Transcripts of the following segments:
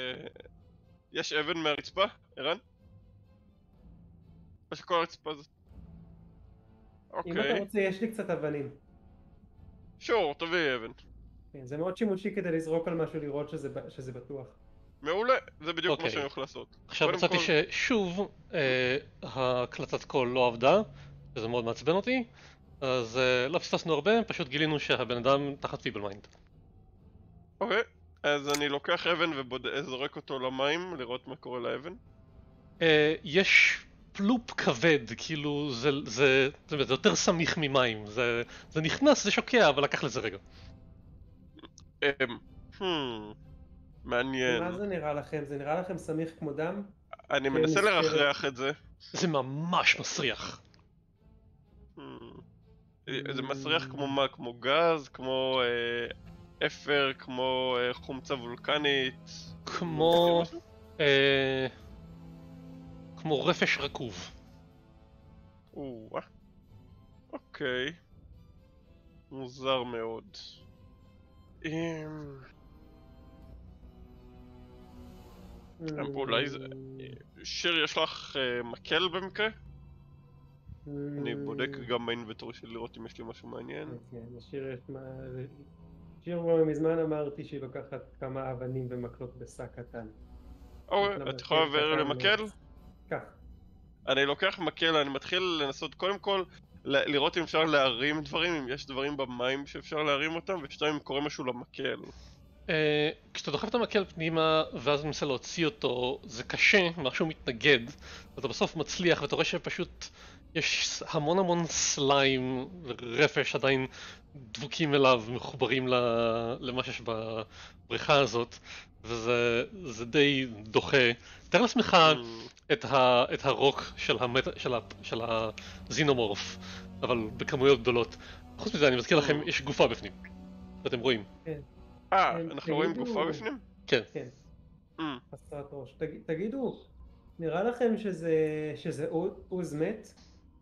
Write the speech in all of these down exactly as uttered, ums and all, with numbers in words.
יש אבן מהרצפה, ערן? או שכל הרצפה הזאת? אם אתה אוקיי. רוצה, יש לי קצת אבנים. שור, תביא אבן. כן, זה מאוד שימושי כדי לזרוק על משהו לראות שזה, שזה בטוח. מעולה, זה בדיוק מה אוקיי. שאני הולך לעשות. עכשיו קודם מצאתי כל- ששוב אה, ההקלטת קול לא עבדה, וזה מאוד מעצבן אותי, אז אה, לא פספסנו הרבה, פשוט גילינו שהבן אדם תחת פיבל מיינד. אוקיי, אז אני לוקח אבן וזורק אותו למים, לראות מה קורה לאבן. אה, יש פלופ כבד, כאילו זה, זה, זה, זה יותר סמיך ממים, זה, זה נכנס, זה שוקע, אבל לקח לזה רגע. אמ, hmm, מעניין. מה זה נראה לכם? זה נראה לכם סמיך כמו דם? אני כן, מנסה מסתרת. לרחרח את זה. זה ממש מסריח. Hmm. זה מסריח כמו מה? כמו גז? כמו אה, אפר? כמו אה, חומצה וולקנית? כמו... אה, כמו רפש רקוב. או-אה. אוקיי. מוזר מאוד. אמ, אולי זה... שיר, יש לך אה, מקל במקרה? אני בודק גם באינבנטורי שלי לראות אם יש לי משהו מעניין. כן, לשיר יש מה... שיר כבר מזמן אמרתי שהיא לוקחת כמה אבנים ומקלות בשק קטן. אוקיי, את יכולה להעביר לי מקל? כך. אני לוקח מקל, אני מתחיל לנסות קודם כל ל- לראות אם אפשר להרים דברים, אם יש דברים במים שאפשר להרים אותם, ושתיים אם קורה משהו למקל. אה, כשאתה דוחף את המקל פנימה ואז מנסה להוציא אותו, זה קשה, משהו מתנגד, ואתה בסוף מצליח ואתה רואה שפשוט יש המון המון סליים ורפש עדיין דבוקים אליו, מחוברים למה שיש בבריכה הזאת, וזה זה די דוחה. תאר לעצמך את, ה, את הרוק של, המת, של, ה, של הזינומורף, אבל בכמויות גדולות. חוץ מזה אני מזכיר לכם, יש גופה בפנים, ואתם רואים. כן. אה, אנחנו רואים גופה בפנים? כן. כן. חסרת ראש. תגידו, נראה לכם שזה עוז מת?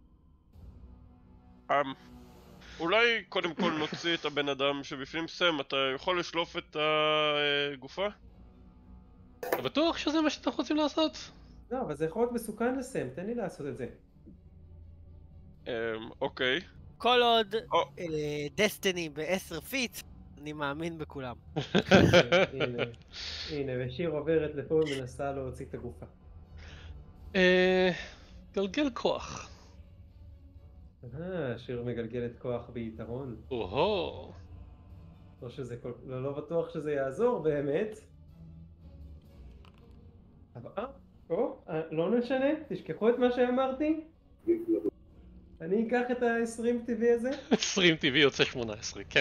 אולי קודם כל נוציא את הבן אדם שבפנים. סם, אתה יכול לשלוף את הגופה? אתה בטוח שזה מה שאתם רוצים לעשות? לא, אבל זה יכול להיות מסוכן לסם, תן לי לעשות את זה. אוקיי. כל עוד דסטיני בעשר פיט, אני מאמין בכולם. הנה, הנה, ושיר עוברת לפה ומנסה להוציא את הגופה. גלגל כוח. אה, שיר מגלגלת כוח ביתרון. או-הו. לא שזה כל... לא, לא בטוח שזה יעזור באמת. אבל אה, או, לא נשנה, תשכחו את מה שאמרתי. אני אקח את ה-עשרים טבעי הזה. עשרים טבעי יוצא שמונה עשרה, כן.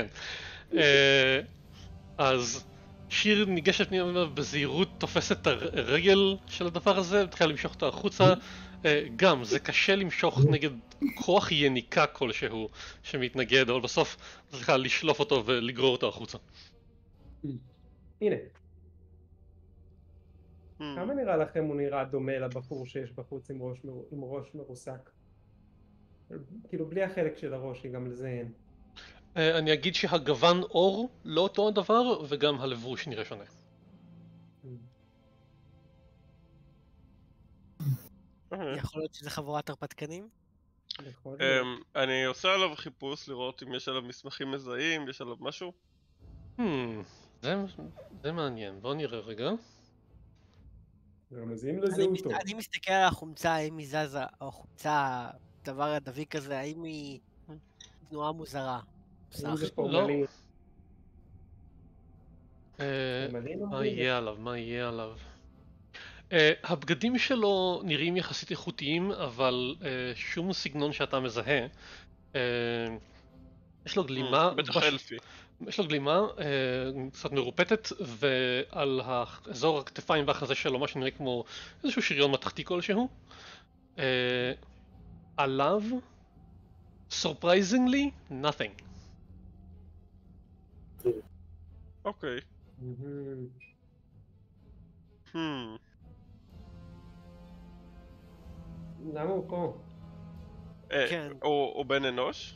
אז שיר ניגשת פנימה בזהירות, תופסת את הרגל של הדבר הזה, מתחילה למשוך אותה החוצה. גם, זה קשה למשוך נגד כוח יניקה כלשהו שמתנגד, אבל בסוף צריכה לשלוף אותו ולגרור אותו החוצה. הנה. כמה נראה לכם הוא נראה דומה לבחור שיש בחוץ עם ראש, עם ראש מרוסק? כאילו בלי החלק של הראש, גם לזה אין. אני אגיד שהגוון אור לא אותו הדבר, וגם הלבוש נראה שונה. יכול להיות שזה חבורת הרפתקנים? אני עושה עליו חיפוש לראות אם יש עליו מסמכים מזהים, יש עליו משהו. זה מעניין, בואו נראה רגע. אני מסתכל על החומצה, האם היא זזה, או חומצה, דבר הדביק הזה, האם היא תנועה מוזרה. לא. מה יהיה עליו? מה יהיה עליו? הבגדים שלו נראים יחסית איכותיים, אבל שום סגנון שאתה מזהה. יש לו גלימה, יש לו גלימה קצת מרופטת, ועל האזור הכתפיים והחזה שלו מה שנראה כמו איזשהו שריון מתחתי כלשהו. עליו, surprisingly, nothing. אוקיי. Hmm. למה הוא פה? כן. הוא בן אנוש?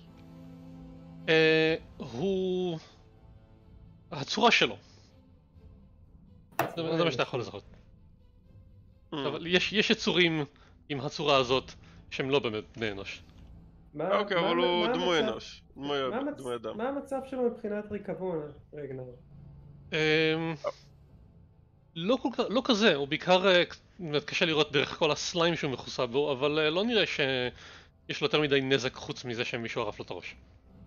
הוא... הצורה שלו. זה זה מה שאתה יכול לזהות. Hmm. אבל יש יש יצורים עם הצורה הזאת שהם לא באמת בני אנוש. מה- אוקיי, מה- אבל הוא מה דמוי המצב- אנוש. דמוי מה המצ- דמוי אדם. מה המצב שלו מבחינת ריקבון, רגנר? אמ, לא כל כך, לא כזה, הוא בעיקר אה, קשה לראות דרך כל הסליים שהוא מכוסה בו, אבל אה, לא נראה שיש לו יותר מדי נזק חוץ מזה שמישהו ערף לו את הראש.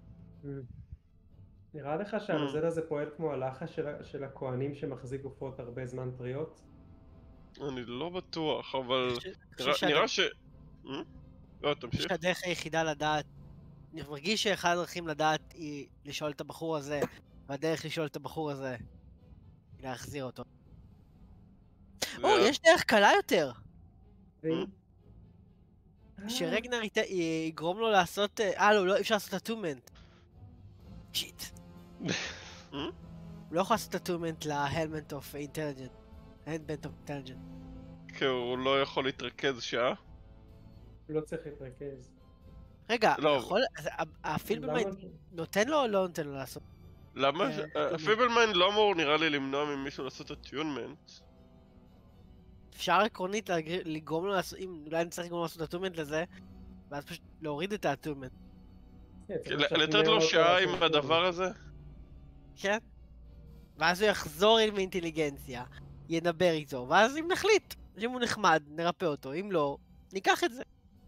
נראה לך שהנוזל הזה פועל כמו הלחש של ה- של הכהנים שמחזיק גופות הרבה זמן טריות? אני לא בטוח, אבל אני חושב נראה- שהדרך- נראה ש... Hmm? לא, אני תמשיך. חושב שהדרך היחידה לדעת, אני מרגיש שאחד הדרכים לדעת היא לשאול את הבחור הזה, והדרך לשאול את הבחור הזה היא להחזיר אותו. או, זה- יש דרך קלה יותר! ואם- אה, שרגנר ית- י- יגרום לו לעשות... אה, אה, לא, לא, אי אפשר לעשות אטומנט. שיט. Hmm? הוא לא יכול לעשות אטומנט להלמנט אוף אינטליג'נט. הלמנט אוף אינטליג'נט. כי הוא לא יכול להתרכז שעה. לא צריך להתרכז. רגע, לא. הוא יכול... אז ה- הפילבלמיינד למה- נותן לו או לא נותן לו לעשות? למה? אה, הפיבלמיינד לא אמור נראה לי למנוע ממישהו לעשות הטיונמנט. אפשר עקרונית להגר- לגרום לו לעשות... אם אולי אני צריך לגרום לו לעשות אטומנט לזה, ואז פשוט להוריד את האטומנט. כן, צריך לתת לשכנע לו אותו שעה לעשות עם כלום. הדבר הזה? כן? ואז הוא יחזור עם אינטליגנציה, ינבר איתו, ואז אם נחליט, אם הוא נחמד, נרפא אותו, אם לא, ניקח את זה.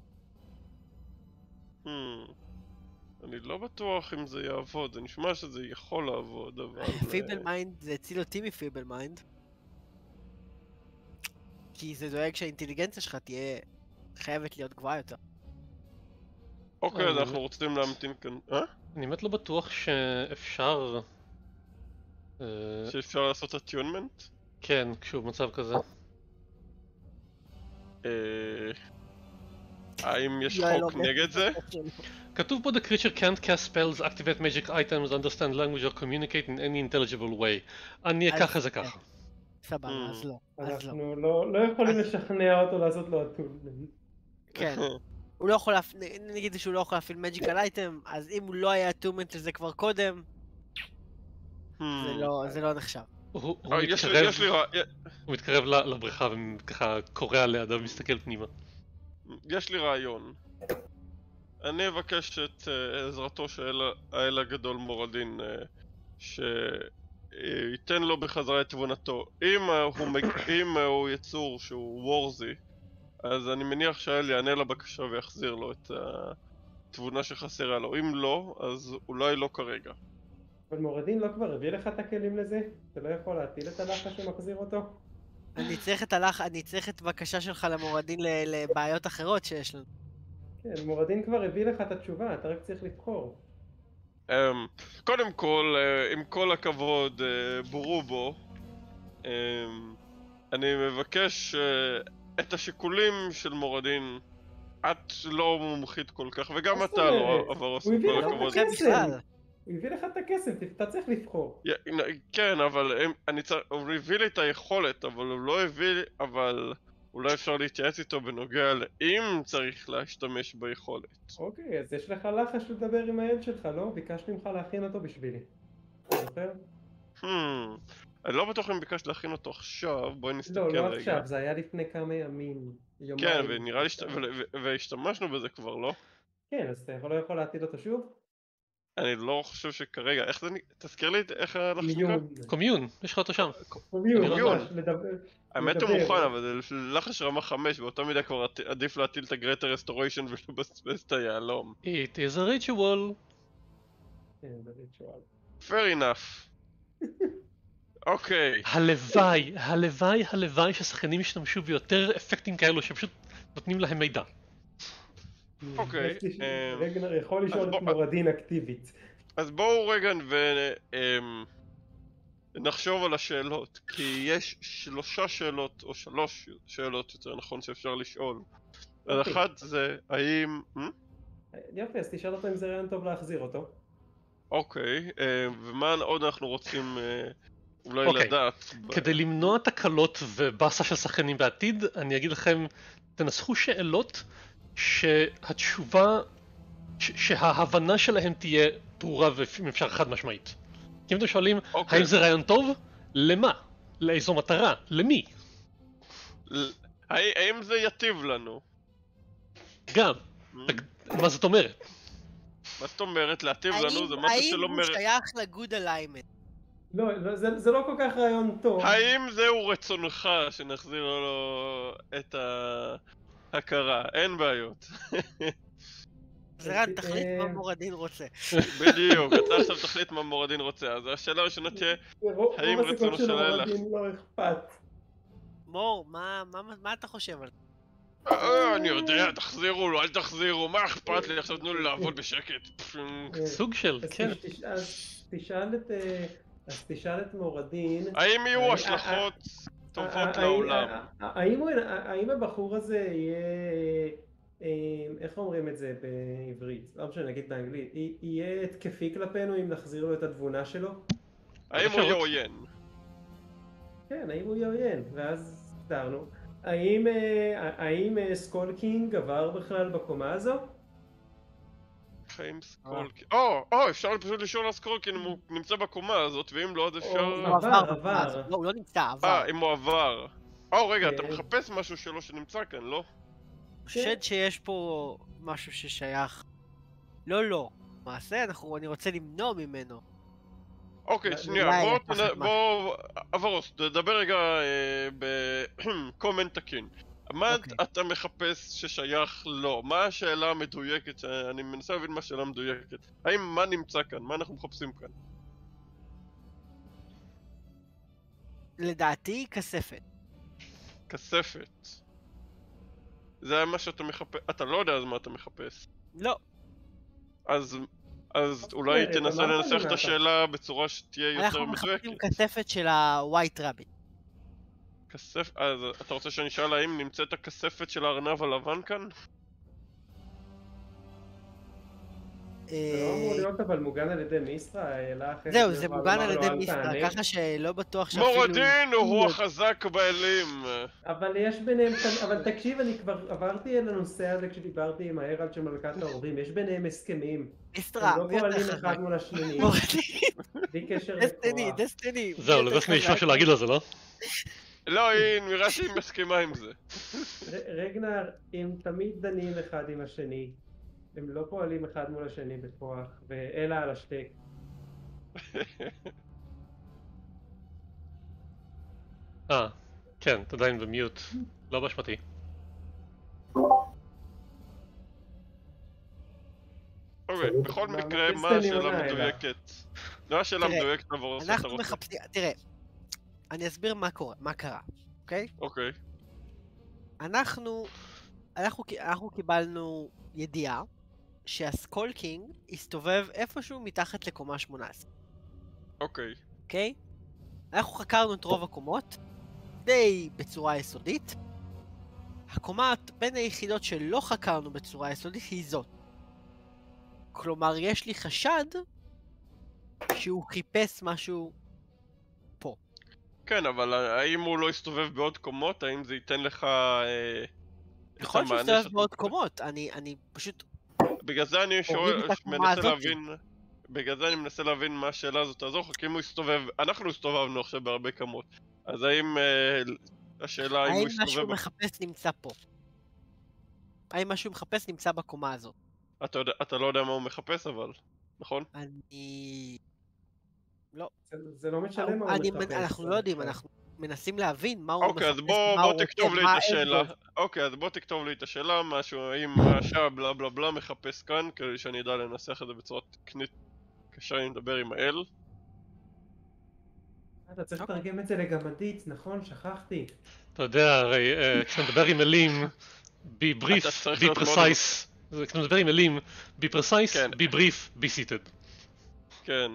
Hmm. אני לא בטוח אם זה יעבוד, זה נשמע שזה יכול לעבוד, אבל... פיבל מיינד, זה הציל אותי מפיבל מיינד. כי זה דואג שהאינטליגנציה שלך תהיה חייבת להיות גבוהה יותר. אוקיי, אז אה, אנחנו רוצים להמתין כאן... אה? אני באמת לא בטוח שאפשר... אה, שאפשר לעשות הטיונמנט? כן, כשהוא במצב כזה. אה... האם יש לא, חוק לא, נגד זה? כתוב פה the creature can't cast spells, activate magic items, understand language or communicate in any intelligible way. אני אז- אקח את זה ככה. סבבה, Mm. אז לא, אז לא. אנחנו לא לא יכולים אז- לשכנע אותו לעשות לו אטום. כן. הוא לא יכול להפעיל, נגיד שהוא לא יכול להפעיל מג'יקל אייטם, אז אם הוא לא היה אטומנט לזה כבר קודם, Hmm. זה לא- זה לא נחשב. הוא הוא אה, יש לי- מתקרב- יש לי רע- הוא מתקרב ל- לבריכה וככה קורע לידה ומסתכל פנימה. יש לי רעיון. אני אבקש את אה, עזרתו של האל הגדול מורדין, אה, שייתן לו בחזרה את תבונתו. אם אה, הוא מג- אם אה, הוא יצור שהוא וורזי, אז אני מניח שהאל יענה לבקשה ויחזיר לו את התבונה שחסרה לו. אם לא, אז אולי לא כרגע. אבל מורדין לא כבר הביא לך את הכלים לזה? אתה לא יכול להטיל את הלחש שמחזיר אותו? אני צריך את הלח... אני צריך את בקשה שלך למורדין ל- לבעיות אחרות שיש לנו. כן, מורדין כבר הביא לך את התשובה, אתה רק צריך לבחור. אמ, קודם כל, אה, עם כל הכבוד, אה, בורובו, אמ, אני מבקש אה, את השיקולים של מורדין. את לא מומחית כל כך, וגם מה אתה זאת לא, אומרת? אבל הוא הביא כל לך את הכבוד. כן, הכסף! בכלל. הוא הביא לך את הכסף, אתה צריך לבחור. י- נ- כן, אבל הם- אני צריך, הוא הביא לי את היכולת, אבל הוא לא הביא לי, אבל אולי אפשר להתייעץ איתו בנוגע לאם צריך להשתמש ביכולת. אוקיי, אז יש לך לחש לדבר עם הילד שלך, לא? ביקשתי ממך להכין אותו בשבילי. אתה זוכר? Hmm, אני לא בטוח אם ביקשת להכין אותו עכשיו, בואי נסתכל לא, לא רגע. עכשיו, זה היה לפני כמה ימים. יומיים. כן, ונראה לי, שת- ו- ו- והשתמשנו בזה כבר, לא? כן, אז אתה יכול- לא יכול להטיל אותו שוב? אני לא חושב שכרגע, איך זה נ... תזכיר לי את- איך הלך נקרא? מיון. קומיון, יש לך אותו שם. מיון, מיון. ממש, לדבר. האמת הוא לדבר. מוכן, אבל זה לחש רמה חמש, באותה מידה כבר עט- עדיף להטיל את הגרטר רסטוריישן ולבזבז את היהלום. It is a ritual. כן, זה ריטואל. Fair enough. אוקיי. הלוואי, הלוואי, הלוואי ששחקנים ישתמשו ביותר אפקטים כאלו שפשוט נותנים להם מידע. אוקיי, יש לי- אמ, רגנר יכול לשאול אז את בוא- מורדין אקטיבית. אז בואו רגע ונחשוב על השאלות, כי יש שלושה שאלות, או שלוש שאלות יותר נכון שאפשר לשאול. אז אוקיי. אחת זה, האם... Hmm? יופי, אז תשאל אותו אם זה רעיון טוב להחזיר אותו. אוקיי, אה, ומה עוד אנחנו רוצים אה, אולי אוקיי, לדעת? ב- כדי למנוע תקלות ובאסה של שחקנים בעתיד, אני אגיד לכם, תנסחו שאלות שהתשובה, ש- שההבנה שלהם תהיה ברורה ואם אפשר חד משמעית. כי אם אתם שואלים, אוקיי. האם זה רעיון טוב? למה? לאיזו מטרה? למי? ל- הא- האם זה יטיב לנו? גם. מה זאת אומרת? מה זאת אומרת? להטיב לנו האם זה משהו האם שלא הוא מר... שייך לגוד אליימנט? לא, לא, זה, זה לא כל כך רעיון טוב. האם זהו רצונך שנחזיר לו את ההכרה? אין בעיות. זה רן, אה, תחליט מה אה, מורדין רוצה. בדיוק, אתה עכשיו תחליט מה מורדין רוצה. אז השאלה הראשונה תהיה, רוב האם רוב רצונו הסיכוי של האל שלמורדין לא אכפת. מור, מה, מה, מה אתה חושב על זה? אה, אני יודע, תחזירו לו, אל תחזירו, מה אכפת לי? עכשיו תנו לי לעבוד בשקט. פשונק. סוג של, אז כן. תש- אז תשאל את... אה, אז תשאל את מורדין... האם אה, יהיו אה, השלכות טובות האם- לעולם? האם הוא- האם הבחור הזה יהיה... אה, איך אומרים את זה בעברית? לא משנה, נגיד באנגלית. י- יהיה התקפי כלפינו אם נחזיר לו את התבונה שלו? האם הוא יהיה עוין? כן, האם הוא יהיה עוין? ואז הסתרנו. האם, אה, האם אה, סקול קינג עבר בכלל בקומה הזו? חיים סקולקין. או, או, אפשר פשוט לשאול על סקולקין אם הוא נמצא בקומה הזאת, ואם לא, אז אפשר... או, הוא עבר, עבר, עבר. עבר. לא, הוא לא נמצא, עבר. אה, אם הוא עבר. או, רגע, אתה כן. מחפש משהו שלו שנמצא כאן, לא? חושד שיש פה משהו ששייך... לא, לא. למעשה, אנחנו, אני רוצה למנוע ממנו. אוקיי, אולי שנייה, היה בוא, פחד תנ- בוא, אברוס, תדבר רגע אה, בקומנט תקין. מה אוקיי. אתה מחפש ששייך לו? מה השאלה המדויקת? אני מנסה להבין מה השאלה המדויקת. האם מה נמצא כאן? מה אנחנו מחפשים כאן? לדעתי, כספת. כספת. זה מה שאתה מחפש... אתה לא יודע אז מה אתה מחפש. לא. אז... אז אולי אומרת, תנסה אמרת לנסח את למטה. השאלה בצורה שתהיה יותר אנחנו מחפשים מדויקת. כספת של ה-white rabbit. כסף... אז אתה רוצה שאני אשאל האם נמצאת הכספת של הארנב הלבן כאן? זה לא אמור להיות אבל מוגן על ידי מיסטרה, העלה אחרת. זהו, זה אמרה מוגן לו, על ידי "אל מיסטר, תענה". ככה שלא בטוח שאפילו... מורדין הוא החזק באלים! אבל יש ביניהם, אבל תקשיב, אני כבר עברתי על הנושא הזה כשדיברתי עם ההרלד של מלכת האורבים, יש ביניהם הסכמים. מיסטרה, הם לא מי יותר פועלים חזק? אחד מול השני, מורדין, בלי קשר דסטיני, לכוח. דסטיני. מי זהו, יותר לדסטיני יש חזק? משהו להגיד על זה, לא? לא, היא נראה שהיא מסכימה עם זה. ר- רגנר, הם תמיד דנים אחד עם השני, הם לא פועלים אחד מול השני בכוח, ואלא על השתק. אה, כן, אתה עדיין במיוט. לא באשמתי. אוקיי, בכל מה- מקרה, מה מה דסטיני השאלה עונה אליו? המדויקת? מה השאלה תראה, המדויקת עבור שאתה אנחנו רוצה? מחפשים... תראה, אני אסביר מה קורה, מה קרה, אוקיי? אוקיי. אנחנו... אנחנו, אנחנו קיבלנו ידיעה שהסקול קינג הסתובב איפשהו מתחת לקומה שמונה עשרה, אוקיי. אוקיי? אנחנו חקרנו את רוב הקומות, די בצורה יסודית. הקומה בין היחידות שלא חקרנו בצורה יסודית היא זאת. כלומר, יש לי חשד שהוא חיפש משהו פה. כן, אבל האם הוא לא יסתובב בעוד קומות? האם זה ייתן לך... אה, את יכול להיות שהוא המענה הסתובב שאתה בעוד מחפש? קומות, אני, אני פשוט... בגלל זה אני שואל, הוריד את הקומה מנסה הזאתי. להבין... בגלל זה אני מנסה להבין מה השאלה הזאת תעזור לך, כי אם הוא יסתובב... אנחנו הסתובבנו עכשיו בהרבה קומות. אז האם... אה, השאלה האם הוא האם יסתובב... משהו ב- מחפש נמצא פה? האם משהו מחפש נמצא בקומה הזאת? אתה יודע- אתה לא יודע מה הוא מחפש אבל, נכון? אני... לא. זה- זה לא משנה מה הוא אני, מחפש. אנחנו לא יודעים, אנחנו מנסים להבין מה הוא מחפש, אוקיי, אז בוא, מה בוא הוא תכתוב רוצה, לי מה את השאלה. האגו. אוקיי, אז בוא תכתוב לי את השאלה, משהו, האם השעה בלה בלה בלה מחפש כאן, כדי שאני אדע לנסח את זה בצורה תקנית קשה אם מדבר עם האל. אתה צריך אוקיי. לתרגם את זה לגמדית, נכון? שכחתי. אתה יודע, הרי אה, כשאתה מדבר עם אלים, be אתה brief, צריך be להיות מאוד- precise. זה כשאתה מדבר עם אלים, be precise, כן. be brief, be seated. כן.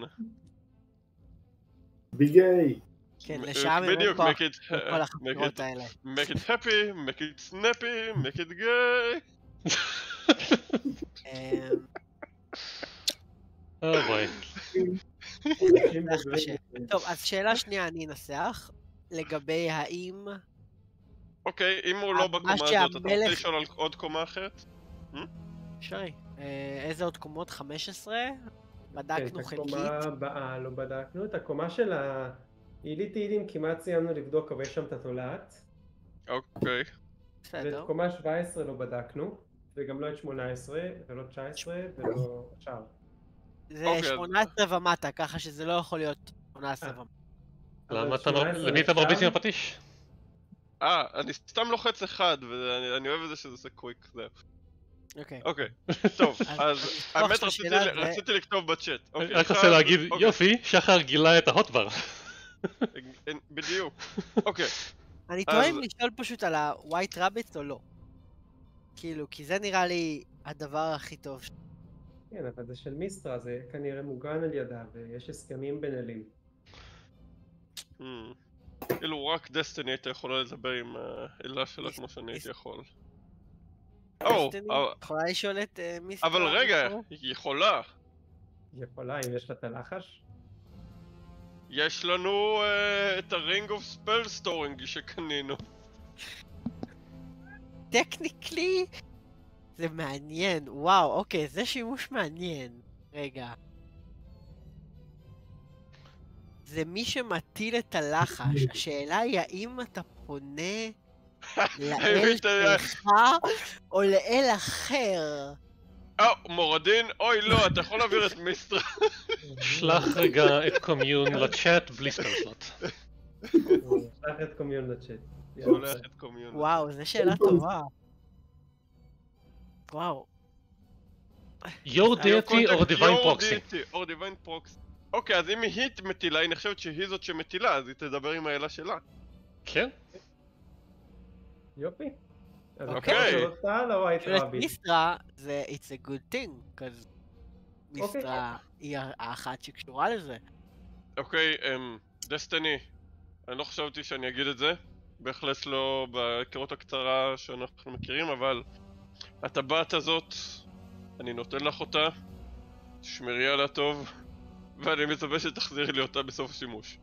ביגיי. כן, מ- לשם אין בדיוק, כוח make it, כל make החפירות it, האלה. make it happy, make it snappy, make it gay. אמ, או בואי. אנשים זה בוגרים. קשה. טוב, אז שאלה שנייה אני אנסח, לגבי האם... אוקיי, אם הוא לא מה בקומה הזאת, אתה רוצה שהמלך- לשאול על עוד קומה אחרת? אפשרי. אה, איזה עוד קומות? חמש עשרה? בדקנו כן, את חלקית. הקומה הבאה לא בדקנו, את הקומה של ה... עילי תהילים כמעט סיימנו לבדוק, אבל יש שם את התולעת. אוקיי. בסדר. ואת קומה שבע עשרה לא בדקנו, וגם לא את שמונה עשרה, ולא תשע עשרה, ולא השאר. זה אוקיי, אז- שמונה עשרה ומטה, ככה שזה לא יכול להיות שמונה עשרה אה. ומטה. למה אבל אתה שמונה מר- עשרה למי אתה נחשב? מרביץ עם הפטיש? אה, אני סתם לוחץ אחד, ואני אני אוהב את זה שזה עושה קוויק, זהו. אוקיי. אוקיי, טוב, אז אז הניסוח האמת של רציתי השאלה ל- זה- רציתי לכתוב בצ'אט. אני אוקיי, רק אחד, רוצה להגיד, אוקיי, יופי, שחר גילה את ההוטבר. אין- בדיוק. אוקיי, אני אז- תוהה אם לשאול פשוט על ה-white rabbit או לא. כאילו, כי זה נראה לי הדבר הכי טוב. כן, אבל זה של מיסטרה, זה כנראה מוגן על ידה, ויש הסכמים בין אלים. hmm, כאילו רק דסטיני הייתה יכולה לדבר עם האלה שלה מיס- כמו שאני מיס- הייתי יכול. או, דסטיני, אבל- יכולה לשאול את אה, מיסטרה? אבל רגע, מיסטרה? היא יכולה. היא יכולה, אם יש לה את הלחש. יש לנו אה, את ה-Ring of Spell Storing שקנינו. טכניקלי זה מעניין, וואו, אוקיי, זה שימוש מעניין. רגע. זה מי שמטיל את הלחש, השאלה היא האם אתה פונה לאל שלך או לאל אחר? אה, מורדין, אוי לא, אתה יכול להעביר את מיסטרה. שלח רגע את קומיון לצ'אט בלי ספל סלוט. שלח את קומיון לצ'אט. שולח את קומיון. וואו, זו שאלה טובה. וואו. Your deity or divine proxy. או דיוויין פרוקסי. אוקיי, אז אם היא מטילה, היא נחשבת שהיא זאת שמטילה, אז היא תדבר עם האלה שלה. כן? יופי. אז אוקיי. אתה שואל אותה על ה-white שואלת rabbit. מיסטרה, זה it's a good thing, because מיסטרה היא האחת שקשורה לזה. אוקיי, אמ, דסטיני, אני לא חשבתי שאני אגיד את זה, בהחלט לא בהיכרות הקצרה שאנחנו מכירים, אבל הטבעת הזאת, אני נותן לך אותה, תשמרי עליה טוב, ואני מצפה שתחזירי לי אותה בסוף השימוש.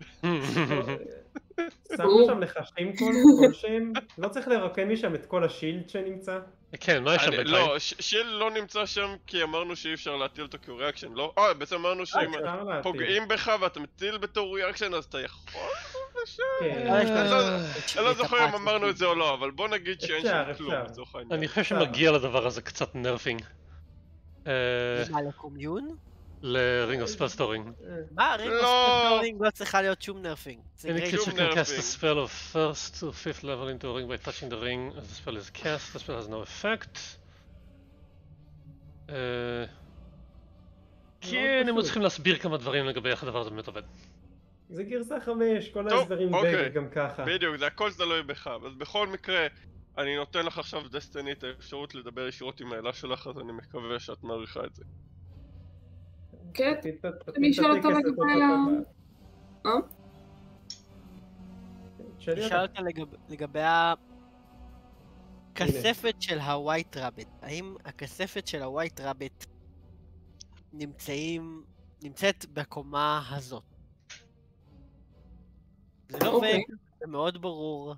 שמו שם לחשים כלשהם, לא צריך לרוקן משם את כל השילד שנמצא. כן, מה יש שם אני- בינתיים? לא, ש- שיל לא נמצא שם כי אמרנו שאי אפשר להטיל אותו כריאקשן, לא? אה, בעצם אמרנו שאם אפשר להטיל. פוגעים בך ואתה מטיל בתור ריאקשן אז אתה יכול לשם. כן. לא, יש אה, לה- אני לא זוכר אם אמרנו את זה או לא, אבל בוא נגיד שאין אפשר, שם כלום אפשר. לצורך העניין. אני חושב שמגיע לדבר הזה קצת נרפינג. מה, לקומיון? ל-Ring of Spell Storing. מה, רינג לא. ספלטורינג לא צריכה להיות שום נרפינג. זה Any גרייט. creature שום can cast a nerfing. spell of first to fifth level into a ring by touching the ring as the spell is cast, the spell has no effect. אה, כן, הם פשוט. צריכים להסביר כמה דברים לגבי איך הדבר הזה באמת עובד. זה גרסה חמש, כל טוב, ההסברים אוקיי. בג גם ככה. בדיוק, זה הכל תלוי בך, אז בכל מקרה אני נותן לך עכשיו דסטיני את האפשרות לדבר ישירות עם האלה שלך, אז אני מקווה שאת מעריכה את זה. כן, תתחיל את- תתחיל אני אשאל את אותו הטקס לגבי לתוך ה- הטבעת. אה? תשאלי נשאל אותה. אותה לגב- לגבי הכספת של ה-white rabbit. האם הכספת של ה-white rabbit נמצאים, נמצאת בקומה הזאת? זה לא אוקיי. עובד, זה מאוד ברור.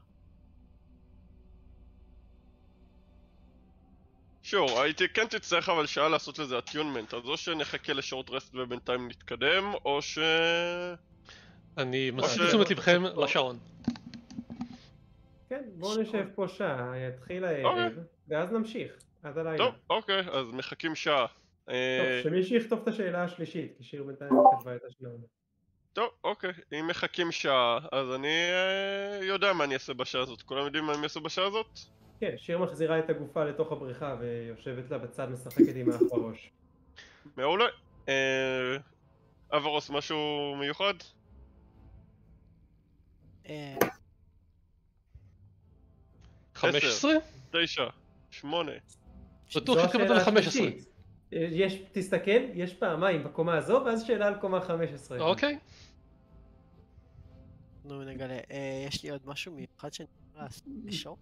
שור, הייתי כן תצטרך אבל שעה לעשות לזה אטיונמנט, אז או שנחכה לשעות רסט ובינתיים נתקדם, או ש... אני מסב ש- את תשומת לבכם לשעון. כן, בואו נשב פה שעה, יתחיל הערב, אוקיי. ואז נמשיך, עד הלילה. טוב, אוקיי, אז מחכים שעה. טוב, אה, שמישהו יכתוב את השאלה השלישית, כי שיר בינתיים כתבה את השניים. טוב, אוקיי, אם מחכים שעה, אז אני אה, יודע מה אני אעשה בשעה הזאת. כולם יודעים מה אני אעשה בשעה הזאת? כן, שיר מחזירה את הגופה לתוך הבריכה ויושבת לה בצד משחקת עם האח בראש. מעולה. אה, אברוס, משהו מיוחד? אה, חמש עשרה? תשע, שמונה. בטוח זו שהתכוונת השאלה ל-חמש עשרה. השלישית. יש, תסתכל, יש פעמיים בקומה הזו, ואז שאלה על קומה חמש עשרה. אוקיי. נו נגלה, אה, יש לי עוד משהו מיוחד שאני יכול לעשות בשור?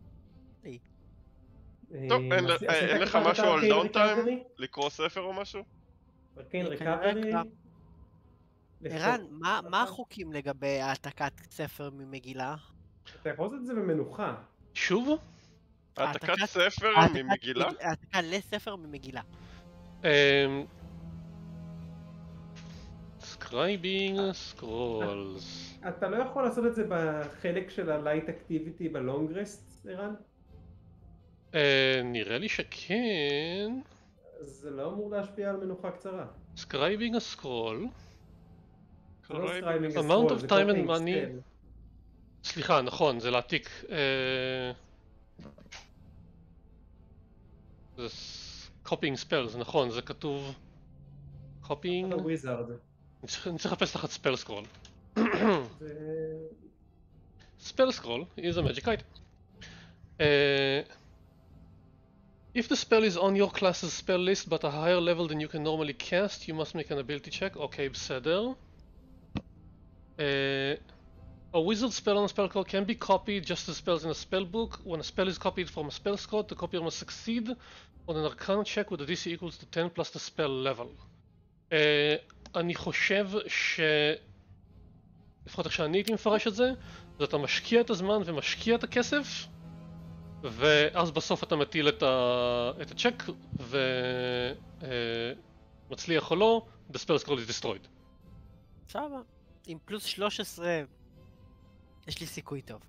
טוב, אין- עשית אה, אין לך כבר את משהו על הארקיין דאונטיים? ריקאברי? לקרוא ספר או משהו? ארקיין אה, כנראה ריקאברי? כבר. לכתוב. ערן, מה מה החוקים לגבי העתקת ספר ממגילה? אתה יכול לעשות את זה במנוחה. שוב? העתקת העתקת- ספר העתקת ממגילה? מג- העתקה לספר ממגילה. אמ, Scribing scrolls. אתה לא יכול לעשות את זה בחלק של ה-Light Activity ב-Long Rest, ערן? אה, נראה לי שכן. זה לא אמור להשפיע על מנוחה קצרה. Scribing a scroll. זה לא Scribing a Amount Scroll, of זה time and Copying money. Spell. סליחה, נכון, זה להעתיק... אה, זה copying spells, נכון, זה כתוב... copying... אתה וויזארד. אני צריך אני צריך לחפש תחת spell scroll. זה... Spell scroll is a magic item. Uh, if the spell is on your class's spell list but a higher level than you can normally cast, you must make an ability check. Okay, בסדר. Uh, a wizard spell on a spell scroll can be copied just as spells in a spell book. When a spell is copied from a spell scroll, the copier must succeed on an arcana check with a D C equals to ten plus the spell level. Uh, אני חושב ש... לפחות איך שאני הייתי מפרש את זה, זה אתה משקיע את הזמן ומשקיע את הכסף, ואז בסוף אתה מטיל את, ה... את הצ'ק, ומצליח או לא, the spell scroll is destroyed. סבבה. עם פלוס שלוש עשרה, יש לי סיכוי טוב.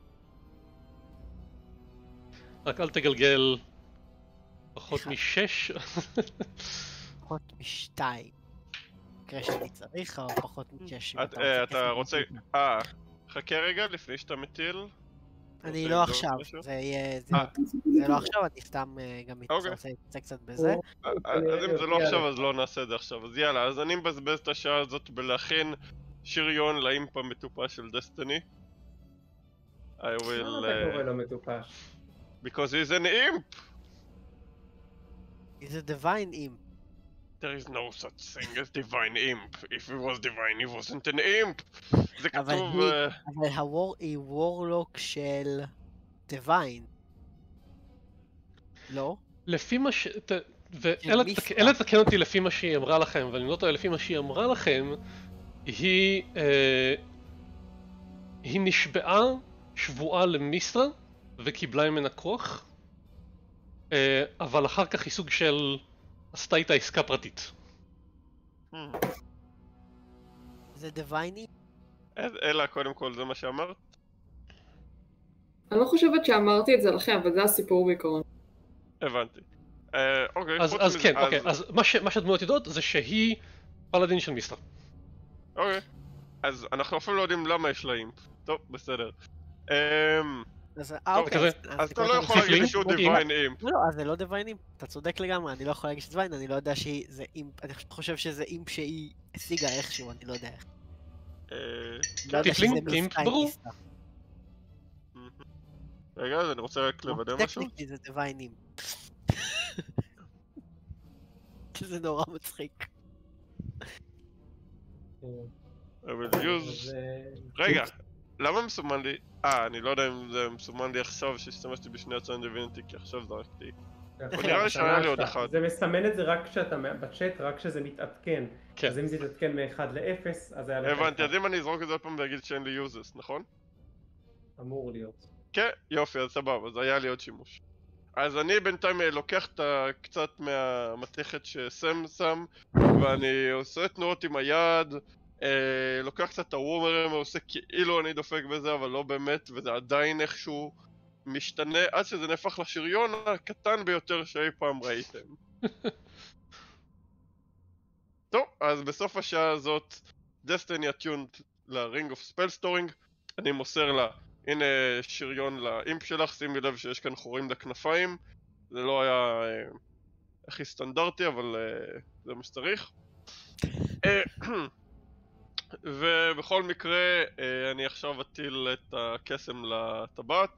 רק אל תגלגל פחות משש. פחות משתיים. מקרה שאני צריך, או פחות משש. אתה רוצה... אה, חכה רגע לפני שאתה מטיל. אני לא עכשיו, זה יהיה... זה לא עכשיו, אני סתם גם רוצה קצת בזה. אז אם זה לא עכשיו, אז לא נעשה את זה עכשיו. אז יאללה, אז אני מבזבז את השעה הזאת בלהכין שריון לאימפ המטופש של דסטיני. I will... למה אתה קורא לו מטופש? Because he's an imp! He's a divine imp. There is no such thing as divine imp. If he was divine, he wasn't an imp. זה כתוב... אבל הוור היא וורלוק של divine. לא? לפי מה ש... ואלה תקן אותי לפי מה שהיא אמרה לכם, ואני לא טועה לפי מה שהיא אמרה לכם, היא... היא נשבעה שבועה למיסטרה וקיבלה ממנה כוח, אבל אחר כך היא סוג של עשתה איתה עסקה פרטית. זה דיווייני? אלא קודם כל זה מה שאמרת? אני לא חושבת שאמרתי את זה לכם, אבל זה הסיפור בעיקרון. הבנתי. אוקיי. אז כן, אוקיי, אז מה שהדמויות יודעות זה שהיא פלאדין של מיסטרה. אוקיי. אז אנחנו אפילו לא יודעים למה יש לה אימפ. טוב, בסדר. אז אתה לא יכול להגיד שהוא דיוויין אימפ. לא, לא, אז זה לא דיוויין אימפ. אתה צודק לגמרי, אני לא יכול להגיד שזה דיוויין, אני לא יודע שזה אימפ, אני חושב שזה אימפ שהיא השיגה איכשהו, אני לא יודע איך. טיפלינג אימפ ברור. רגע, אז אני רוצה רק לוודא משהו. טכניקלי זה דיוויין אימפ. זה נורא מצחיק. רגע, למה מסומן לי? אה, אני לא יודע אם זה מסומן לי עכשיו שהשתמשתי בשני הצעים דיווינטי, כי עכשיו זרקתי. נראה לי שהיה לי עוד אחד. זה מסמן את זה רק כשאתה בצ'אט, רק כשזה מתעדכן. אז אם זה יתעדכן מ-אחד ל-אפס, אז היה לך... הבנתי, אז אם אני אזרוק את זה עוד פעם ואגיד שאין לי יוזס, נכון? אמור להיות. כן, יופי, אז סבבה, אז היה לי עוד שימוש. אז אני בינתיים לוקח קצת מהמתכת שסם שם, ואני עושה תנועות עם היד, לוקח קצת את הוומרים, ועושה כאילו אני דופק בזה, אבל לא באמת, וזה עדיין איכשהו משתנה, עד שזה נהפך לשריון הקטן ביותר שאי פעם ראיתם. טוב, אז בסוף השעה הזאת, דסטיני אטיונד ל-Ring of Spell Storing, אני מוסר לה, הנה שריון לאימפ שלך, שימי לב שיש כאן חורים לכנפיים, זה לא היה הכי סטנדרטי, אבל זה מה שצריך. ובכל מקרה, אני עכשיו אטיל את הקסם לטבעת,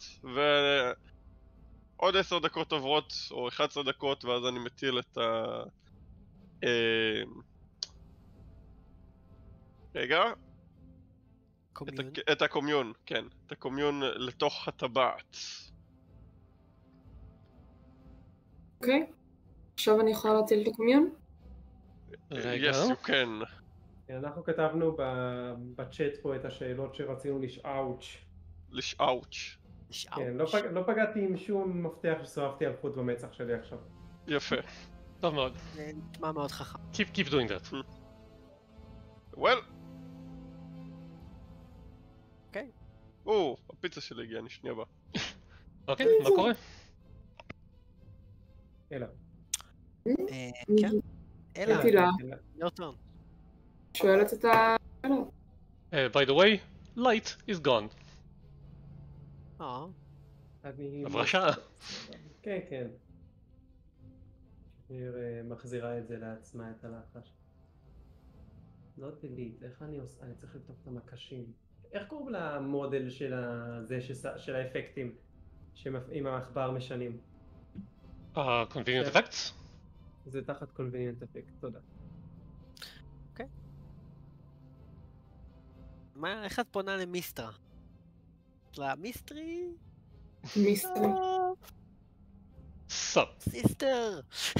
ועוד עשר דקות עוברות, או אחת עשרה דקות, ואז אני מטיל את ה... רגע. קומיון? את, את הקומיון, כן. את הקומיון לתוך הטבעת. אוקיי. עכשיו אני יכולה להטיל את הקומיון? רגע. Yes, you can. אנחנו כתבנו בצ'אט פה את השאלות שרצינו לשאוץ'. לשאוץ'. כן, לא, פג... לא פגעתי עם שום מפתח ששרפתי על חוט במצח שלי עכשיו. יפה. טוב מאוד. זה נשמע מאוד חכם. Keep, keep doing that. Well, או, הפיצה שלי הגיעה, אני שנייה בה. אוקיי, מה קורה? אלא. אה, כן? אלא, הייתי לה. your turn. שואלת את ה... Uh, by the way, light is gone. אה, אני... עברה שעה. כן, כן. היא אה, מחזירה את זה לעצמה, את הלחש. לא דלית, איך אני עושה? אני צריך לבדוק את המקשים. איך קוראים למודל של הזה, של האפקטים שעם העכבר משנים? Uh, convenient effects? זה תחת convenient effect, תודה. מה, איך את פונה למיסטרה? למיסטרי? מיסטרי. סאפ. סיסטר!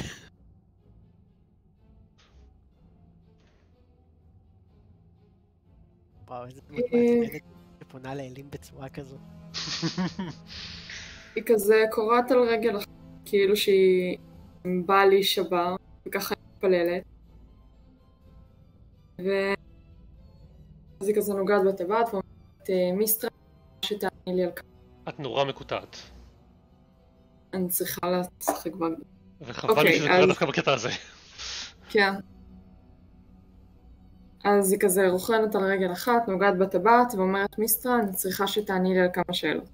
וואו, איזה דמות מעצבנת שפונה לאלים בצורה כזו. היא כזה קוראת על רגל אחת, כאילו שהיא באה להישבר, וככה היא מתפללת. ו... אז היא כזה נוגעת בטבעת ואומרת, מיסטרה, שתעני לי על כמה. את נורא מקוטעת. אני צריכה לשחק בה. וחבל לי שזה קורה דווקא בקטע הזה. כן. אז היא כזה רוכנת על רגל אחת, נוגעת בטבעת ואומרת, מיסטרה, אני צריכה שתעני לי על כמה שאלות.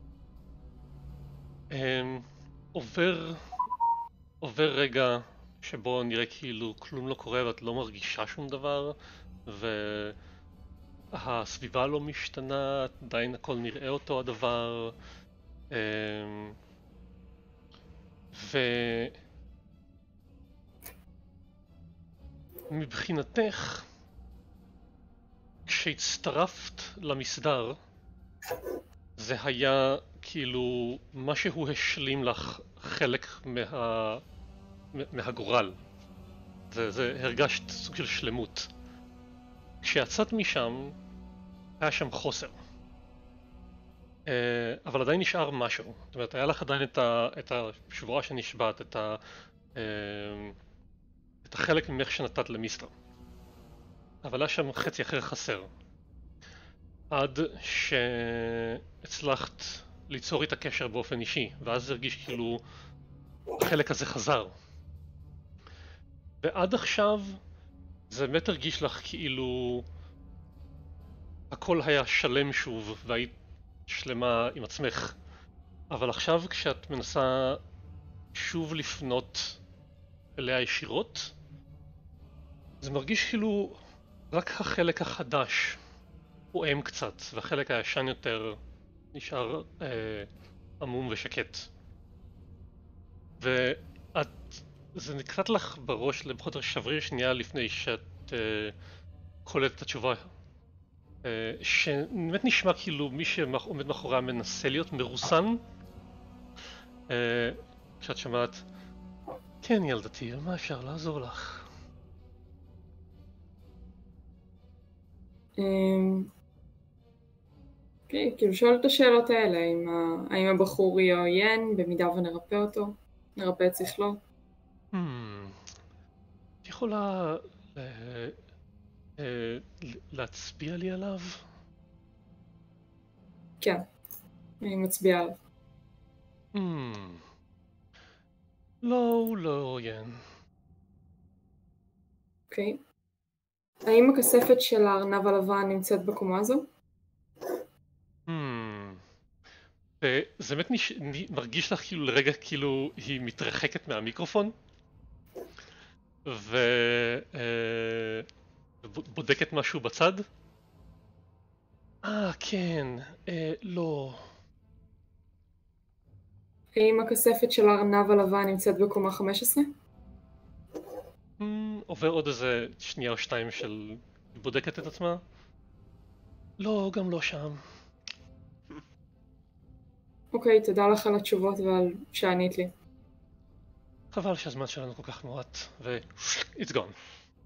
עובר... עובר רגע שבו נראה כאילו כלום לא קורה ואת לא מרגישה שום דבר והסביבה לא משתנה, עדיין הכל נראה אותו הדבר ו... מבחינתך כשהצטרפת למסדר זה היה כאילו משהו השלים לך חלק מה... מהגורל. זה, זה הרגשת סוג של שלמות. כשיצאת משם היה שם חוסר. אבל עדיין נשאר משהו. זאת אומרת, היה לך עדיין את, ה... את השבועה שנשבעת, את, ה... את החלק ממך שנתת למיסטר. אבל היה שם חצי אחר חסר. עד שהצלחת ליצור איתה קשר באופן אישי, ואז הרגיש כאילו החלק הזה חזר. ועד עכשיו זה באמת הרגיש לך כאילו הכל היה שלם שוב והיית שלמה עם עצמך. אבל עכשיו כשאת מנסה שוב לפנות אליה ישירות, זה מרגיש כאילו רק החלק החדש פועם קצת, והחלק הישן יותר נשאר אה, עמום ושקט. ואת, זה נקראת לך בראש לפחות שבריר שנייה לפני שאת אה, קולטת את התשובה. אה, שבאמת נשמע כאילו מי שעומד מאחוריה מנסה להיות מרוסן. אה, כשאת שמעת, כן ילדתי, מה אפשר לעזור לך? אוקיי, כאילו שואל את השאלות האלה, האם הבחור יהיה עוין, במידה ונרפא אותו, נרפא את שכלו. את יכולה להצביע לי עליו? כן, אני מצביעה עליו. לא, הוא לא עוין. אוקיי. האם הכספת של הארנב הלבן נמצאת בקומה הזו? וזה באמת נש... מרגיש לך כאילו לרגע כאילו היא מתרחקת מהמיקרופון ובודקת משהו בצד. אה, כן, אה, לא. האם הכספת של הארנב הלבן נמצאת בקומה חמש עשרה? עובר עוד איזה שנייה או שתיים של בודקת את עצמה. לא, גם לא שם. אוקיי, תודה לך על התשובות ועל שענית לי. חבל שהזמן שלנו כל כך מועט, ו... it's gone.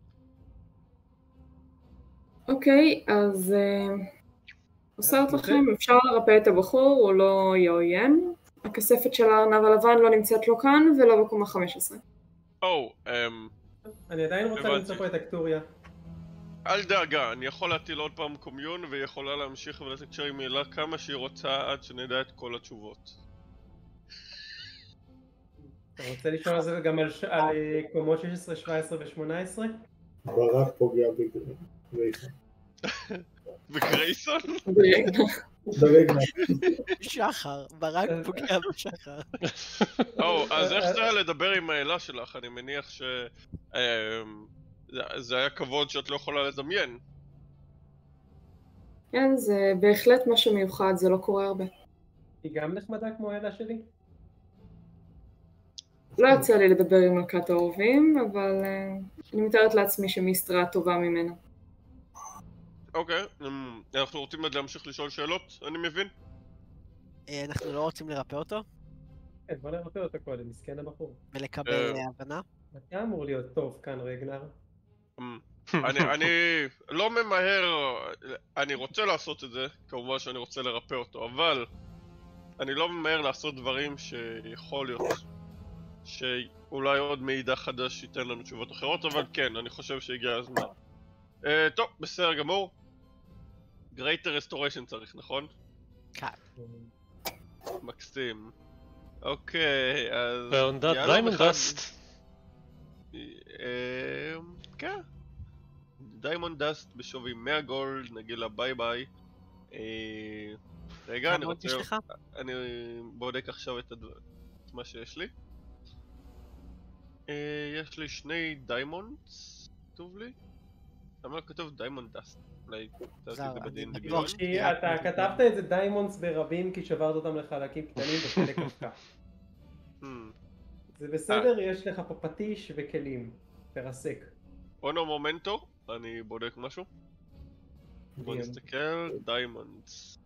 אוקיי, אז... עושרת לכם, אפשר לרפא את הבחור, הוא לא יהיה עוין. הכספת של הארנב הלבן לא נמצאת לא כאן ולא בקומה חמש עשרה. או, אמ... אני עדיין רוצה למצוא פה את אקטוריה. אל דאגה, אני יכול להטיל עוד פעם קומיון והיא יכולה להמשיך ולתקשר עם מילה כמה שהיא רוצה עד שנדע את כל התשובות. אתה רוצה לשאול על זה גם על ש- על אה, קומות שש עשרה, שבע עשרה ו-שמונה עשרה? ברק פוגע בגרייסון. וגרייסון? ברגע. שחר, ברק פוגע בשחר. או, אז איך זה היה לדבר עם האלה שלך? אני מניח ש... אמ, זה- זה היה כבוד שאת לא יכולה לדמיין. כן, זה בהחלט משהו מיוחד, זה לא קורה הרבה. היא גם נחמדה כמו האלה שלי? לא יצא לי לדבר עם מלכת האהובים, אבל אה, אני מתארת לעצמי שמיסטרה טובה ממנה. אוקיי, אמ, אנחנו רוצים עוד להמשיך לשאול שאלות, אני מבין? אה, אנחנו לא רוצים לרפא אותו כן, בוא נרפא אותו קודם, מסכן הבחור. ולקבל אה. אה, הבנה. אתה אמור להיות טוב כאן, רגנר. אמ, אני, אני לא ממהר, אני רוצה לעשות את זה, כמובן שאני רוצה לרפא אותו, אבל אני לא ממהר לעשות דברים שיכול להיות שאולי עוד מידע חדש ייתן לנו תשובות אחרות, אבל כן, אני חושב שהגיע הזמן. Uh, טוב, בסדר גמור. Greater Restoration צריך, נכון? כן. מקסים. אוקיי, אז... ועונדת יאללה, דיימונד אחד- דאסט. אה, כן. דיימונד דאסט בשווי מאה גולד, נגיד לה ביי ביי. אה, רגע, אני כמה עוד רוצה... יש לך? אני בודק עכשיו את הדבר... את מה שיש לי. אה, יש לי שני דיימונדס, כתוב לי. למה לא כתוב דיימונד דאסט? אולי כתבתי את זה זהו, בדין אני דמיון. בטוח כי אתה כתבת את זה דיימונדס ברבים כי שברת אותם לחלקים קטנים וחלק אבקה. Hmm. זה בסדר, יש לך פה פטיש וכלים. תרסק. אונו מומנטו, אני בודק משהו. בוא דיון. נסתכל, דיימונדס.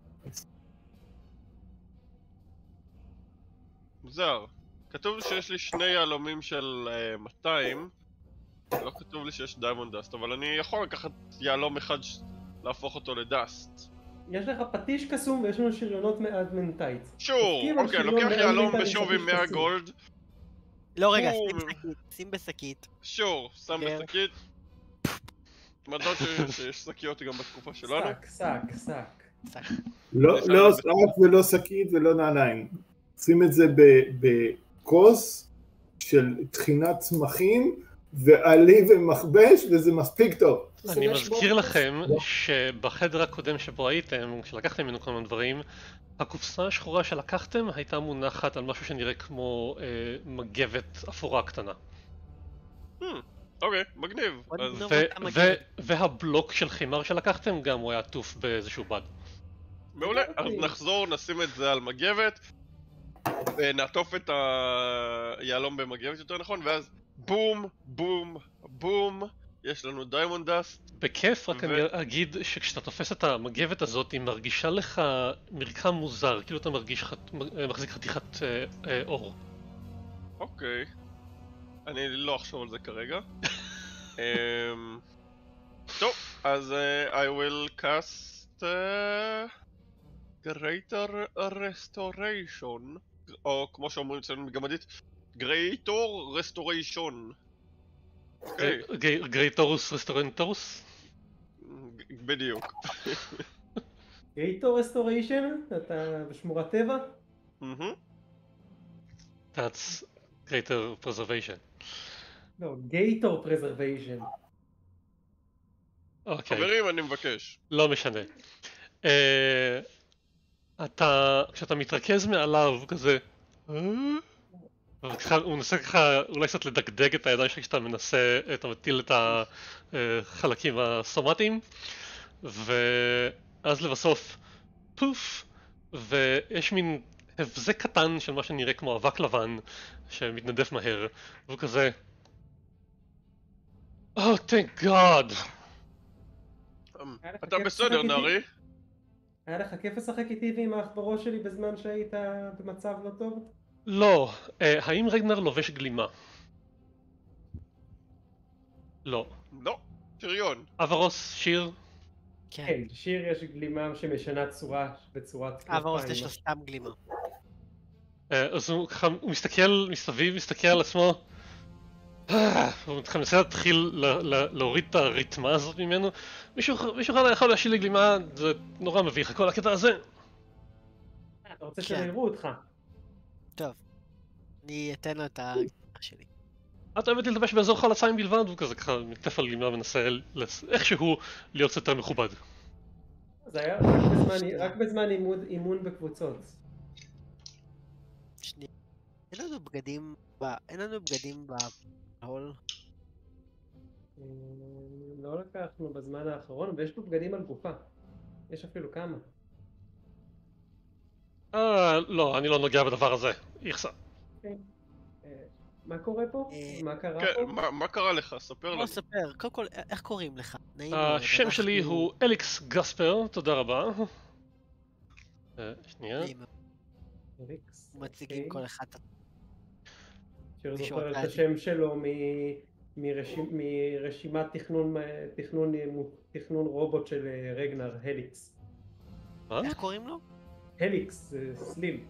מוזר. כתוב שיש לי שני יהלומים של uh, מאתיים. לא כתוב לי שיש דיימונד דאסט, אבל אני יכול לקחת יהלום אחד ש... להפוך אותו לדאסט. יש לך פטיש קסום ויש לנו שריונות מאדמנטייט. שור! תסכים על אוקיי, שריון לוקח יהלום מאדמנטייט בשווי עם פטיש מאה קסום. גולד. לא, רגע, בום. שים בשקית, שים בשקית. שור, שם כן. בשקית. מזל ש- שיש שקיות גם בתקופה שלנו. שק, שק, שק. שק. לא אני שם לא את זה. שק ולא שקית ולא נעליים. שים את זה ב- בכוס של טחינת צמחים ועלי ומכבש וזה מספיק טוב. אני זה מזכיר משמעות. לכם שבחדר הקודם שבו הייתם, כשלקחתם ממנו כל מיני דברים, הקופסה השחורה שלקחתם הייתה מונחת על משהו שנראה כמו אה, מגבת אפורה קטנה. Hmm, אוקיי, מגניב. בוא אז נגנוב ו- אותה ו- מגבת. והבלוק של חימר שלקחתם גם הוא היה עטוף באיזשהו בד. מעולה, אז אוקיי. נחזור, נשים את זה על מגבת, אה, נעטוף את היהלום במגבת יותר נכון, ואז בום, בום, בום, יש לנו דיימונד דאסט. בכיף, רק ו- אני אגיד שכשאתה תופס את המגבת הזאת היא מרגישה לך מרקם מוזר, כאילו אתה מרגיש חת... מחזיק חתיכת אה, אה, אור. אוקיי. אני לא אחשוב על זה כרגע. אמ, טוב, אז אה, I will cast אה, Greater Restoration, או כמו שאומרים אצלנו בגמדית, Greater Restoration. אוקיי, גרייטורוס רסטורנטורוס? בדיוק. גייטור רסטוריישן? אתה בשמורת טבע? מהמם. That's greater preservation. לא, גייטור פרזרוויישן. אוקיי, חברים, אני מבקש. לא משנה. אה, אתה, כשאתה מתרכז מעליו כזה, אה? וככה, הוא מנסה ככה אולי קצת לדגדג את הידיים שלך כשאתה מנסה, אתה מטיל את החלקים הסומטיים, ואז לבסוף פוף, ויש מין הבזק קטן של מה שנראה כמו אבק לבן שמתנדף מהר, והוא כזה Oh, thank God! אמ, היה לך אתה כיף בסדר, לשחק איתי? נערי? היה לך כיף לשחק איתי ועם האח בראש שלי בזמן שהיית במצב לא טוב? לא, אה, האם רגנר לובש גלימה? לא. לא, שריון. אברוס, שיר? כן. כן, שיר יש גלימה שמשנה צורה בצורת אברוס יש לו סתם גלימה. אה, אז הוא ככה, הוא מסתכל מסביב, מסתכל על עצמו. הוא מנסה להתחיל להוריד את הריתמה הזאת ממנו. מישהו יכול להשאיר לי גלימה, זה נורא מביך, כל הקטע הזה. אתה רוצה שהם יראו אותך? טוב, אני אתן לו את הגלימה שלי. את אוהבת להתלבש באזור חלציים בלבד, והוא כזה ככה מטף על גלימה ומנסה איכשהו להיות יותר מכובד. זה היה רק בזמן אימון בקבוצות. שנייה. אין לנו בגדים ב... אין לנו בגדים בהול. לא לקחנו בזמן האחרון, ויש פה בגדים על גופה. יש אפילו כמה. אה, לא, אני לא נוגע בדבר הזה. יחסה. מה קורה פה? מה קרה כן, פה? מה- מה קרה לך? ספר לנו. בוא ספר, קודם כל, איך קוראים לך? נעים מאוד, השם שלי אנחנו- הוא אליקס גספר, תודה רבה. אה, שנייה. נעים מאוד. ריקס. מציגים אוקיי. כל אחד. שהוא מישהו זוכר את אותה- השם שלו מ- מרשימ- מרשימת תכנון, תכנון, תכנון רובוט של רגנר, הליקס. מה? איך קוראים לו? הליקס, זה סלים.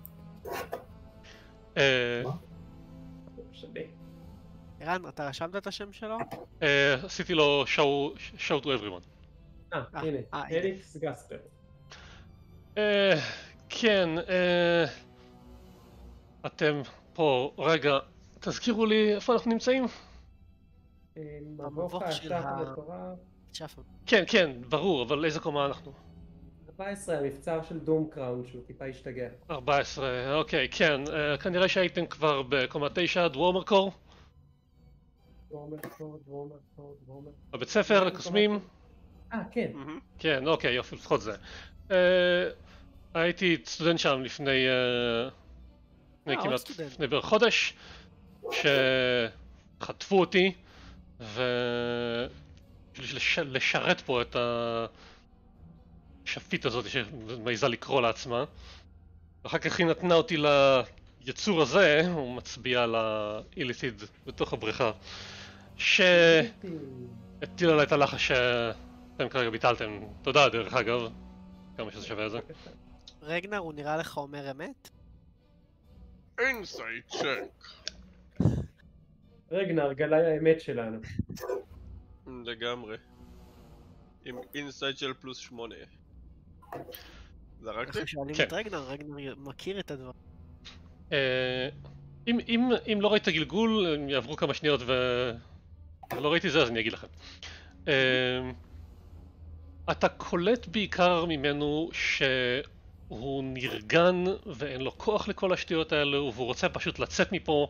אה, משנה. ערן, אתה רשמת את השם שלו? אה, עשיתי לו show show to everyone. אה, אה, הנה, אה, הנה. הליקס גספר. אה, כן, אה, אתם פה, רגע, תזכירו לי איפה אנחנו נמצאים? מבוך המבוך של האשף ה- המטורף. שפם. כן, כן, ברור, אבל איזה קומה אנחנו? ארבע עשרה, המבצר של דום קראון, שהוא טיפה השתגע. ארבע עשרה, אוקיי, כן, אה, כנראה שהייתם כבר בקומה תשע, דוורמר קור, דרומר קור, דרומר קור, דרומר. בבית ספר לקוסמים. אה, כן. מהמם. כן, אוקיי, יופי, לפחות זה. אה, הייתי סטודנט שם לפני, אה, לפני אה, עוד כמעט, סטודנט. לפני בערך חודש, שחטפו אותי, ו... בשביל לש... לשרת פה את השפית הזאת שמעיזה לקרוא לעצמה. ואחר כך היא נתנה אותי ליצור הזה, הוא מצביע על האיליתיד בתוך הבריכה, שהטיל עליי את הלחץ שאתם כרגע ביטלתם. תודה דרך אגב, כמה שזה שווה את זה. רגנר, הוא נראה לך אומר אמת? אינסייט צ'ק. רגנר, גלאי האמת שלנו. לגמרי. עם אינסייט של פלוס שמונה. זרקתי? אנחנו שואלים כן. את רגנר, רגנר מכיר את הדבר. אה, אם, אם, אם לא ראית גלגול, הם יעברו כמה שניות ו... ולא ראיתי זה, אז אני אגיד לכם. אה, אתה קולט בעיקר ממנו שהוא נרגן ואין לו כוח לכל השטויות האלו, והוא רוצה פשוט לצאת מפה,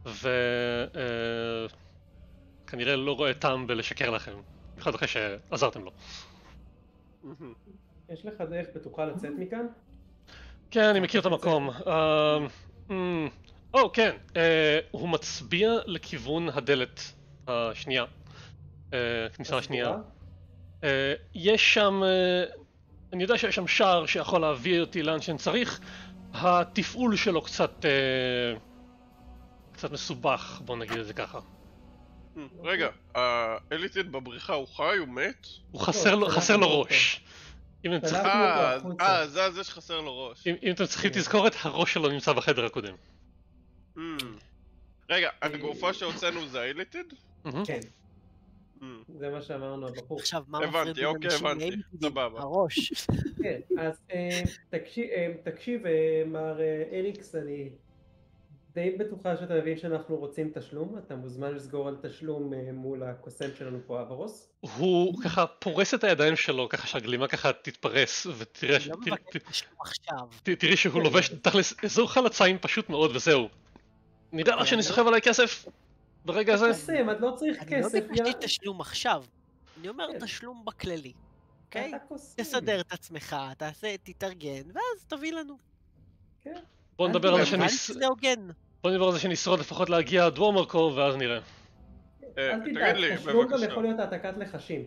וכנראה לא רואה טעם בלשקר לכם, במיוחד אחרי שעזרתם לו. מהמם. יש לך דרך בטוחה לצאת מכאן? כן, אני מכיר את המקום. אה, אמ, או, כן, אה, הוא מצביע לכיוון הדלת השנייה. אה, הכניסה השנייה. אה, יש שם, אה, אני יודע שיש שם שער שיכול להביא אותי לאן שאני צריך. התפעול שלו קצת, אה, קצת מסובך, בוא נגיד את זה ככה. רגע, האליטיד בבריכה הוא חי? הוא מת? הוא חסר לו, חסר לו ראש. אם אתם צריכים, שלחנו אותו אה, החוצה. אה, זה הזה שחסר לו ראש. אם, אם אתם צריכים תזכורת, הראש שלו נמצא בחדר הקודם. Hmm. רגע, הגופה שהוצאנו זה האליטיד? מהמם. כן, Hmm. זה מה שאמרנו הבחור. עכשיו, מה הבנתי, מפריד בין אוקיי, אנשים הבנתי. לאליטידים? סבבה. הראש. כן, אז אה, תקשיב, אה, תקשיב, אה, מר אה, אליקס, אני די בטוחה שאתה מבין שאנחנו רוצים תשלום, אתה מוזמן לסגור על תשלום אה, מול הקוסם שלנו פה אברוס. הוא ככה פורס את הידיים שלו, ככה שהגלימה ככה תתפרס, ותראה אני לא ת- מבקש ת- תשלום עכשיו. ת- תראי שהוא לובש תכלס אזור חלציים פשוט מאוד וזהו. נראה לך שאני סוחב עליי כסף ברגע הזה? קוסם, את לא צריך אני לא כסף, ביקשתי תשלום עכשיו. אני אומר כן. תשלום בכללי. אוקיי? אתה קוסם. תסדר את עצמך, תעשה, תתארגן, ואז תביא לנו. כן. בוא אל נדבר על זה תדאג, נראה לי שנס... שזה הוגן. בוא נדבר על זה שנשרוד לפחות להגיע עד וורמרקור ואז נראה. אה, אל תגיד תדאג, לי, תשלום גם בבקשה. יכול להיות העתקת לחשים.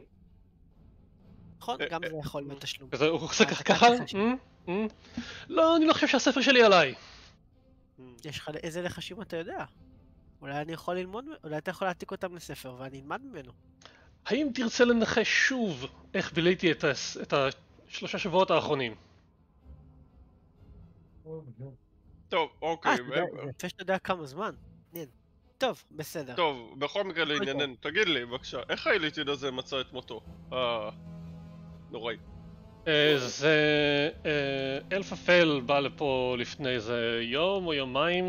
נכון? אה, גם אה, זה יכול להיות תשלום. כזה, הוא עושה ככה העתקת ככה? לחשים. "אמ? אמ? לא, אני לא חושב שהספר שלי עליי. Hmm. יש לך איזה לחשים אתה יודע? אולי אני יכול ללמוד, אולי אתה יכול להעתיק אותם לספר ואני אלמד ממנו. האם תרצה לנחש שוב איך ביליתי את הס- את השלושה שבועות האחרונים? טוב, אה, אוקיי. אתה יודע, זה יפה שאתה יודע כמה זמן. מעניין. טוב, בסדר. טוב, בכל מקרה לענייננו, תגיד לי בבקשה, איך האליטיד הזה מצא את מותו? אה... נוראי. זה אלף אפל בא לפה לפני איזה יום או יומיים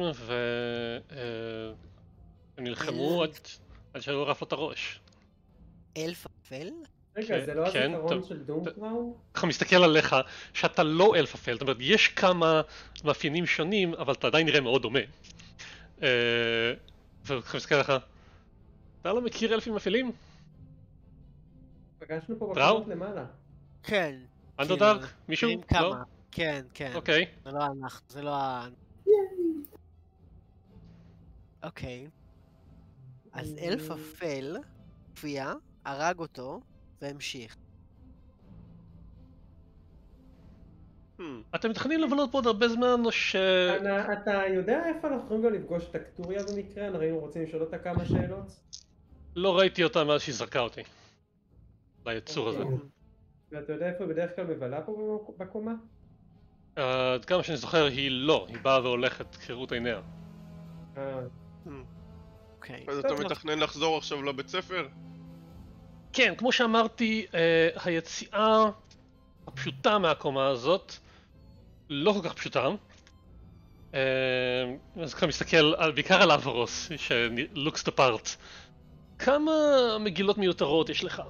והם נלחמו עד שהוא ערף לו את הראש. אלף אפל? רגע, זה לא הזיכרון של דום קראון? ככה מסתכל עליך שאתה לא אלף אפל, זאת אומרת יש כמה מאפיינים שונים אבל אתה עדיין נראה מאוד דומה. וככה מסתכל עליך, אתה לא מכיר אלפים אפלים? פגשנו פה בקומות למעלה. כן. אנדרדארק? מישהו? לא? כן, כן. אוקיי. זה לא אנחנו, זה לא ה... אוקיי. אז אלף אפל, הופיע, הרג אותו, והמשיך. אתם מתכננים לבלות פה עוד הרבה זמן או ש... אתה יודע איפה אנחנו יכולים גם לפגוש את הקטוריה במקרה? אנחנו רוצים לשאול אותה כמה שאלות? לא ראיתי אותה מאז שהיא זרקה אותי. ליצור הזה. ואתה יודע איפה בדרך כלל מבלה פה בקומה? עד כמה שאני זוכר היא לא, היא באה והולכת כראות עיניה. אוקיי. אז אתה מתכנן לחזור עכשיו לבית ספר? כן, כמו שאמרתי, היציאה הפשוטה מהקומה הזאת לא כל כך פשוטה. אז ככה מסתכל בעיקר על אברוס, ש-looks the part. כמה מגילות מיותרות יש לך?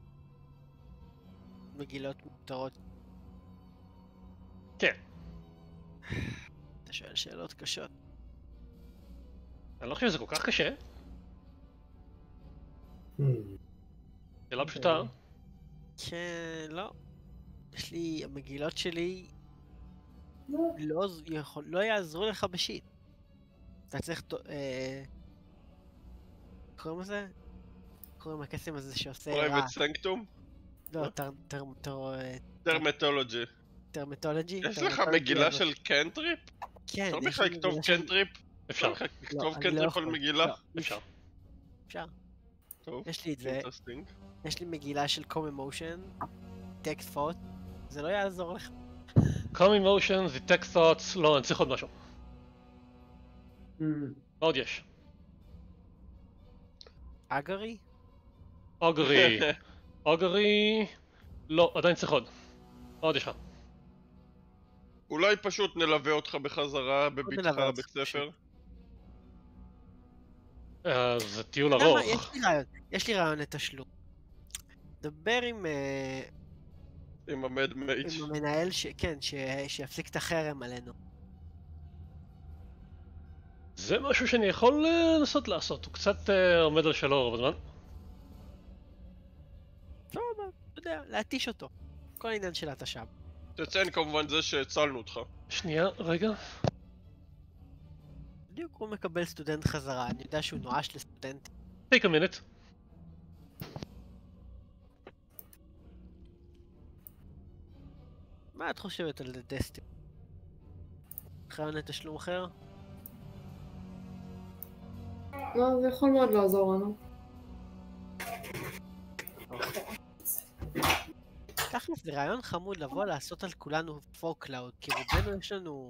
מגילות מיותרות? כן. אתה שואל שאלות קשות. אני לא חושב שזה כל כך קשה. שאלה פשוטה. כן, לא. יש לי, המגילות שלי לא יעזרו לך בשיט. אתה צריך... קוראים לזה? קוראים הקסם הזה שעושה רע. פרייבט סנקטום? לא, טרמטולוגי. טרמטולוגי? יש לך מגילה של קנטריפ? כן. אפשר בכלל לכתוב קנטריפ? אפשר. לכתוב קנטריפ על מגילה? אפשר. אפשר. טוב, יש לי את זה. יש לי מגילה של קום אמושן, טקסט פוט, זה לא יעזור לך. קום אמושן זה טקסט thoughts, לא, אני צריך עוד משהו. מה עוד יש? אגרי? אוגרי. אוגרי... לא, עדיין צריך עוד. מה עוד יש לך? אולי פשוט נלווה אותך בחזרה בביתך בית ספר? זה טיול ארוך. יש לי רעיון, יש לי רעיון לתשלום. דבר עם... עם המד מייג'. עם המנהל, כן, שיפסיק את החרם עלינו. זה משהו שאני יכול לנסות לעשות, הוא קצת עומד על שלו רוב הזמן. טוב, אתה יודע, להתיש אותו. כל העניין של התש"ב. תציין כמובן זה שהצלנו אותך. שנייה, רגע. בדיוק הוא מקבל סטודנט חזרה, אני יודע שהוא נואש לסטודנט. take a minute. מה את חושבת על דסטי? חייב לתשלום אחר? לא, זה יכול מאוד לעזור לנו. תכלס זה רעיון חמוד לבוא לעשות על כולנו פורקלאוד, כי רובנו יש לנו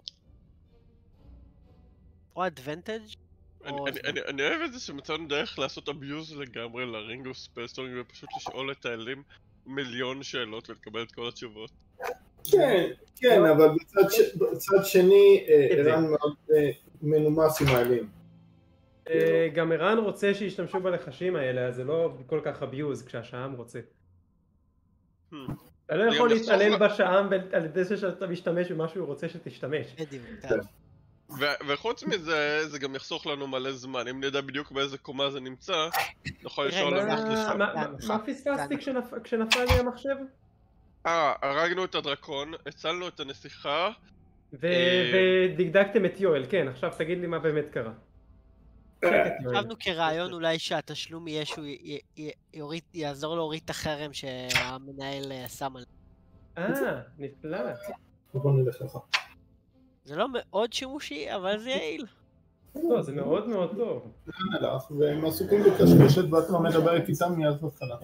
או אדוונטג' או... אני אוהב את זה שמצאנו דרך לעשות אביוז לגמרי לרינגו ספייסטורינג ופשוט לשאול את האלים מיליון שאלות ולקבל את כל התשובות. כן, כן, אבל בצד שני ערן מאוד מנומס עם האלים. גם ערן רוצה שישתמשו בלחשים האלה, אז זה לא כל כך אביוז כשהשעם רוצה. אתה לא יכול להתעלל בשעם על ידי שאתה משתמש במה שהוא רוצה שתשתמש. וחוץ מזה, זה גם יחסוך לנו מלא זמן. אם נדע בדיוק באיזה קומה זה נמצא, נוכל לשאול עליו איך לשם. מה פספסתי כשנפל לי המחשב? אה, הרגנו את הדרקון, הצלנו את הנסיכה. ודגדגתם את יואל, כן, עכשיו תגיד לי מה באמת קרה. חשבנו כרעיון אולי שהתשלום יהיה שהוא יעזור להוריד את החרם שהמנהל שם עליו. אה, נפלא. בוא נלך לך. זה לא מאוד שימושי, אבל זה יעיל. לא, זה מאוד מאוד טוב. נראה לך, והם עסוקים בקשקשת ואת לא מדברת איתם מיד בהתחלה.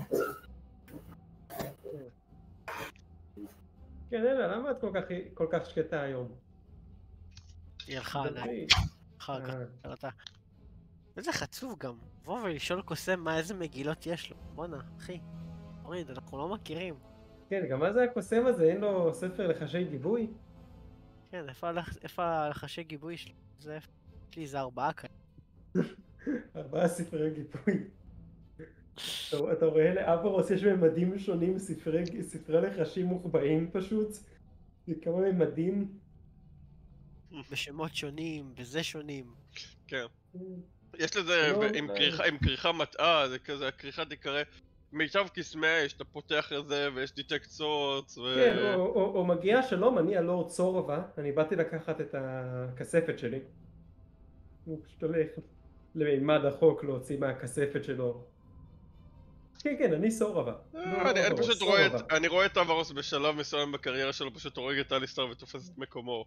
כן, אלא, למה את כל כך שקטה היום? היא הלכה עליי. אחר כך, אתה. איזה חצוף גם. בוא ולשאול קוסם מה איזה מגילות יש לו. בואנה, אחי. תוריד, אנחנו לא מכירים. כן, גם מה זה הקוסם הזה? אין לו ספר לחשי גיבוי? כן, איפה הלח- איפה הלחשי גיבוי שלי? זה איפה? יש לי איזה ארבעה כאלה. ארבעה ספרי גיבוי. אתה אתה רואה לאברוס יש ממדים שונים, ספרי ספרי לחשים מוחבאים פשוט. כמה ממדים. בשמות שונים, בזה שונים. כן. יש לזה, לא, עם לא. כריכה- עם כריכה מטעה, זה כזה, הכריכה תיקרא מיטב קסמי האש, אתה פותח את זה ויש דיטקט סורץ ו... כן, או- או או מגיע שלום, אני הלורד סורבה, אני באתי לקחת את הכספת שלי. הוא פשוט הולך למימד החוק להוציא מהכספת שלו. כן, כן, אני סורבה. לא, אה, אני אני אברוס, פשוט רואה את, סורבה. אני רואה את אברוס בשלב מסוים בקריירה שלו, פשוט הורג את אליסטר ותופס את מקומו.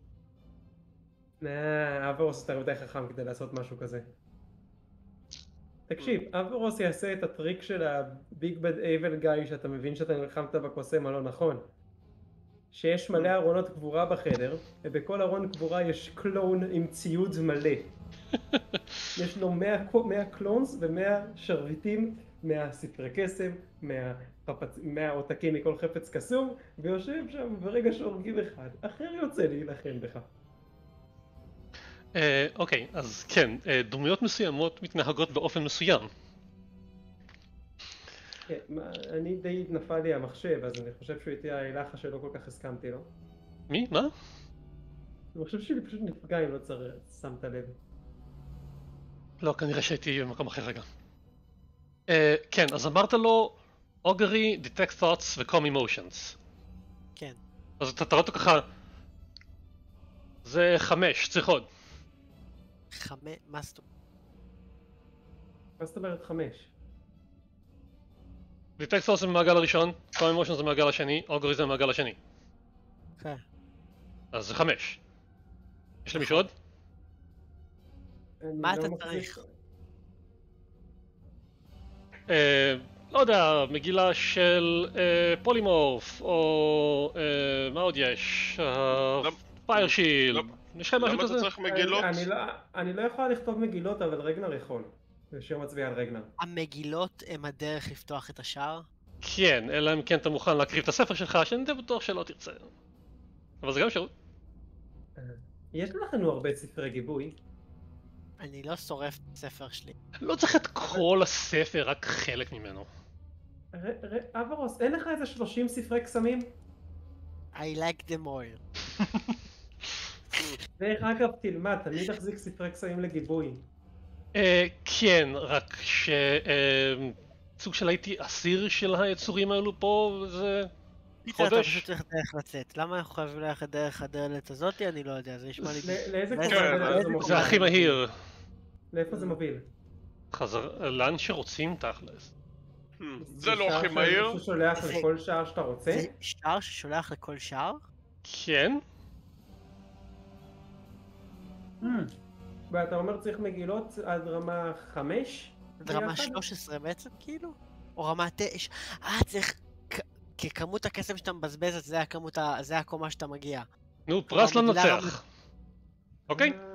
אה, אברוס אתה יותר חכם כדי לעשות משהו כזה. תקשיב, אברוס יעשה את הטריק של הביג בד אייבל גאי שאתה מבין שאתה נלחמת בקוסם הלא נכון. שיש מלא ארונות קבורה בחדר, ובכל ארון קבורה יש קלון עם ציוד מלא. יש לו מאה קלונס ומאה שרביטים מהספרי קסם, מהחפצ... מאה עותקים מכל חפץ קסום, ויושב שם ברגע שהורגים אחד, אחר יוצא להילחם בך. אה, אוקיי, אז כן, אה, דמויות מסוימות מתנהגות באופן מסוים. כן, מה, אני די נפל לי המחשב, אז אני חושב שהוא איתי ההילכה שלא כל כך הסכמתי לו. מי? מה? אני חושב שלי פשוט נפגע אם לא צריך, שמת לב. לא, כנראה שהייתי במקום אחר רגע. אה, כן, אז אמרת לו אוגרי, detect thoughts ו-calm emotions. כן. אז אתה תראה אותו ככה... זה חמש, צריך עוד. חמש... מה זאת אומרת? מה זאת אומרת חמש? detect thoughts זה במעגל הראשון, calm emotions זה במעגל השני, אוגרי זה במעגל השני. כן. אז זה חמש. יש למישהו עוד? אני מה לא אתה מחזיק- צריך? אה, לא יודע, מגילה של אה, פולימורף, או אה, מה עוד יש? פייר שילד, למה- יש לכם משהו למה אתה כזה? צריך מגילות? אני, אני, לא, אני לא יכול לכתוב מגילות, אבל רגנר יכול. ושיר מצביע על רגנר. המגילות הם הדרך לפתוח את השער? כן, אלא אם כן אתה מוכן להקריב את הספר שלך, שאני די בטוח שלא תרצה. אבל זה גם אפשרות. יש לכם הרבה ספרי גיבוי. אני לא שורף את הספר שלי. לא צריך את כל הספר, רק חלק ממנו. ר- ר- אברוס, אין לך איזה שלושים ספרי קסמים? I like them all. דרך אגב, תלמד, תמיד תחזיק ספרי קסמים לגיבוי. אה, כן, רק ש... אה, סוג של הייתי אסיר של היצורים האלו פה, זה... פיטר, אתה חודש? פשוט צריך דרך לצאת. למה אנחנו חייבים ללכת דרך הדלת הזאתי? אני לא יודע, זה נשמע לי... ל- לאיזה לאיזה- קומה כן, זה מוביל? זה הכי מהיר. לאיפה זה מוביל? חזר... לאן שרוצים תכלס. Hmm, זה לא שער הכי ש- מהיר. ששולח זה- לכל שער שאתה רוצה? זה שער ששולח לכל שער? כן? Hmm. ואתה אומר צריך מגילות עד רמה חמש? עד רמה ביחד? שלוש עשרה בעצם כאילו? או רמה תשע? אה, צריך... כ- ככמות הכסף שאתה מבזבז, אז זה הכמות ה... זה הקומה שאתה מגיע. נו, פרס כלומר, בגלל לנצח. אוקיי? אה,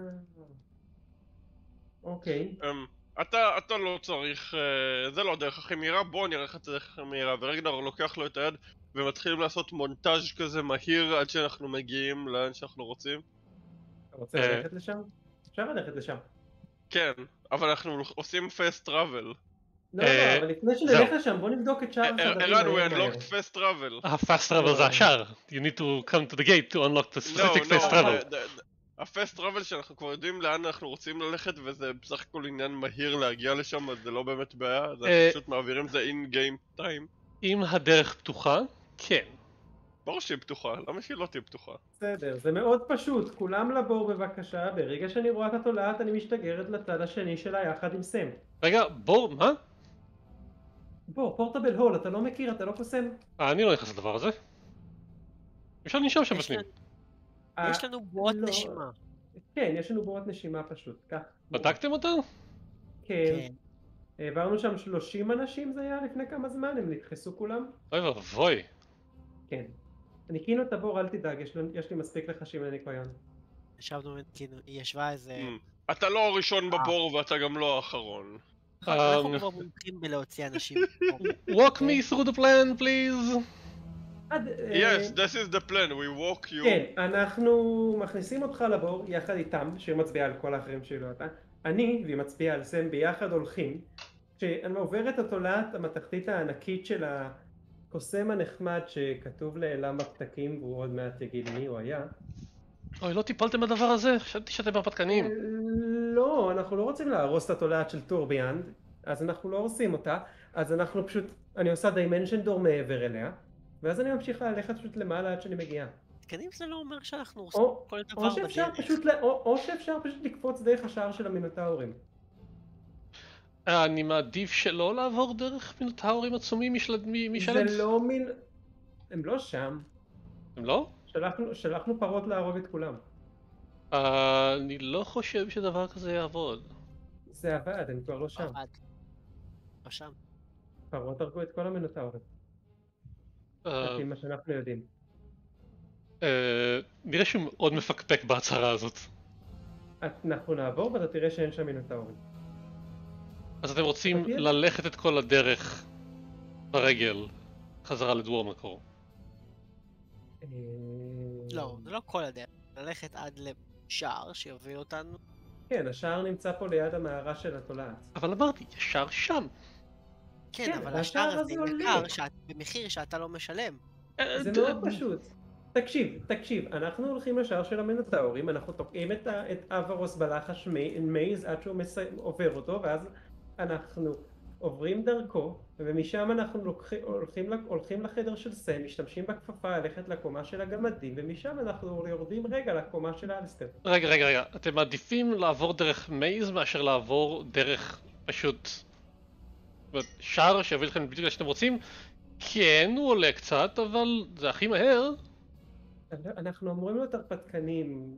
אוקיי. אמ, אתה, אתה לא צריך, אה, זה לא הדרך הכי מהירה, בוא נראה לך את הדרך הכי מהירה. ורגנר לוקח לו את היד ומתחילים לעשות מונטאז' כזה מהיר עד שאנחנו מגיעים לאן שאנחנו רוצים. אתה רוצה אה. ללכת לשם? אפשר ללכת לשם. כן, אבל אנחנו עושים פסט טראבל. לא, אה, לא, אבל לפני זהו. שנלך לשם בוא נבדוק את שער החדרים. ערן, we מהר, מהר. unlocked fast travel. ה-fast travel זה השער. You need to come to the gate to unlock the לא, specific fast לא, travel. הפסט טראבל שאנחנו כבר יודעים לאן אנחנו רוצים ללכת וזה בסך הכל עניין מהיר להגיע לשם, אז זה לא באמת בעיה, אז אה. אנחנו פשוט מעבירים את זה in game time. אם הדרך פתוחה, כן. ברור שהיא פתוחה, למה שהיא לא תהיה פתוחה? בסדר, זה מאוד פשוט, כולם לבור בבקשה, ברגע שאני רואה את התולעת אני משתגרת לצד השני שלה יחד עם סם. רגע, בור, מה? בוא, פורטבל הול, אתה לא מכיר, אתה לא קוסם? אה, אני לא נכנס לדבר הזה. אפשר לנשום שם יש בפנים. לנו- יש לנו בועות לא. נשימה. כן, יש לנו בועות נשימה פשוט, כך. בדקתם אותה? כן. כן. העברנו שם שלושים אנשים זה היה לפני כמה זמן, הם נדחסו כולם? אוי ואבוי. כן. אני קינו את הבור, אל תדאג, יש לי, יש לי מספיק לחשים לניקיון. ישבנו, כאילו, היא ישבה איזה... אמ, אתה לא הראשון בבור ואתה גם לא האחרון. אנחנו כבר מומחים בלהוציא אנשים. Walk me through the plan, please. Yes, this is the plan, we walk you. כן, אנחנו מכניסים אותך לבור יחד איתם, שהיא מצביעה על כל האחרים שלו אתה. אני, והיא מצביעה על סם, ביחד הולכים. כשאני עובר את התולעת המתכתית הענקית של הקוסם הנחמד שכתוב לאלה בפתקים, והוא עוד מעט יגיד מי הוא היה. אוי, לא טיפלתם בדבר הזה? חשבתי שאתם הרפתקנים. לא, אנחנו לא רוצים להרוס את התולעת של טורביאנד, אז אנחנו לא הורסים אותה, אז אנחנו פשוט, אני עושה דיימנשן דור מעבר אליה, ואז אני ממשיכה ללכת פשוט למעלה עד שאני מגיעה. תקנים זה לא אומר שאנחנו עושים כל דבר או שאפשר פשוט, או שאפשר פשוט לקפוץ דרך השער של המינוטאורים. אני מעדיף שלא לעבור דרך מינוטאורים עצומים משלד. זה לא מין... הם לא שם. הם לא? שלחנו, שלחנו פרות להרוג את כולם. אני לא חושב שדבר כזה יעבוד. זה עבד, הם כבר לא שם. עבד. לא שם. פרות הרגו את כל המינוטאורים. לפי מה שאנחנו יודעים. נראה שהוא מאוד מפקפק בהצהרה הזאת. אנחנו נעבור ואתה תראה שאין שם מינוטאורים. אז אתם רוצים ללכת את כל הדרך ברגל חזרה לדבור מקור? לא, זה לא כל הדרך. ללכת עד לשער שיוביל אותנו. כן, השער נמצא פה ליד המערה של התולעת. אבל אמרתי, ישר שם. כן, אבל השער הזה יקר במחיר שאתה לא משלם. זה מאוד פשוט. תקשיב, תקשיב, אנחנו הולכים לשער של המינוטאורים, אנחנו תוקעים את אברוס בלחש מייז עד שהוא עובר אותו, ואז אנחנו עוברים דרכו, ומשם אנחנו הולכים לחדר של סם, משתמשים בכפפה ללכת לקומה של הגמדים, ומשם אנחנו יורדים רגע לקומה של אלסטר. רגע, רגע, רגע, אתם מעדיפים לעבור דרך מייז מאשר לעבור דרך פשוט שער שיביא לכם בדיוק מה שאתם רוצים? כן, הוא עולה קצת, אבל זה הכי מהר. אנחנו אמורים להיות הרפתקנים.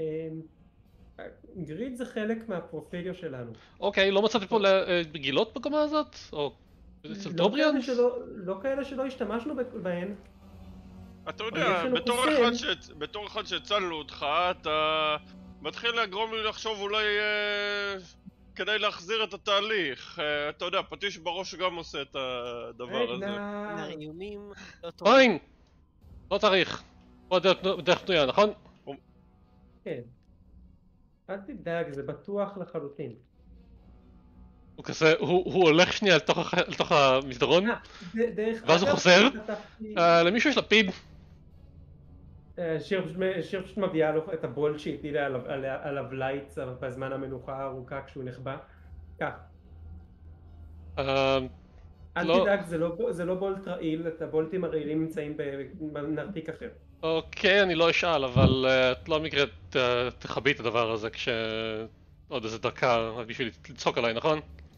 גריד זה חלק מהפרופיליו שלנו. אוקיי, לא מצאתם פה גילות בקומה הזאת? או אצל טורביאן? לא כאלה שלא השתמשנו בהן. אתה יודע, בתור אחד שהצלנו אותך, אתה מתחיל לגרום לי לחשוב אולי כדי להחזיר את התהליך. אתה יודע, פטיש בראש גם עושה את הדבר הזה. איומים לא טוב. פיין! לא צריך. פה דרך פנויה, נכון? כן. אל תדאג, זה בטוח לחלוטין. הוא כזה, הוא הולך שנייה לתוך המסדרון, ואז הוא חוזר. למישהו יש לפיד. שיר פשוט מביאה לו את הבול שהטילה עליו לייטס בזמן המנוחה הארוכה כשהוא נחבא. כך. אל תדאג, זה לא בולט רעיל, את הבולטים הרעילים נמצאים בנרתיק אחר. אוקיי, אני לא אשאל, אבל את לא מקרה תחבי את הדבר הזה כשעוד איזה דקה רק בשביל לצחוק עליי, נכון?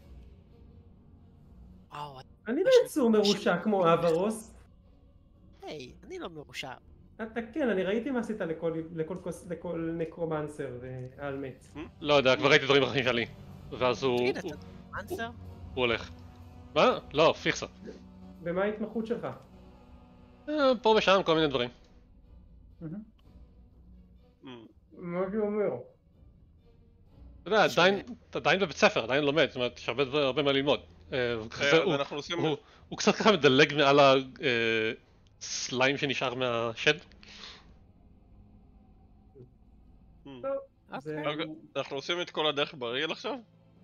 אני לא יצור מרושע כמו אברוס. היי, אני לא מרושע. אתה כן, אני ראיתי מה עשית לכל נקרומנסר ועל מת. לא יודע, כבר ראיתי דברים אחרים שלי. ואז הוא... תגיד, אתה נקרומנסר? הוא הולך. מה? לא, פיכסה. ומה ההתמחות שלך? פה ושם כל מיני דברים. מה זה אומר? אתה יודע, עדיין בבית ספר, עדיין לומד, זאת אומרת, יש הרבה מה ללמוד. הוא קצת ככה מדלג מעל הסליים שנשאר מהשד. אנחנו עושים את כל הדרך ברעיל עכשיו?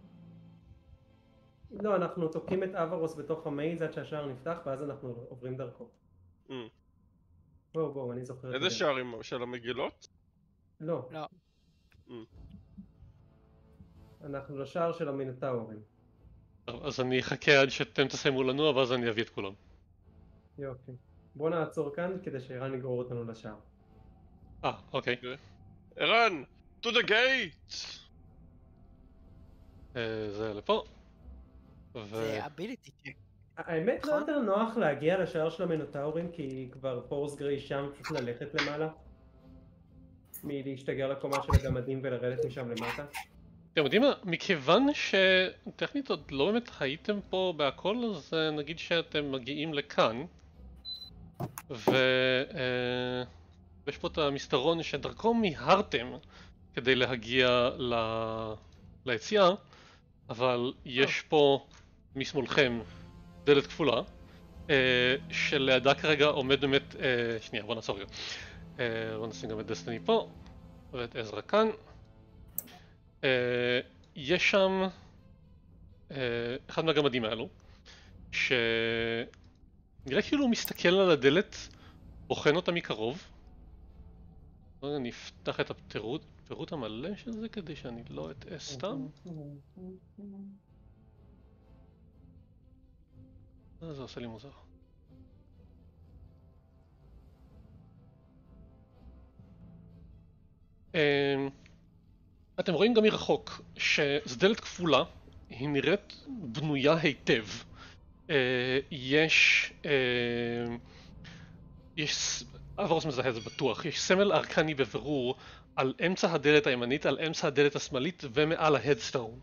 לא, אנחנו תוקעים את אברוס בתוך המייז עד שהשער נפתח, ואז אנחנו עוברים דרכו. בואו, בואו, אני זוכר את זה. איזה שערים? של המגילות? לא. לא. אנחנו לשער של המינוטאורים. אז אני אחכה עד שאתם תסיימו לנוע, ואז אני אביא את כולם. יופי. בואו נעצור כאן כדי שערן יגרור אותנו לשער. אה, אוקיי. ערן! To the gate! זה לפה. זה ability check. האמת לא יותר נוח להגיע לשער של המינוטאורים כי כבר פורס גריי שם פשוט ללכת למעלה מלהשתגר לקומה של הגמדים ולרדת משם למטה. אתם יודעים מה? מכיוון שטכנית עוד לא באמת הייתם פה בהכל, אז נגיד שאתם מגיעים לכאן ויש פה את המסדרון שדרכו מיהרתם כדי להגיע ל... ליציאה, אבל יש פה משמאלכם דלת כפולה, אה, שלידה כרגע עומד באמת... אה, שנייה, בוא נעצור רגע. אה, בוא נשים גם את דסטיני פה, ואת עזרא כאן. אה, יש שם אה, אחד מהגמדים האלו, שנראה כאילו הוא מסתכל על הדלת, בוחן אותה מקרוב. רגע, אני אפתח את הפירוט, פירוט המלא של זה כדי שאני לא אטעה סתם. אה, זה עושה לי מוזר. אתם רואים גם מרחוק שזו דלת כפולה, היא נראית בנויה היטב. יש... יש... אברוס מזהה את זה בטוח, יש סמל ארקני בבירור על אמצע הדלת הימנית, על אמצע הדלת השמאלית ומעל ההדסטון.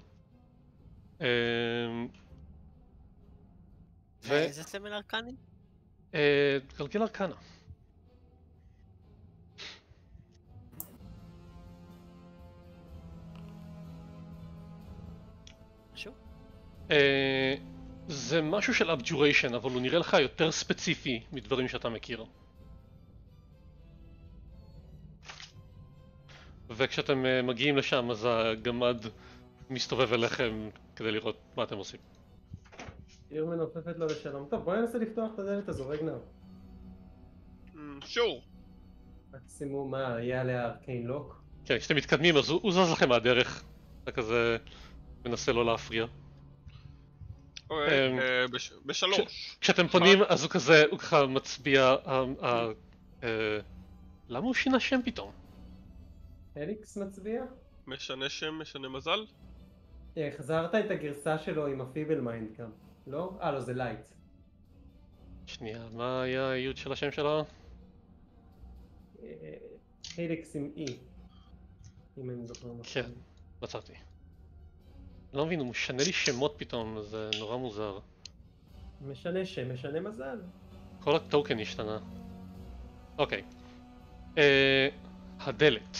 איזה סמל ארקני? גלגל ארקנה. משהו? זה משהו של אבג'וריישן, אבל הוא נראה לך יותר ספציפי מדברים שאתה מכיר. וכשאתם מגיעים לשם אז הגמד מסתובב אליכם כדי לראות מה אתם עושים. עיר מנופפת לו לשלום. טוב, בואי ננסה לפתוח את הדלת הזו, רגנר. שור. מקסימום מה, יהיה עליה ארקיין לוק? כן, כשאתם מתקדמים אז הוא זז לכם מהדרך. אתה כזה מנסה לא להפריע. אוקיי, בשלוש. כשאתם פונים אז הוא כזה, הוא ככה מצביע... למה הוא שינה שם פתאום? אליקס מצביע? משנה שם, משנה מזל? החזרת את הגרסה שלו עם הפיבל מיינד גם, לא? אה לא, זה לייט. שנייה, מה היה היוד של השם שלו? אליקס עם אי, אם אני זוכר מה. כן, מצאתי. לא מבין, הוא משנה לי שמות פתאום, זה נורא מוזר. משנה שם, משנה מזל. כל הטוקן השתנה. אוקיי. הדלת.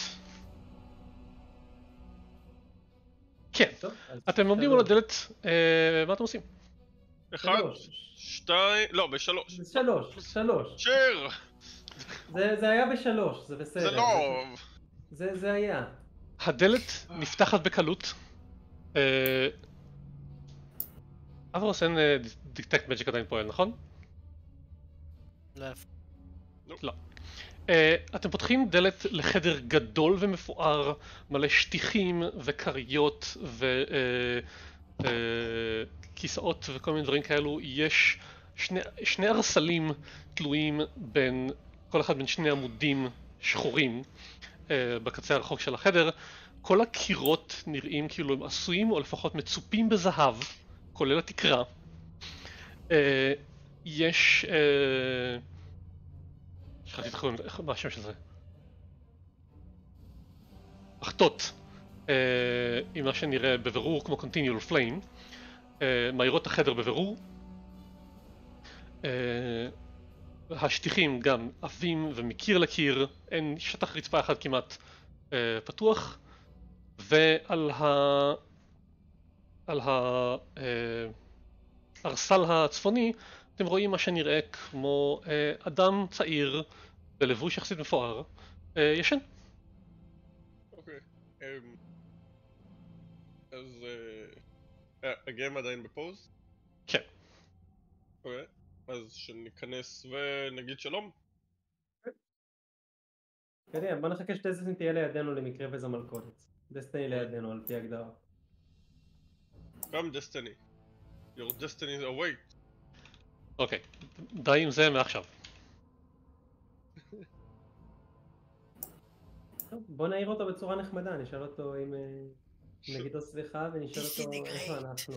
כן, אתם עומדים על הדלת, מה אתם עושים? אחד, שתיים, לא, בשלוש. בשלוש, שלוש. שיר! זה היה בשלוש, זה בסדר. זה לא... זה היה. הדלת נפתחת בקלות. אברוס אין דיקטקט מג'יק עדיין פועל, נכון? לא. לא. אתם פותחים דלת לחדר גדול ומפואר, מלא שטיחים וכריות וכיסאות וכל מיני דברים כאלו. יש שני, שני ארסלים תלויים בין, כל אחד בין שני עמודים שחורים בקצה הרחוק של החדר. כל הקירות נראים כאילו הם עשויים או לפחות מצופים בזהב, כולל התקרה. יש... שכחתי את תחום, מה השם של זה? מחטות, עם מה שנראה בבירור כמו continual flame, מאירות החדר בבירור. השטיחים גם עבים ומקיר לקיר, אין שטח רצפה אחד כמעט פתוח, ועל ה... על הארסל הצפוני אתם רואים מה שנראה כמו אדם צעיר בלבוש יחסית מפואר, ישן. אוקיי, אז הגיים עדיין בפוז? כן. אוקיי, אז שניכנס ונגיד שלום. קדימה, בוא נחכה שדסטיני תהיה לידינו למקרה וזה מלכודת. דסטיני לידינו על פי הגדרה. גם דסטיני. Your destiny is awake. אוקיי, די עם זה מעכשיו. טוב, בוא נעיר אותו בצורה נחמדה, נשאל אותו אם... נגיד לו סליחה ונשאל אותו איפה אנחנו.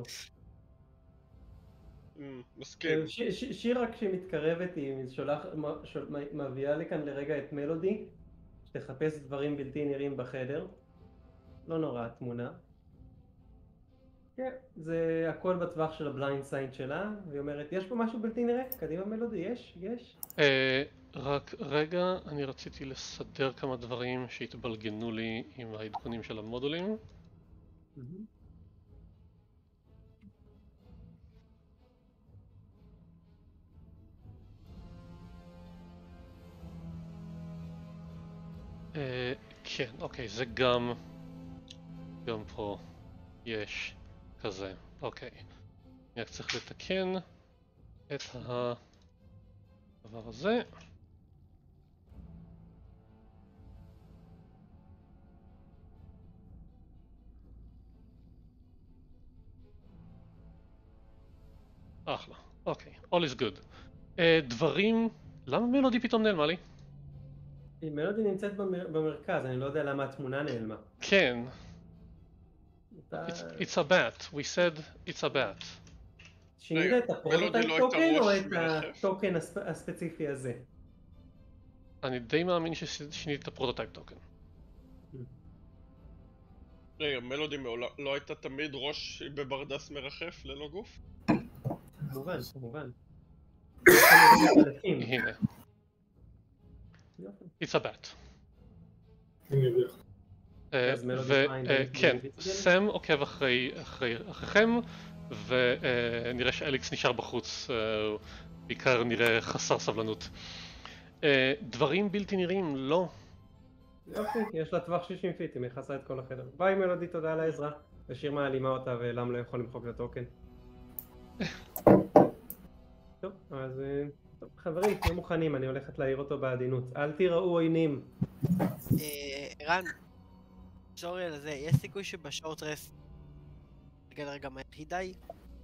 מסכים. שירה כשהיא מתקרבת היא מביאה לי כאן לרגע את מלודי, שתחפש דברים בלתי נראים בחדר. לא נורא התמונה. כן, זה הכל בטווח של הבליינד סיינד שלה, והיא אומרת, יש פה משהו בלתי נראה? קדימה מלודי, יש, יש. אה, רק רגע, אני רציתי לסדר כמה דברים שהתבלגנו לי עם העדכונים של המודולים. מהמם. אה, כן, אוקיי, זה גם... גם פה יש כזה, אוקיי. אני רק צריך לתקן את הדבר הזה. אחלה, אוקיי, all is good. אה, דברים... למה מלודי פתאום נעלמה לי? מלודי נמצאת במר... במרכז, אני לא יודע למה התמונה נעלמה. כן, אתה... it's, it's a bat, we said it's a bat. שינית רגע, את הפרוטוטייפ מלודי לא הייתה טוקן או ראש את מרחף? הטוקן הספ... הספציפי הזה? אני די מאמין ששיניתי את הפרוטוטייפ טוקן. רגע, מלודי מעולם לא הייתה תמיד ראש בברדס מרחף ללא גוף? כמובן, כמובן. הנה, it's a bat. אני יודע. אה, אז מלודי פיינד וכן, ויצגל? סם עוקב אחרי אחריכם, ונראה שאליקס נשאר בחוץ, אה, בעיקר נראה חסר סבלנות. אה, דברים בלתי נראים, לא. יופי, יש לה טווח שישים פיט, היא מכסה את כל החדר. ביי מלודי, תודה על העזרה. ושיר מעלימה אותה ולם לא יכול למחוק לטוקן. טוב, אז אה, טוב, חברים, תהיו מוכנים, אני הולכת להעיר אותו בעדינות. אל תיראו עוינים. אה, ערן, סורי על זה, יש סיכוי שבשורט רסט רגע רגע מהר הידי?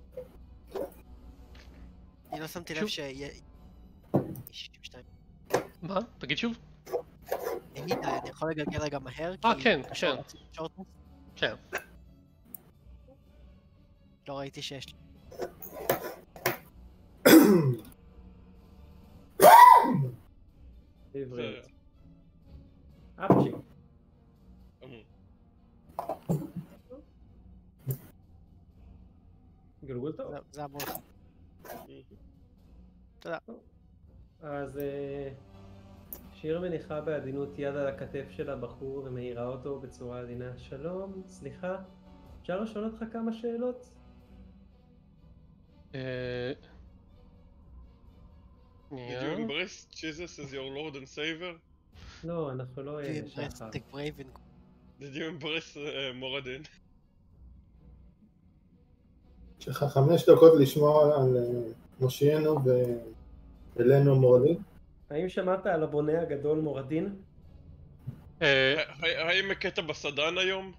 אני לא שמתי לב שוב? שיהיה... שישים ושתיים. מה? תגיד שוב? הידי, אני יכול לגלגל רגע מהר? אה, כי כן, בשורט- שורט רסט? כן. לא ראיתי שיש לי. עברית. אפצ'י. אמ, גלגול טוב. זה- זה אמור לך. אז אה, שיר מניחה בעדינות יד על הכתף של הבחור ומעירה אותו בצורה עדינה. שלום, סליחה, אפשר לשאול אותך כמה שאלות? אה, Did you שנייה. embrace Jesus as your Lord and Savior? לא, אנחנו לא אה, Do you שחר. embrace the brave and- Did you embrace uh, מורדין? יש לך חמש דקות לשמוע על אה, מושיינו ואלינו מורדים. האם שמעת על הבונה הגדול מורדין? אה, ה- האם הקטע בסדן היום?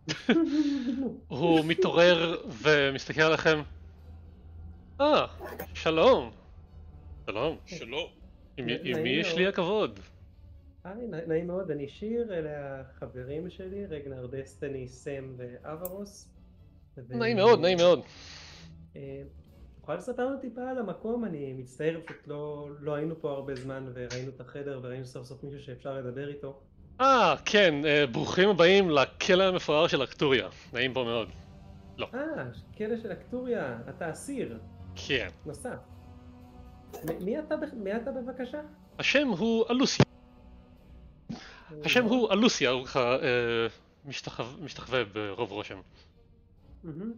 הוא מתעורר ומסתכל עליכם. אה, שלום. שלום. שלא. עם נעים עם מי יש מאוד. לי הכבוד? היי, נ- נעים מאוד, אני שיר, אלה החברים שלי, רגנר, דסטיני, סם ואברוס. ו- נעים מאוד, נעים מאוד. אה, תוכל לספר לנו טיפה על המקום? אני מצטער, פשוט לא, לא היינו פה הרבה זמן וראינו את החדר וראינו סוף סוף מישהו שאפשר לדבר איתו. אה, כן, אה, ברוכים הבאים לכלא המפואר של אקטוריה. נעים פה מאוד. אה, כלא של אקטוריה, אתה אסיר, כן. נוסף. מ- מי אתה, ב- מי אתה בבקשה? השם הוא אלוסיה. השם הוא אלוסיה, הוא ככה אה, משתחו- משתחווה ברוב רושם. מהמם.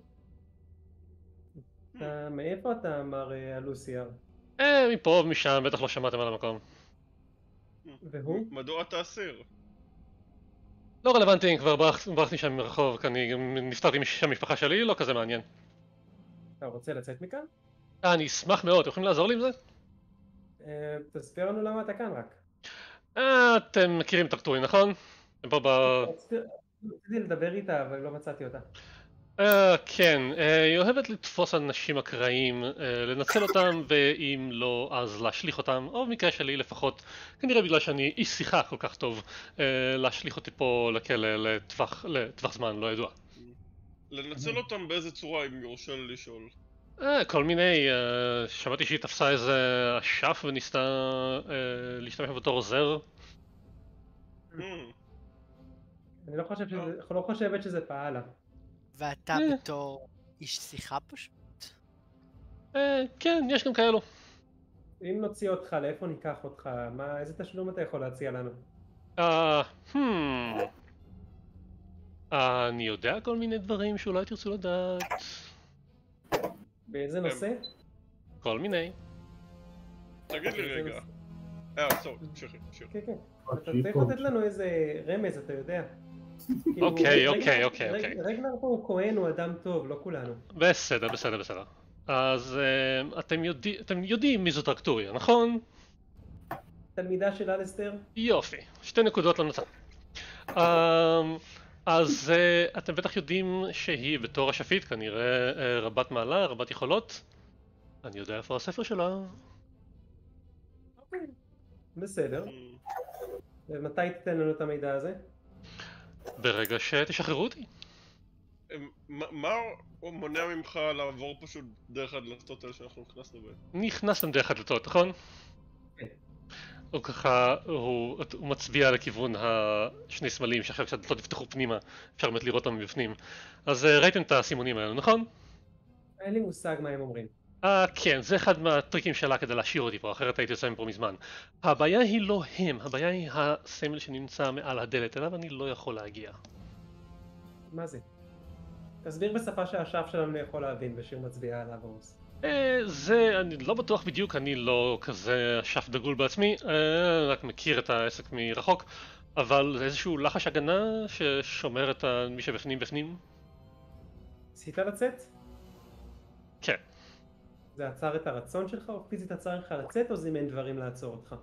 אתה, מאיפה אתה, מר אה, אלוסיאר? אה, מפה ומשם, בטח לא שמעתם על המקום. והוא? מדוע אתה אסיר? לא רלוונטי, כבר ברח- ברחתי שם מרחוב, כי אני גם נפטרתי משם המשפחה שלי, לא כזה מעניין. אתה רוצה לצאת מכאן? אה, אני אשמח מאוד, יכולים לעזור לי עם זה? אה, תסביר לנו למה אתה כאן רק. אה, אתם מכירים את אקטורי, נכון? אתם פה ב... רציתי רציתי לדבר איתה, אבל לא מצאתי אותה. אה, כן, אה, היא אוהבת לתפוס אנשים אקראיים, אה, לנצל אותם, ואם לא, אז להשליך אותם, או במקרה שלי לפחות, כנראה בגלל שאני איש שיחה כל כך טוב, אה, להשליך אותי פה לכלא לטווח, לטווח זמן לא ידוע. לנצל אותם באיזה צורה, אם יורשה לי לשאול. אה, כל מיני, אה, שמעתי שהיא תפסה איזה אשף וניסתה אה, להשתמש בתור עוזר. Hmm, אני לא חושב שזה- לא חושבת שזה פעל לה. ואתה אה. בתור איש שיחה פשוט? אה, כן, יש גם כאלו. אם נוציא אותך, לאיפה ניקח אותך? מה, איזה תשלום אתה יכול להציע לנו? אה, hmm. אה, אני יודע כל מיני דברים שאולי תרצו לדעת. באיזה נושא? כל מיני. תגיד לי באיזה רגע. נושא? אה, סורי, תמשיכי, תמשיכי. כן, כן. אתה צריך לתת לנו איזה רמז, אתה יודע. כאילו, אוקיי, רגנר- אוקיי, אוקיי, רג- אוקיי. רגנר פה הוא כהן, הוא אדם טוב, לא כולנו. בסדר, בסדר, בסדר. אז אה, אתם יודעים, אתם יודעים מי זאת ארקטוריה, נכון? תלמידה של אלסטר? יופי, שתי נקודות לנתן. אה, אז אה, אתם בטח יודעים שהיא בתור השפיט כנראה אה, רבת מעלה, רבת יכולות. אני יודע איפה הספר שלה. בסדר. Mm, ומתי תיתן לנו את המידע הזה? ברגע שתשחררו אותי. אמ, מה מה הוא מונע ממך לעבור פשוט דרך הדלתות האלה שאנחנו נכנסנו בהן? נכנסתם דרך הדלתות, נכון? כן. הוא ככה, הוא, הוא מצביע לכיוון השני סמלים שעכשיו כשהדלתות יפתחו פנימה אפשר באמת לראות אותם מבפנים. אז אה, ראיתם את הסימונים האלה, נכון? אין לי מושג מה הם אומרים. אה כן, זה אחד מהטריקים שלה כדי להשאיר אותי פה, אחרת הייתי יוצא מפה מזמן. הבעיה היא לא הם, הבעיה היא הסמל שנמצא מעל הדלת, אליו אני לא יכול להגיע. מה זה? תסביר בשפה שהשף שלנו יכול להבין ושיר מצביעה עליו רוס. אה, זה, אני לא בטוח בדיוק, אני לא כזה שף דגול בעצמי, אה, רק מכיר את העסק מרחוק, אבל זה איזשהו לחש הגנה ששומר את ה- מי שבפנים בפנים. ניסית לצאת? כן. זה עצר את הרצון שלך או פיזית עצר לך לצאת או זימן דברים לעצור אותך?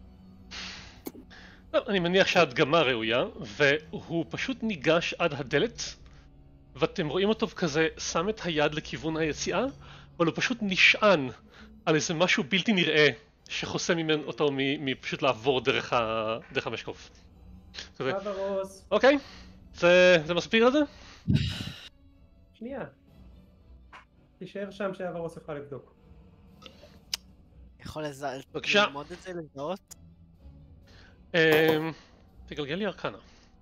לא, אני מניח שההדגמה ראויה, והוא פשוט ניגש עד הדלת, ואתם רואים אותו כזה שם את היד לכיוון היציאה, אבל הוא פשוט נשען על איזה משהו בלתי נראה שחוסם ממנו אותו מ- מפשוט לעבור דרך, ה... דרך המשקוף. כזה, אבא רוס, אוקיי, זה, זה מסביר את זה? שנייה. תישאר שם שאבא רוס יוכל לבדוק. יכול לז- בבקשה. ללמוד את זה, לזהות? אמ, תגלגל לי ארקנה.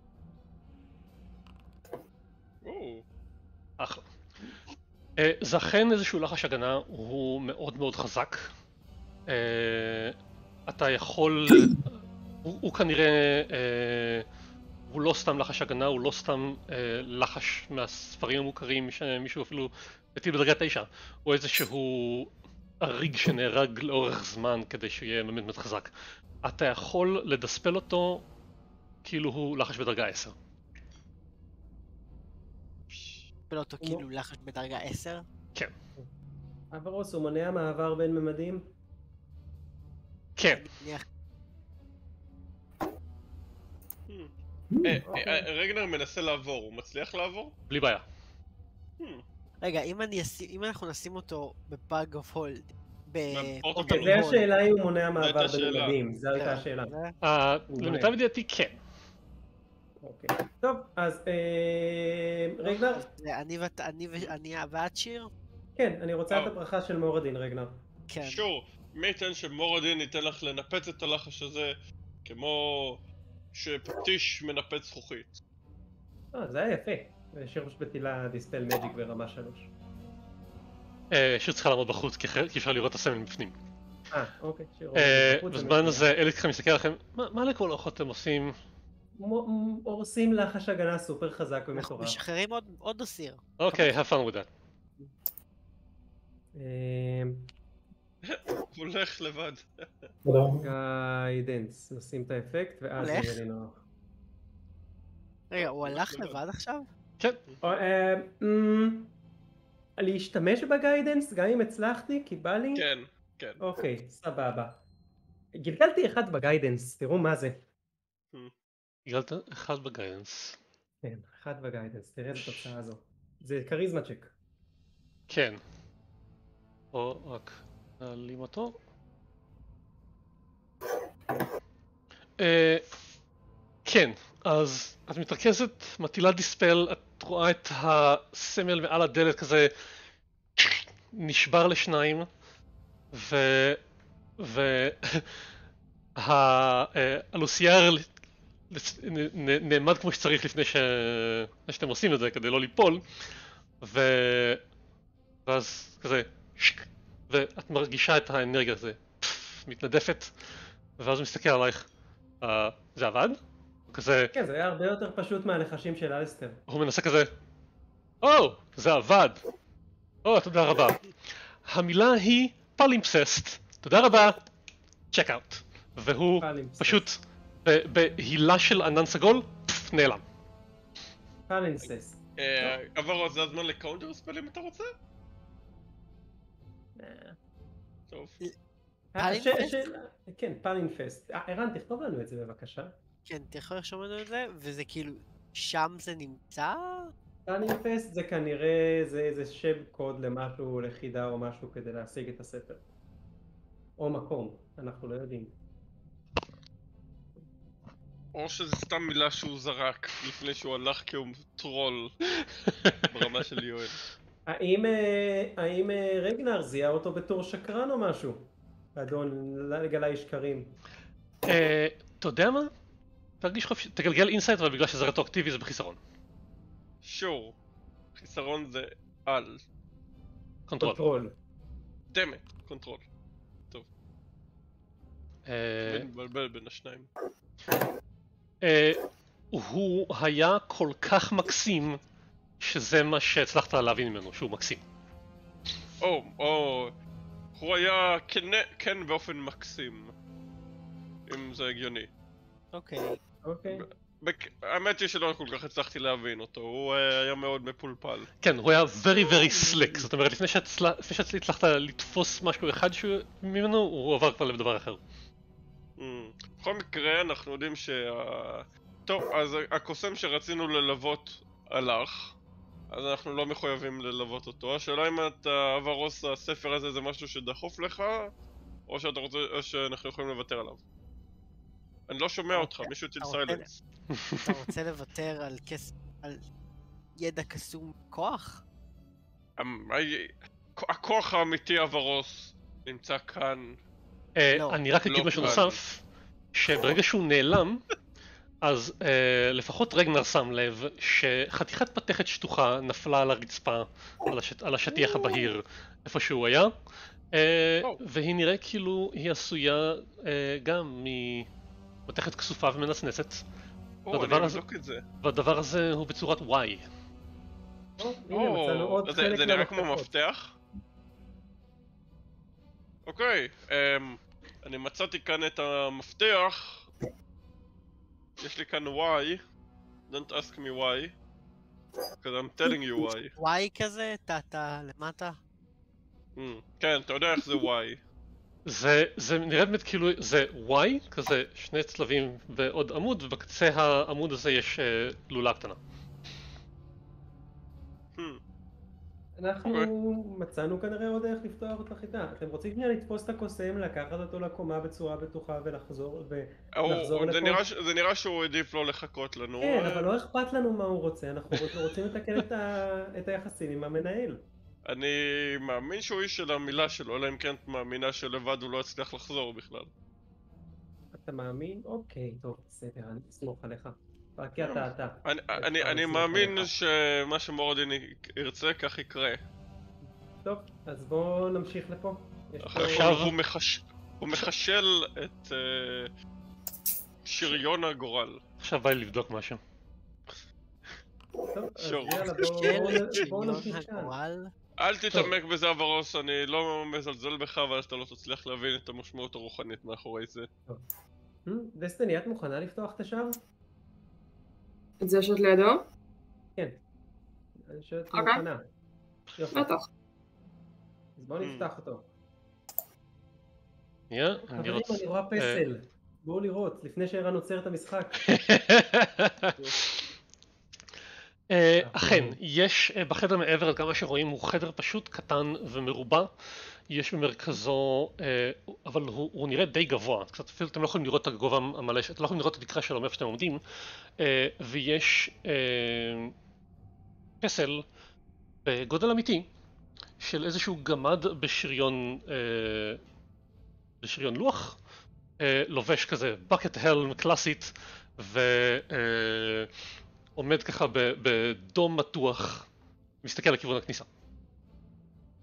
או, אחלה. אה, זה אכן איזשהו לחש הגנה, הוא מאוד מאוד חזק. אה, אתה יכול... הוא, הוא כנראה... אה, הוא לא סתם לחש הגנה, הוא לא סתם אה, לחש מהספרים המוכרים שמישהו אפילו הטיל בדרגה תשע. הוא איזשהו אריג שנהרג לאורך זמן כדי שהוא יהיה באמת מאוד חזק. אתה יכול לדספל אותו כאילו הוא לחש בדרגה עשר. פל אותו כאילו לחש בדרגה עשר? כן. אבא רוס הוא מונע מעבר בין ממדים? כן. אני מניח- אה, אה, רגנר מנסה לעבור, הוא מצליח לעבור? בלי בעיה. Hmm, רגע, אם אני אשים- אם אנחנו נשים אותו בפאג אוף הולד, באוטו זה השאלה אם הוא מונע מעבר הייתה בין שאלה. ממדים, זו הייתה השאלה. אה, הוא למיטב מונע. ידיעתי כן. אוקיי. טוב, אז אה, רגנר? אני ואת- אני ו- אני ואת שיר? כן, אני רוצה את אה. הברכה של מורדין, רגנר. כן. שור, מי ייתן שמורדין ייתן לך לנפץ את הלחש הזה כמו שפטיש מנפץ זכוכית. אה, זה היה יפה. שיר פשוט בטילה דיספל מג'יק ברמה שלוש. אה, שיר צריכה לעמוד בחוץ כי אחרת- כי אפשר לראות את הסמל מבפנים. אה, אוקיי. שיר אה, בחוץ, בזמן מצוין. הזה אלי ככה מסתכל עליכם, מה מה לכל אורחות אתם עושים? מ- הורסים לחש הגנה סופר חזק אנחנו ומטורף. משחררים עוד- עוד אסיר. אוקיי, have fun with that. אה, הוא הולך לבד. גיידנס, נשים את האפקט ואז הולך? יהיה לי נוח. רגע, הוא הלך לבד. לבד עכשיו? כן. אה, אה, אמ, להשתמש בגיידנס גם אם הצלחתי כי בא לי? כן, כן. אוקיי, סבבה. גלגלתי אחד בגיידנס, תראו מה זה. גלת אחד בגיידנס. כן, אחד בגיידנס, תראה את התוצאה הזו. זה כריזמה צ'ק. כן. או רק נעלים אותו. אה, כן, אז את מתרכזת, מטילה דיספל, את רואה את הסמל מעל הדלת כזה נשבר לשניים ו... ו... הלוסייר נעמד כמו שצריך לפני ש... שאתם עושים את זה כדי לא ליפול ו... ואז כזה שק, ואת מרגישה את האנרגיה הזה מתנדפת, ואז הוא מסתכל עלייך, אה, זה עבד? כזה, כן, זה היה הרבה יותר פשוט מהנחשים של אלסטר. הוא מנסה כזה, או, זה עבד, או, תודה רבה. המילה היא פלימפססט, תודה רבה, צ'ק אאוט. והוא פלימפססט. פשוט בהילה של ענן סגול, פף, נעלם. פלינסס. עברו, זה הזמן לקאונטר ספלים אתה רוצה? טוב. פלינפסט? כן, פלינפסט. ערן, תכתוב לנו את זה בבקשה. כן, אתה יכול לרשום לנו את זה, וזה כאילו, שם זה נמצא? פלינפסט זה כנראה, זה איזה שם קוד למשהו, לחידה או משהו כדי להשיג את הספר. או מקום, אנחנו לא יודעים. או שזה סתם מילה שהוא זרק לפני שהוא הלך כי הוא טרול ברמה של יואל. האם, האם רגנר זיהה אותו בתור שקרן או משהו? אדון לגלי שקרים. אתה יודע מה? תרגיש חופשי, תגלגל אינסייט, אבל בגלל שזה רטרואקטיבי זה בחיסרון. שור. חיסרון זה על. קונטרול. קונטרול. דמת, קונטרול. טוב. אה, מבלבל בין השניים. אה, הוא היה כל כך מקסים, שזה מה שהצלחת להבין ממנו, שהוא מקסים. או, או, הוא היה כן, כן באופן מקסים. אם זה הגיוני. אוקיי. אוקיי. בק... האמת היא שלא כל כך הצלחתי להבין אותו, הוא היה מאוד מפולפל. כן, הוא היה very very slick, זאת אומרת לפני שהצלחת לתפוס משהו אחד ממנו, הוא עבר כבר לדבר אחר. בכל מקרה אנחנו יודעים שה... טוב, אז הקוסם שרצינו ללוות הלך, אז אנחנו לא מחויבים ללוות אותו. השאלה אם אתה עברוס הספר הזה זה משהו שדחוף לך, או שאתה רוצה, או שאנחנו יכולים לוותר עליו. אני לא שומע אותך, מישהו הטיל סיילנס. אתה רוצה לוותר על כסף, על ידע קסום כוח? הכוח האמיתי עברוס נמצא כאן. אני רק אגיד משהו נוסף, שברגע שהוא נעלם, אז לפחות רגנר שם לב שחתיכת מתכת שטוחה נפלה על הרצפה, על השטיח הבהיר איפה שהוא היה, והיא נראה כאילו היא עשויה גם ממתכת כסופה ומנסנסת. או, אני אבדוק את זה. והדבר הזה הוא בצורת Y. או, זה נראה כמו מפתח? אוקיי, אני מצאתי כאן את המפתח. יש לי כאן Y. Don't ask me why. because I'm telling you why. Y כזה? אתה למטה? כן, אתה יודע איך זה Y. זה נראה באמת כאילו זה Y, כזה שני צלבים ועוד עמוד, ובקצה העמוד הזה יש לולה קטנה. אנחנו מצאנו כנראה עוד דרך לפתוח את החידה. אתם רוצים שנייה לתפוס את הקוסם, לקחת אותו לקומה בצורה בטוחה ולחזור ולחזור לפה? זה נראה שהוא עדיף לא לחכות לנו. כן, אבל לא אכפת לנו מה הוא רוצה, אנחנו רוצים לתקן את היחסים עם המנהל. אני מאמין שהוא איש של המילה שלו, אלא אם כן את מאמינה שלבד הוא לא יצליח לחזור בכלל. אתה מאמין? אוקיי, טוב, בסדר, אני אסמוך עליך. רק אתה, אתה. אני מאמין שמה שמורדין ירצה כך יקרה. טוב, אז בואו נמשיך לפה. עכשיו הוא מחשל את שריון הגורל. עכשיו בא לי לבדוק משהו. טוב, אז יאללה, בואו נמשיך כאן. אל תתעמק בזה עברוס, אני לא מזלזל בך, אבל אתה לא תצליח להבין את המשמעות הרוחנית מאחורי זה. דסטיני, את מוכנה לפתוח את השער? את זה שאת לידו? כן. אני שואלת מוכנה. בטח. אז בואו נפתח אותו. חברים, אני רואה פסל. בואו לראות, לפני שערן עוצר את המשחק. אכן, יש בחדר מעבר על כמה שרואים, הוא חדר פשוט קטן ומרובע. יש במרכזו, אבל הוא, הוא נראה די גבוה, קצת אפילו אתם לא יכולים לראות את הגובה המלא, אתם לא יכולים לראות את התקרה שלו מאיפה שאתם עומדים, ויש פסל בגודל אמיתי של איזשהו גמד בשריון, בשריון לוח, לובש כזה bucket helm קלאסית, ועומד ככה בדום מתוח, מסתכל לכיוון הכניסה.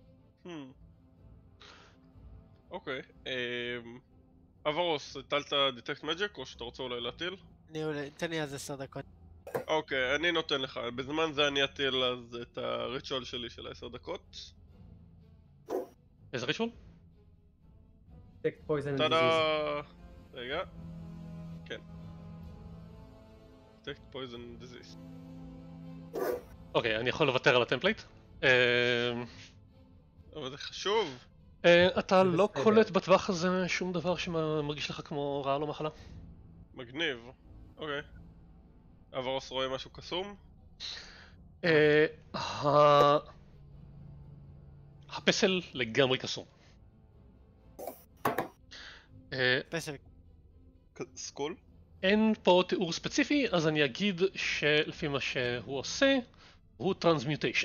אוקיי. אברוס, הטלת דיטקט מג'יק או שאתה רוצה אולי להטיל? אני אולי, תן לי אז עשר דקות. אוקיי, אני נותן לך. בזמן זה אני אטיל אז את הריטואל שלי של עשר דקות. איזה ריטואל? Detect poison and טאדה! disease. רגע. כן. Detect poison disease. אוקיי, אני יכול לוותר על הטמפלייט. אה, אבל זה חשוב. אה, אתה זה לא בסדר. קולט בטווח הזה שום דבר שמרגיש לך כמו רעל או מחלה. מגניב. אוקיי. אברוס רואה משהו קסום? אה, ה- הפסל לגמרי קסום. אה, פסל. סקול? אין פה תיאור ספציפי, אז אני אגיד שלפי מה שהוא עושה, הוא טרנסמיוטיישן.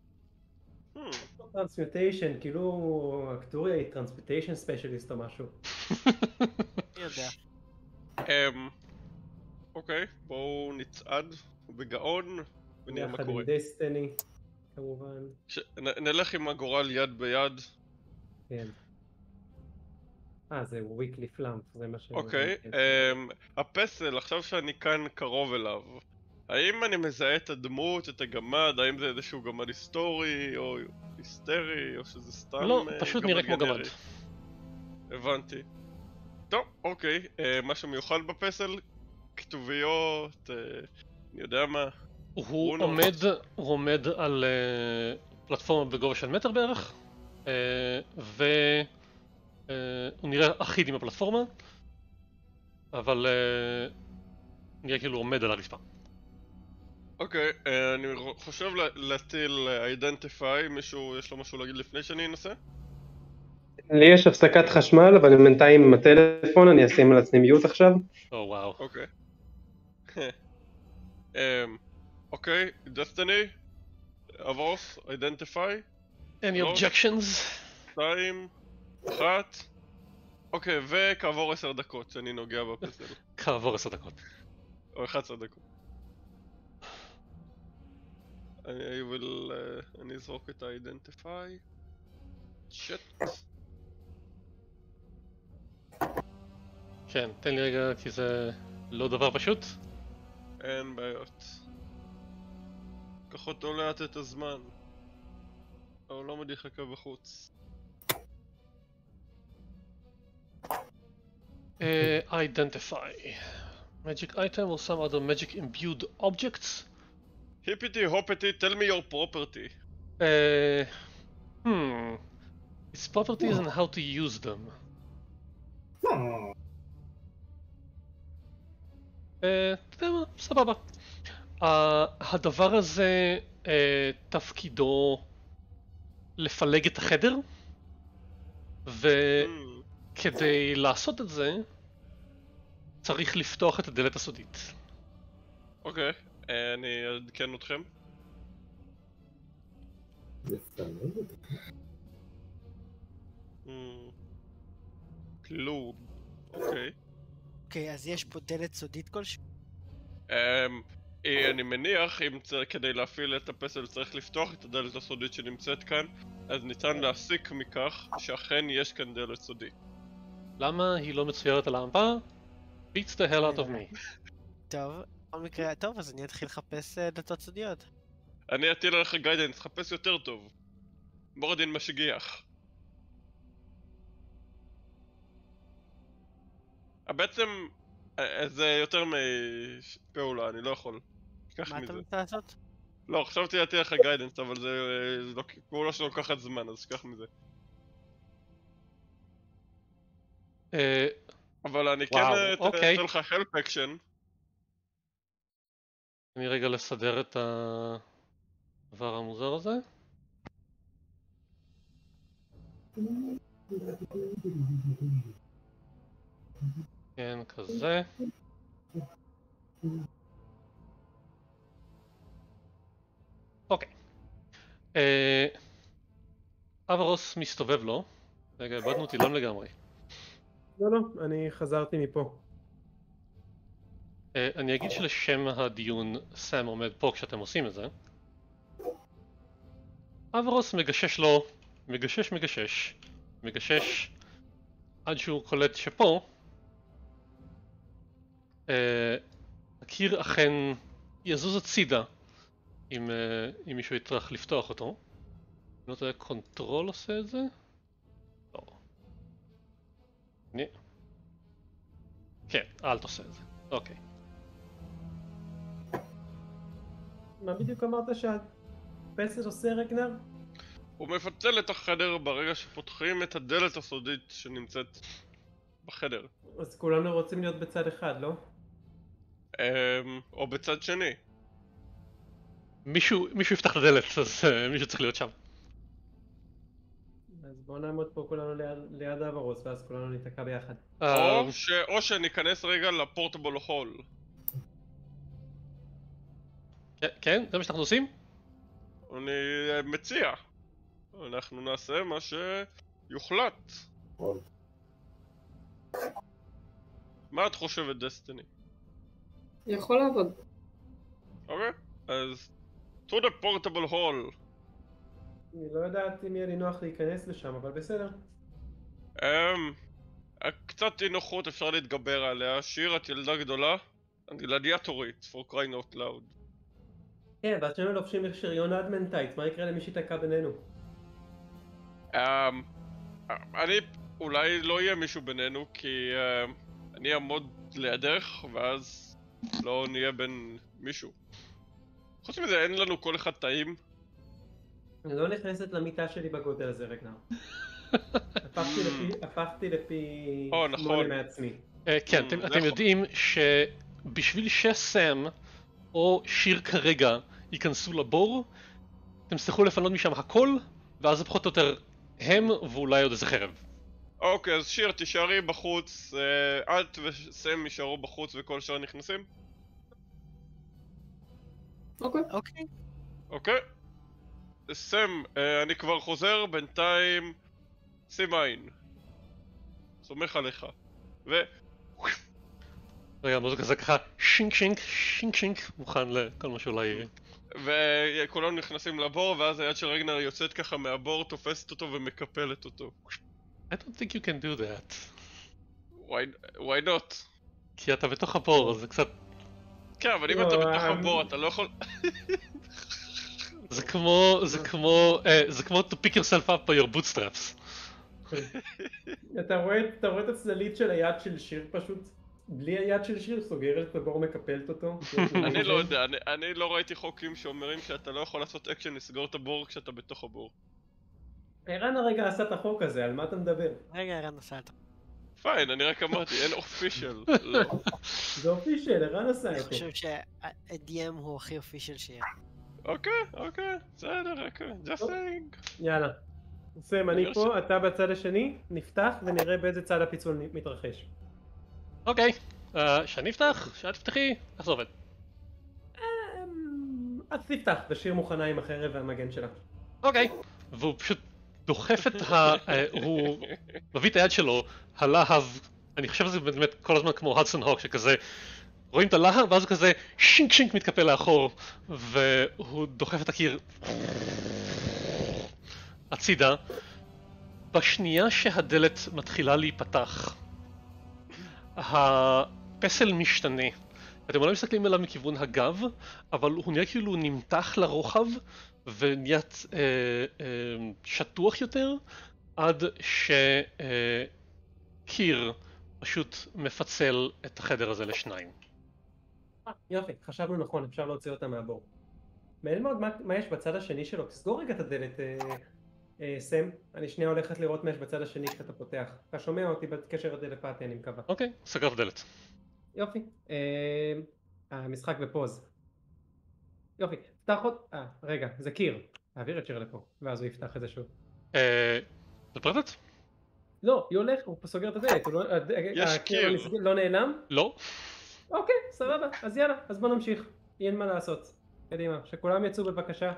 טרנסמיוטיישן, כאילו אקטוריה היא טרנסמיוטיישן ספיישליסט או משהו. אני יודע. אמ... אוקיי, בואו נצעד בגאון ונראה מה יחד קורה. עם דסטיני, כמובן. ש- נ- נלך עם הגורל יד ביד. כן. אה, זה וויקלי פלאמפ, זה מה ש... אוקיי, אמ... הפסל, עכשיו שאני כאן קרוב אליו, האם אני מזהה את הדמות, את הגמד, האם זה איזשהו גמד היסטורי או היסטרי, או שזה סתם לא, אה, פשוט נראה כמו גנרי? גמד. הבנתי. טוב, אוקיי, אה, משהו מיוחד בפסל? כתוביות, אה, אני יודע מה. הוא רונות. עומד, הוא עומד על אה, פלטפורמה בגובה של מטר בערך, אה, והוא נראה אחיד עם הפלטפורמה, אבל אה, נראה כאילו הוא עומד על הרצפה. אוקיי, אה, אני חושב לה- להטיל אידנטיפיי, מישהו יש לו משהו להגיד לפני שאני אנסה? לי יש הפסקת חשמל, אבל בינתיים עם הטלפון אני אשים על עצמי מיוט עכשיו. או וואו. אוקיי. אמ, אוקיי, דסטיני, אברוס, אידנטיפיי, Any לא. objections? שתיים, אחת. אוקיי, וכעבור עשר דקות שאני נוגע בפסל. כעבור עשר דקות. או אחת עשרה דקות. אני will... uh, אני אזרוק את ה-identify. שיט. כן, תן לי רגע כי זה לא דבר פשוט. אין בעיות. קח אותו לאט את הזמן. אבל לא מדי חכה בחוץ. Uh, identify. Magic item or some other magic imbued objects. היפיטי הופטי, tell me your property. Uh, hmm. Its properties and how to use them. אה, אתה יודע מה? סבבה. Uh, הדבר הזה, uh, תפקידו לפלג את החדר, וכדי לעשות את זה, צריך לפתוח את הדלת הסודית. אוקיי, אה, אני אעדכן אתכם. כלום. אוקיי. אוקיי, אז יש פה דלת סודית כלשהו? אמ, אה, אני מניח, אם צריך, כדי להפעיל את הפסל צריך לפתוח את הדלת הסודית שנמצאת כאן, אז ניתן להסיק מכך שאכן יש כאן דלת סודית. למה היא לא מצוירת על המפה? beats the hell out of me. טוב, בכל מקרה, טוב, אז אני אתחיל לחפש אה, דלתות סודיות. אני אטיל עליך גיידנס, חפש יותר טוב. מורדין משגיח. אה, בעצם, אה, זה יותר מפעולה, אני לא יכול. תיקח מה אתה מזה. רוצה לעשות? לא, חשבתי להטיל לך גיידנס, אבל זה אה, זה לא- פעולה שלוקחת זמן, אז תיקח מזה. אה, אבל אני כן וואו, אה, אוקיי. אתן לך help action. אני רגע לסדר את הדבר המוזר הזה. כן, כזה. אוקיי. אה, אברוס מסתובב לו. רגע, איבדנו אותי לם לגמרי. לא, לא, אני חזרתי מפה. אה, אני אגיד שלשם הדיון סם עומד פה כשאתם עושים את זה. אברוס מגשש לו, מגשש מגשש, מגשש, עד שהוא קולט שפה אה, הקיר אכן יזוז הצידה אם, אה, אם מישהו יטרח לפתוח אותו. לא יודע, קונטרול עושה את זה? לא. אני... כן, אלט עושה את זה. אוקיי. מה בדיוק אמרת שהפסל עושה רגנר? הוא מפצל את החדר ברגע שפותחים את הדלת הסודית שנמצאת בחדר. אז כולנו רוצים להיות בצד אחד, לא? אמ, או בצד שני. מישהו, מישהו יפתח את הדלת, אז uh, מישהו צריך להיות שם. אז בואו נעמוד פה כולנו ליד, ליד אברוס, ואז כולנו ניתקע ביחד. אה, או ש- או שניכנס רגע לפורטבול הול. כן, כן, זה מה שאנחנו עושים? אני אה, מציע. אנחנו נעשה מה שיוחלט. מה את חושבת, דסטיני? יכול לעבוד. אוקיי, אז to the portable hall. אני לא יודעת אם יהיה לי נוח להיכנס לשם, אבל בסדר. אמ... קצת אי נוחות אפשר להתגבר עליה. שיר, את ילדה גדולה? גלדיאטורית, for crying out loud. כן, ואז שנינו לובשים שריון אדמנטייט, מה יקרה למי שיתקע בינינו? אמ... אני... אולי לא יהיה מישהו בינינו, כי אמ... אני אעמוד לידך, ואז לא נהיה בין מישהו. חוץ מזה, אין לנו כל אחד טעים. אני לא נכנסת למיטה שלי בגודל הזה רגע. הפכתי לפי... הפכתי לפי... או, נכון. שמונה מעצמי. אה, כן, אתם, זה אתם יכול. יודעים שבשביל שסם או שיר כרגע ייכנסו לבור, אתם צריכו לפנות משם הכל, ואז זה פחות או יותר הם ואולי עוד איזה חרב. אוקיי, אז שיר, תישארי בחוץ. אה, את וסם יישארו בחוץ וכל שאר נכנסים? אוקיי. אוקיי. אוקיי. סם, אה, אני כבר חוזר, בינתיים שים עין. סומך עליך. ו... רגע, מוזיקה זה ככה שינק שינק שינק שינק מוכן לכל מה שאולי... וכולנו נכנסים לבור, ואז היד של רגנר יוצאת ככה מהבור, תופסת אותו ומקפלת אותו. I don't think you can do that. Why, why not? כי אתה בתוך הבור, זה קצת... כן, אבל אם לא, אתה בתוך אה, הבור, אתה לא יכול... זה כמו... זה כמו... אה, זה כמו to pick yourself up by your bootstraps. אתה רואה, אתה רואה את הצללית של היד של שיר פשוט, בלי היד של שיר, סוגרת את הבור, מקפלת אותו. אני לא יודע, אני, אני לא ראיתי חוקים שאומרים שאתה לא יכול לעשות אקשן לסגור את הבור כשאתה בתוך הבור. ערן הרגע עשה את החוק הזה, על מה אתה מדבר? רגע, ערן עשה את זה. פיין, אני רק אמרתי, אין אופישל. לא. זה אופישל, ערן עשה אני את זה. חושב שה-די אם הוא הכי אופישל שיהיה. אוקיי, אוקיי, בסדר, אוקיי, just saying. יאללה. סם, אני אני פה, אתה בצד השני, נפתח ונראה באיזה צד הפיצול מתרחש. אוקיי, אה, שאני אפתח? שאת תפתחי? איך זה עובד? אמ, אז תפתח, ושיר מוכנה עם החרב והמגן שלה. אוקיי. והוא פשוט דוחף את ה... אה, הוא מביא את היד שלו, הלהב, אני חושב שזה באמת כל הזמן כמו הדסון הוק, שכזה רואים את הלהב ואז הוא כזה שינק שינק מתקפל לאחור, והוא דוחף את הקיר הצידה. בשנייה שהדלת מתחילה להיפתח, הפסל משתנה. אתם אולי מסתכלים עליו מכיוון הגב, אבל הוא נראה כאילו הוא נמתח לרוחב ונהיה אה, אה, שטוח יותר, עד שקיר אה, פשוט מפצל את החדר הזה לשניים. אה, יופי, חשבנו נכון, אפשר להוציא אותה מהבור. מעניין מאוד מה, מה יש בצד השני שלו, תסגור רגע את הדלת, אה, אה, סם. אני שנייה הולכת לראות מה יש בצד השני כשאתה פותח. אתה שומע אותי בקשר הטלפתי, אני מקווה. אוקיי, סגר את הדלת. יופי. אה, המשחק בפוז. יופי, פתח עוד... אה, רגע, זה קיר. תעביר את שיר לפה, ואז הוא יפתח את זה שוב. אה... פרטת? לא, היא הולך, הוא סוגר את הדלת, הוא לא... יש הקיר קיר. לא נסגר- לא נעלם? לא. אוקיי, סבבה, אז יאללה, אז בוא נמשיך. אין מה לעשות. קדימה, שכולם יצאו בבקשה.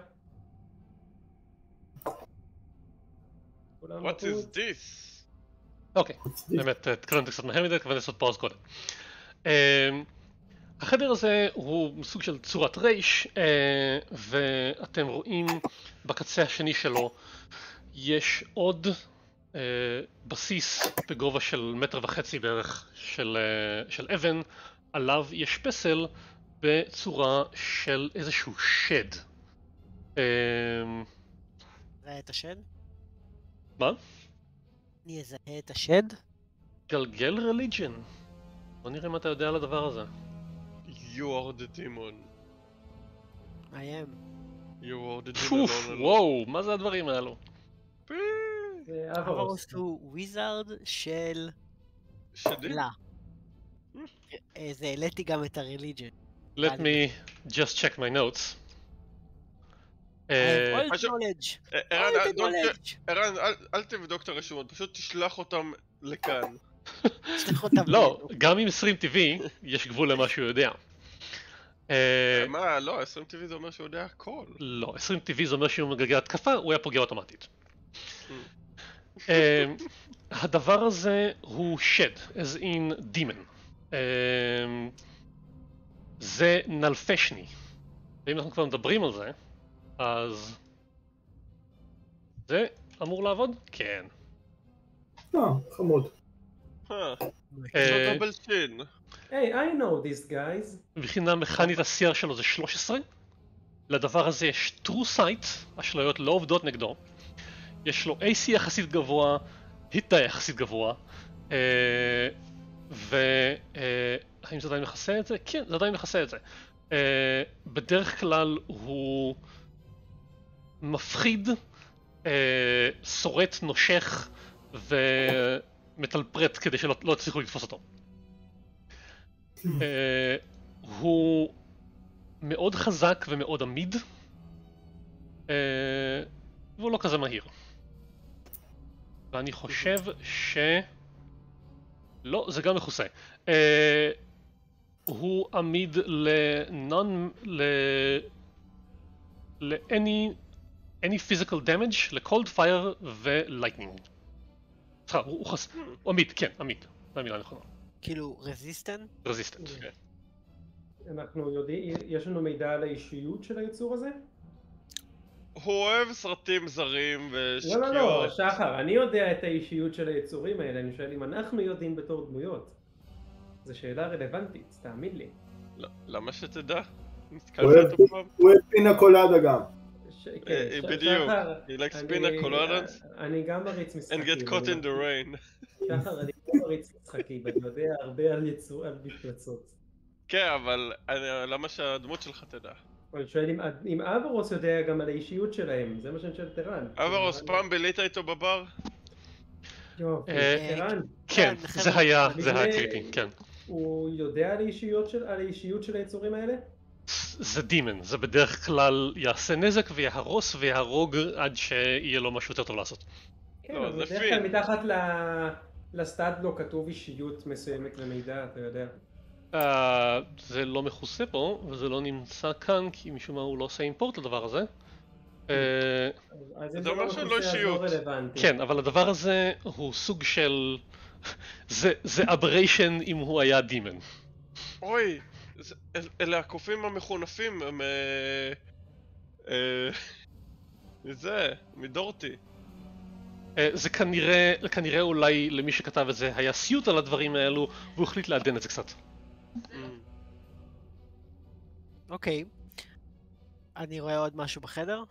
כולם What בחוץ. is this? אוקיי, באמת, התקלמתי קצת מהר מדי, כיוון לעשות פאוז קודם. אה, החדר הזה הוא סוג של צורת רייש, אה, ואתם רואים בקצה השני שלו יש עוד בסיס בגובה של מטר וחצי בערך של, של אבן, עליו יש פסל בצורה של איזשהו שד. ראה את השד? מה? אני אזהה את השד? גלגל רליג'ן. בוא נראה מה אתה יודע על הדבר הזה. You are the demon. I am. You are the demon. פוף, וואו, מה זה הדברים האלו? זה אברוס אברוס. הוא וויזארד של... שדים? לא. זה העליתי גם את הרליג'ן. Let me just check my notes. I have all משהו- knowledge. ערן, all the דוקטור- knowledge. ערן, אל- אל תבדוק את הרשומות, פשוט תשלח אותם לכאן. תשלח אותם לא, אלינו. גם עם עשרים טבעי יש גבול למה שהוא יודע. אה, מה, לא, עשרים טבעי זה אומר שהוא יודע הכל. לא, עשרים טבעי זה אומר שהוא מגלגל התקפה, הוא היה פוגע אוטומטית. אה, הדבר הזה הוא שד, as in demon. אה, זה נלפשני. ואם אנחנו כבר מדברים על זה, אז... זה אמור לעבוד? כן. אה, חמוד. אה, אה, זה דאבל שין. היי, I know these guys. מבחינה מכנית ה-סי אר שלו זה שלוש עשרה. לדבר הזה יש true sight, אשליות לא עובדות נגדו. יש לו איי סי יחסית גבוה, היט יחסית גבוה. אה, ו... אה, האם זה עדיין מכסה את זה? כן, זה עדיין מכסה את זה. אה, בדרך כלל הוא מפחיד, אה, שורט, נושך ומטלפרט כדי שלא לא יצליחו לתפוס אותו. אה, הוא מאוד חזק ומאוד עמיד, אה, והוא לא כזה מהיר. ואני חושב ש... לא, זה גם מכוסה. אה, הוא עמיד ל-non... ל... ל-any... any physical damage, ל-cold fire ו-lightning. סליחה, הוא, הוא חס... הוא עמיד, כן, עמיד. זו המילה הנכונה. כאילו, רזיסטנט? רזיסטנט. אנחנו יודעים, יש לנו מידע על האישיות של היצור הזה? הוא אוהב סרטים זרים לא, לא, לא, ושקיעות. שחר, אני יודע את האישיות של היצורים האלה, אני שואל אם אנחנו יודעים בתור דמויות. זו שאלה רלוונטית, תאמין לי. לא, למה שתדע? הוא נתקלת אוהב- אותו פעם? הוא אוהב פינה קולדה גם. ש- כן, אה, ש- בדיוק. שחר, He likes אני- pina coladas אני גם מריץ משחקים. and get caught אני- in the rain. שחר, אני גם מריץ משחקים, אני יודע הרבה על יצור, על מפלצות. כן, אבל אני- למה שהדמות שלך תדע? אני שואל אם- אם אברוס יודע גם על האישיות שלהם, זה מה שאני שואל את ערן. אברוס, פעם בילית איתו בבר? יופי, אה, ערן, כן, כן, זה היה, אני זה היה מבין. קריטי, כן. הוא יודע על האישיות של- על האישיות של היצורים האלה? זה דימן, זה בדרך כלל יעשה נזק ויהרוס ויהרוג עד שיהיה לו משהו יותר טוב לעשות. כן, לא, אבל זה בדרך פין. כלל מתחת ל- לסטאט-בלוק כתוב אישיות מסוימת למידע, אתה יודע. Uh, זה לא מכוסה פה, וזה לא נמצא כאן, כי משום מה הוא לא עושה אימפורט לדבר הזה. Uh, אז אם זה אומר לא שלא מכוסה, אז אישיות. לא רלוונטי. כן, אבל הדבר הזה הוא סוג של... זה, זה אבריישן אם הוא היה דימן. אוי, זה- אל- אלה הקופים המחונפים, הם... אה, אה, זה, מדורטי. Uh, זה כנראה, כנראה אולי למי שכתב את זה היה סיוט על הדברים האלו, והוא החליט לעדן את זה קצת. אוקיי. אני רואה עוד משהו בחדר?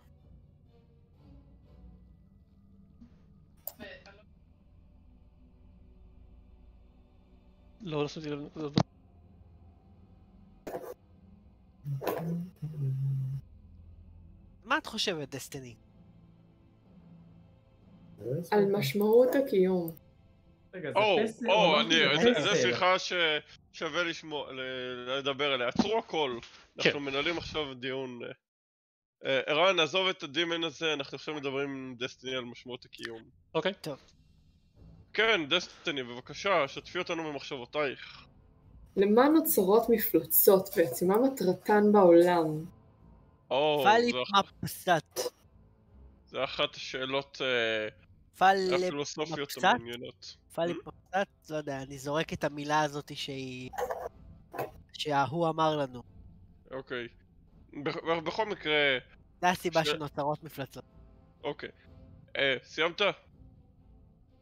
לא, לא שמתי לב. מה את חושבת, דסטיני? על משמעות הקיום. רגע, זה או, פסל, או, הוא אמר אני, שזה זה- זה פסל. שיחה ששווה לשמוע, ל- לדבר עליה. עצרו הכל. אנחנו כן. מנהלים עכשיו דיון. אה, אה, ערן, עזוב את הדימן הזה, אנחנו עכשיו מדברים עם דסטיני על משמעות הקיום. אוקיי. כן, דסטיני, בבקשה, שתפי אותנו במחשבותייך. למה נוצרות מפלצות בעצם? מה מטרתן בעולם? או, פאלי זו- מפסט. זו אחת השאלות אה, פאלי הפילוסופיות מפסט? המעניינות. פאלי מפסט? לא יודע, אני זורק את המילה הזאת שהיא... שההוא אמר לנו. אוקיי. ב- בכל מקרה, זה הסיבה ש- שנוצרות מפלצות. אוקיי. אה, סיימת?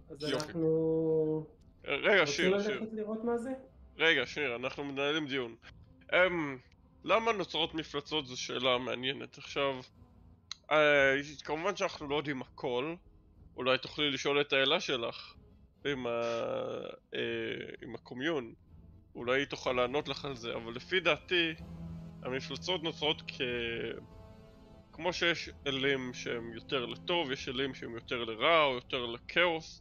אז יופי. אנחנו... רגע, שיר, רוצים שיר. ללכת לראות מה זה? רגע, שיר, אנחנו מנהלים דיון. אמ... למה נוצרות מפלצות זו שאלה מעניינת. עכשיו, אה, כמובן שאנחנו לא יודעים הכל. אולי תוכלי לשאול את האלה שלך עם, ה... אה, עם הקומיון. אולי היא תוכל לענות לך על זה, אבל לפי דעתי המפלצות נוצרות כ... כמו שיש אלים שהם יותר לטוב, יש אלים שהם יותר לרע או יותר לכאוס,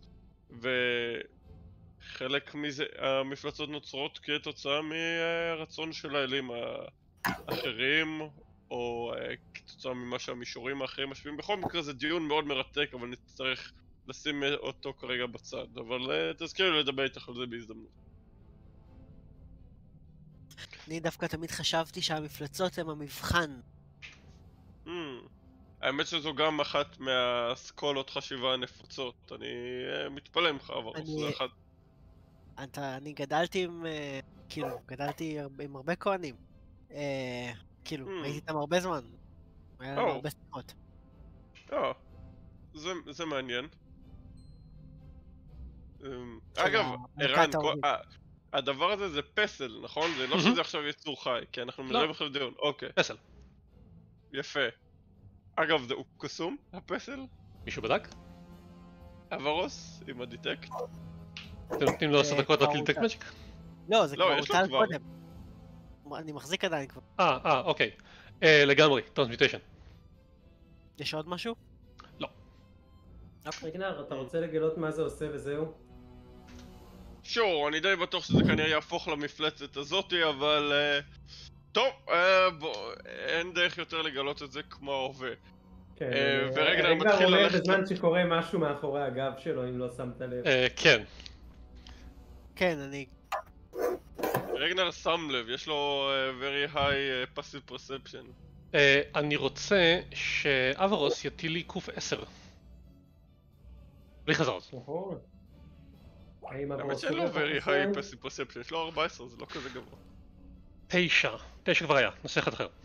וחלק מזה, המפלצות נוצרות כתוצאה מהרצון של האלים האחרים, או כתוצאה ממה שהמישורים האחרים משפיעים. בכל מקרה זה דיון מאוד מרתק, אבל נצטרך לשים אותו כרגע בצד, אבל תזכירי לי לדבר איתך על זה בהזדמנות. אני דווקא תמיד חשבתי שהמפלצות הם המבחן. Hmm. האמת שזו גם אחת מהאסכולות חשיבה הנפוצות, אני uh, מתפלא ממך, אבל אני... זה אחד... אתה, אני גדלתי עם, uh, כאילו, גדלתי הרבה, עם הרבה כהנים. Uh, כאילו, Hmm. הייתי איתם הרבה זמן. היה לנו Oh. הרבה שיחות. אה, זה, זה מעניין. Um, של אגב, המלכת ערן, כל... ההורים. ה- הדבר הזה זה פסל, נכון? זה לא שזה עכשיו יצור חי, כי אנחנו לא. מנהלים עכשיו דיון. אוקיי, פסל. יפה. אגב, זה הוא קסום, הפסל? מישהו בדק? אברוס, עם הדיטקט? אתם נותנים לו עשר אה, דקות רק כבר לדטקט הוטל. מג'יק? לא, זה לא, כבר יש לו הוטל כבר. קודם. אני מחזיק עדיין כבר. אה, אה, אוקיי. אה, לגמרי, טרנסמיוטיישן. יש עוד משהו? רגנר, אתה רוצה לגלות מה זה עושה וזהו? שור, אני די בטוח שזה כנראה יהפוך למפלצת הזאתי, אבל... Uh, טוב, uh, בוא, אין דרך יותר לגלות את זה כמו ההווה. כן, אה, ורגנר רגנר מתחיל אומר ללכת... בזמן שקורה משהו מאחורי הגב שלו, אם לא שמת לב. אה, כן. כן, אני... רגנר שם לב, יש לו uh, very high uh, passive perception. אה, אני רוצה שאברוס יטיל לי קוף עשר. בלי חזרות. נכון. האם האמת הבוס שאין לו הולך very לחסן? high passive perception, יש לו ארבע עשרה, זה לא כזה גבוה. תשע. תשע כבר היה, נעשה אחד אחר.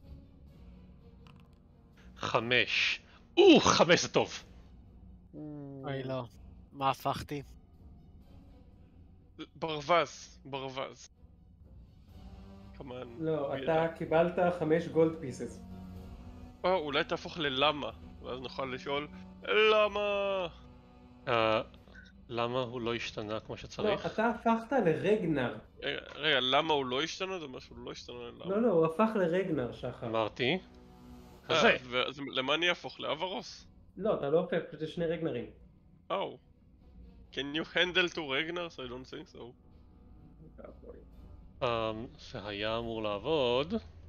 חמש. או, חמש זה טוב. אוי לא. מה הפכתי? ברווז, ברווז. כמובן. לא, אתה קיבלת חמש גולד פיסס. או, אולי תהפוך ללמה, ואז נוכל לשאול למה? אה, למה הוא לא השתנה כמו לא, שצריך? אתה הפכת לרגנר. רגע, רגע, למה הוא לא השתנה? זה משהו לא השתנה ללמה. לא, לא, הוא הפך לרגנר, שחר. אמרתי. אה, כזה. ואז למה אני אהפוך? לאברוס? לא, אתה לא הופך, פשוט יש שני רגנרים. Oh. Can you handle two Ragnars? I don't think so. אמ, זה היה אמור לעבוד.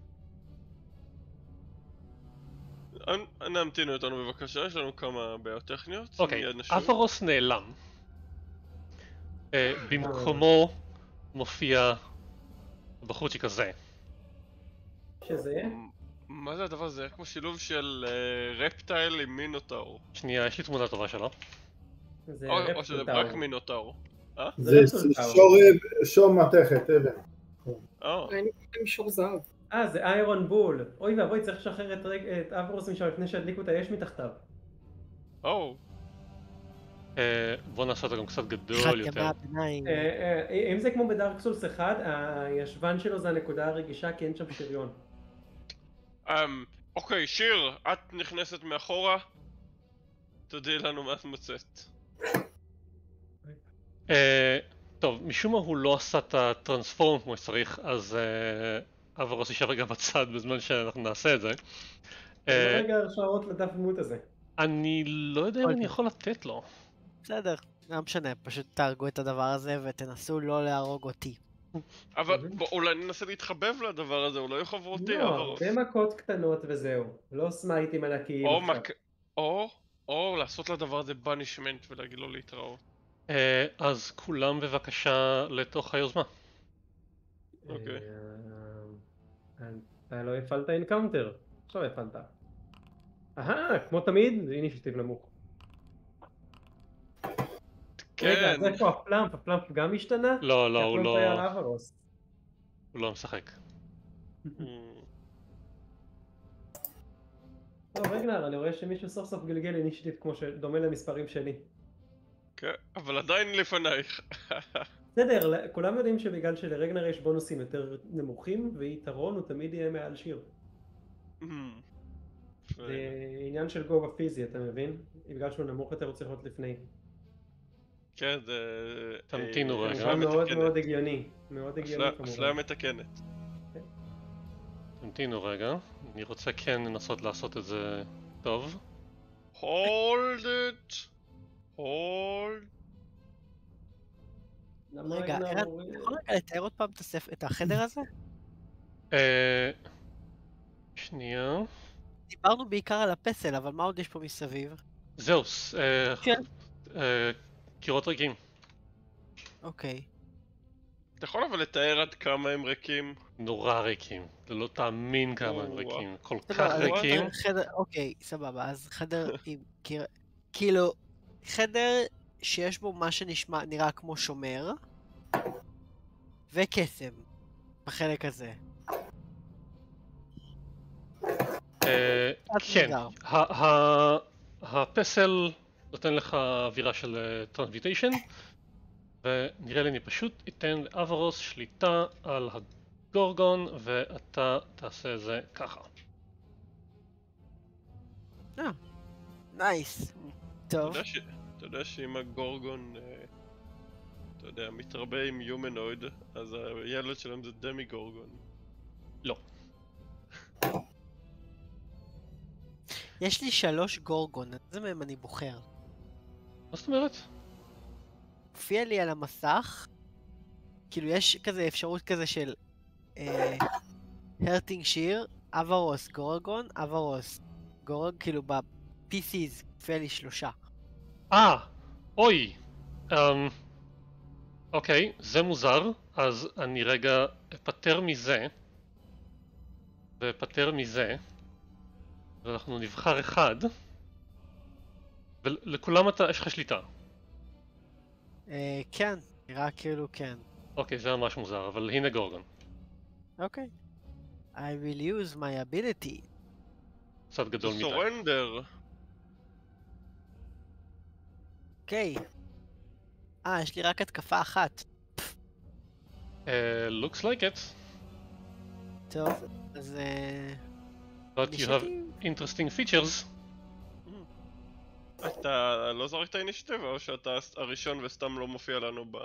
אנ- אנא המתינו אותנו בבקשה, יש לנו כמה בעיות טכניות. אוקיי, מיד נשוב. אברוס נעלם. אה, במקומו מופיע בחורצ'יק הזה. שזה? מה זה הדבר הזה? זה כמו שילוב של אה, רפטייל עם מינוטאור. שנייה, יש לי תמונה טובה שלו. זה או או שזה רפטוטאור. רק מינוטאור. אה? זה רפטוטאור. שור- שור מתכת, אבן. אה. ראינו עם שור זהב. אה, זה איירון בול. אוי ואבוי, צריך לשחרר את רג- את אברוס משם לפני שידליקו את האש מתחתיו. או. אה, בוא נעשה אותו גם קצת אחד גדול יותר. ימי הביניים. אה, אה, אם זה כמו בדארק סולס אחד, הישבן שלו זה הנקודה הרגישה כי אין שם שריון. אמ, אוקיי, שיר, את נכנסת מאחורה. תודיעי לנו מה את מוצאת. אה, טוב, משום מה הוא לא עשה את הטרנספורם כמו שצריך, אז אה, אברוס יישב רגע בצד בזמן שאנחנו נעשה את זה. אה, רגע הרשאות לדף דמות הזה. אני לא יודע אם אני יכול לתת לו. בסדר, לא משנה, פשוט תהרגו את הדבר הזה ותנסו לא להרוג אותי. אבל בוא, אולי ננסה להתחבב לדבר הזה, אולי הוא חברותי, לא, אברוס. הרבה מכות קטנות וזהו. לא סמייטים ענקיים או עכשיו. מק... או, או לעשות לדבר הזה בנישמנט ולהגיד לו להתראות. אה, אז כולם בבקשה לתוך היוזמה. אוקיי. אה, אתה לא הפעלת אינקאונטר. עכשיו הפעלת. אהה, כמו תמיד, אינישיטיב נמוך. רגע, כן. אז איפה הפלאמפ? הפלאמפ גם השתנה? לא, לא, כי הוא הפלאמפ לא... היה על אברוס. הוא לא משחק. טוב, רגנר, אני רואה שמישהו סוף סוף גלגל אינישיטיב כמו שדומה למספרים שלי. כן, אבל עדיין לפנייך. בסדר, כולם יודעים שבגלל שלרגנר יש בונוסים יותר נמוכים, ויתרון הוא תמיד יהיה מעל שיר. זה עניין של גובה פיזי, אתה מבין? בגלל שהוא נמוך יותר הוא צריך להיות לפני. כן, זה... תמתינו רגע. כמובן מאוד מאוד הגיוני. מאוד הגיוני כמובן. אפליה מתקנת. תמתינו רגע, אני רוצה כן לנסות לעשות את זה טוב. Hold it! Hold. רגע, ערן, אתה יכול רגע לתאר עוד פעם את החדר הזה? אה... שנייה. דיברנו בעיקר על הפסל, אבל מה עוד יש פה מסביב? זהו, כן. קירות ריקים. אוקיי. אתה יכול אבל לתאר עד כמה הם ריקים? נורא ריקים, אתה לא תאמין כמה הם ריקים, כל כך סבבה, אז ריקים. חדר, אוקיי, סבבה, אז חדר עם קיר... כאילו, חדר שיש בו מה שנשמע, נראה כמו שומר, וקסם, בחלק הזה. אה, כן, ה- ה- הפסל נותן לך אווירה של טרנסמיוטיישן, ונראה לי אני פשוט אתן לאברוס שליטה על הגורגון, ואתה תעשה את זה ככה. אה, נייס. טוב. אתה יודע שאם הגורגון, אתה יודע, מתרבה עם יומנויד, אז הילד שלהם זה דמי גורגון. לא. יש לי שלוש גורגון, איזה מהם אני בוחר? מה זאת אומרת? הופיע לי על המסך, כאילו יש כזה אפשרות כזה של הרטינג שיר, אברוס גורגון, אברוס גורג, כאילו ב-פי סיז הופיע לי שלושה. אה, אוי. אמ, אוקיי, זה מוזר, אז אני רגע אפטר מזה, ואפטר מזה, ואנחנו נבחר אחד, ולכולם אתה, יש לך שליטה. אה, כן, נראה כאילו כן. אוקיי, זה ממש מוזר, אבל הנה גורגון. אוקיי. I will use my ability. קצת גדול מדי. סורנדר. אוקיי. אה, יש לי רק התקפה אחת. Uh, looks like it. טוב, אז... But you have interesting features. אתה לא זורק את האינישטיב או שאתה הראשון וסתם לא מופיע לנו ב...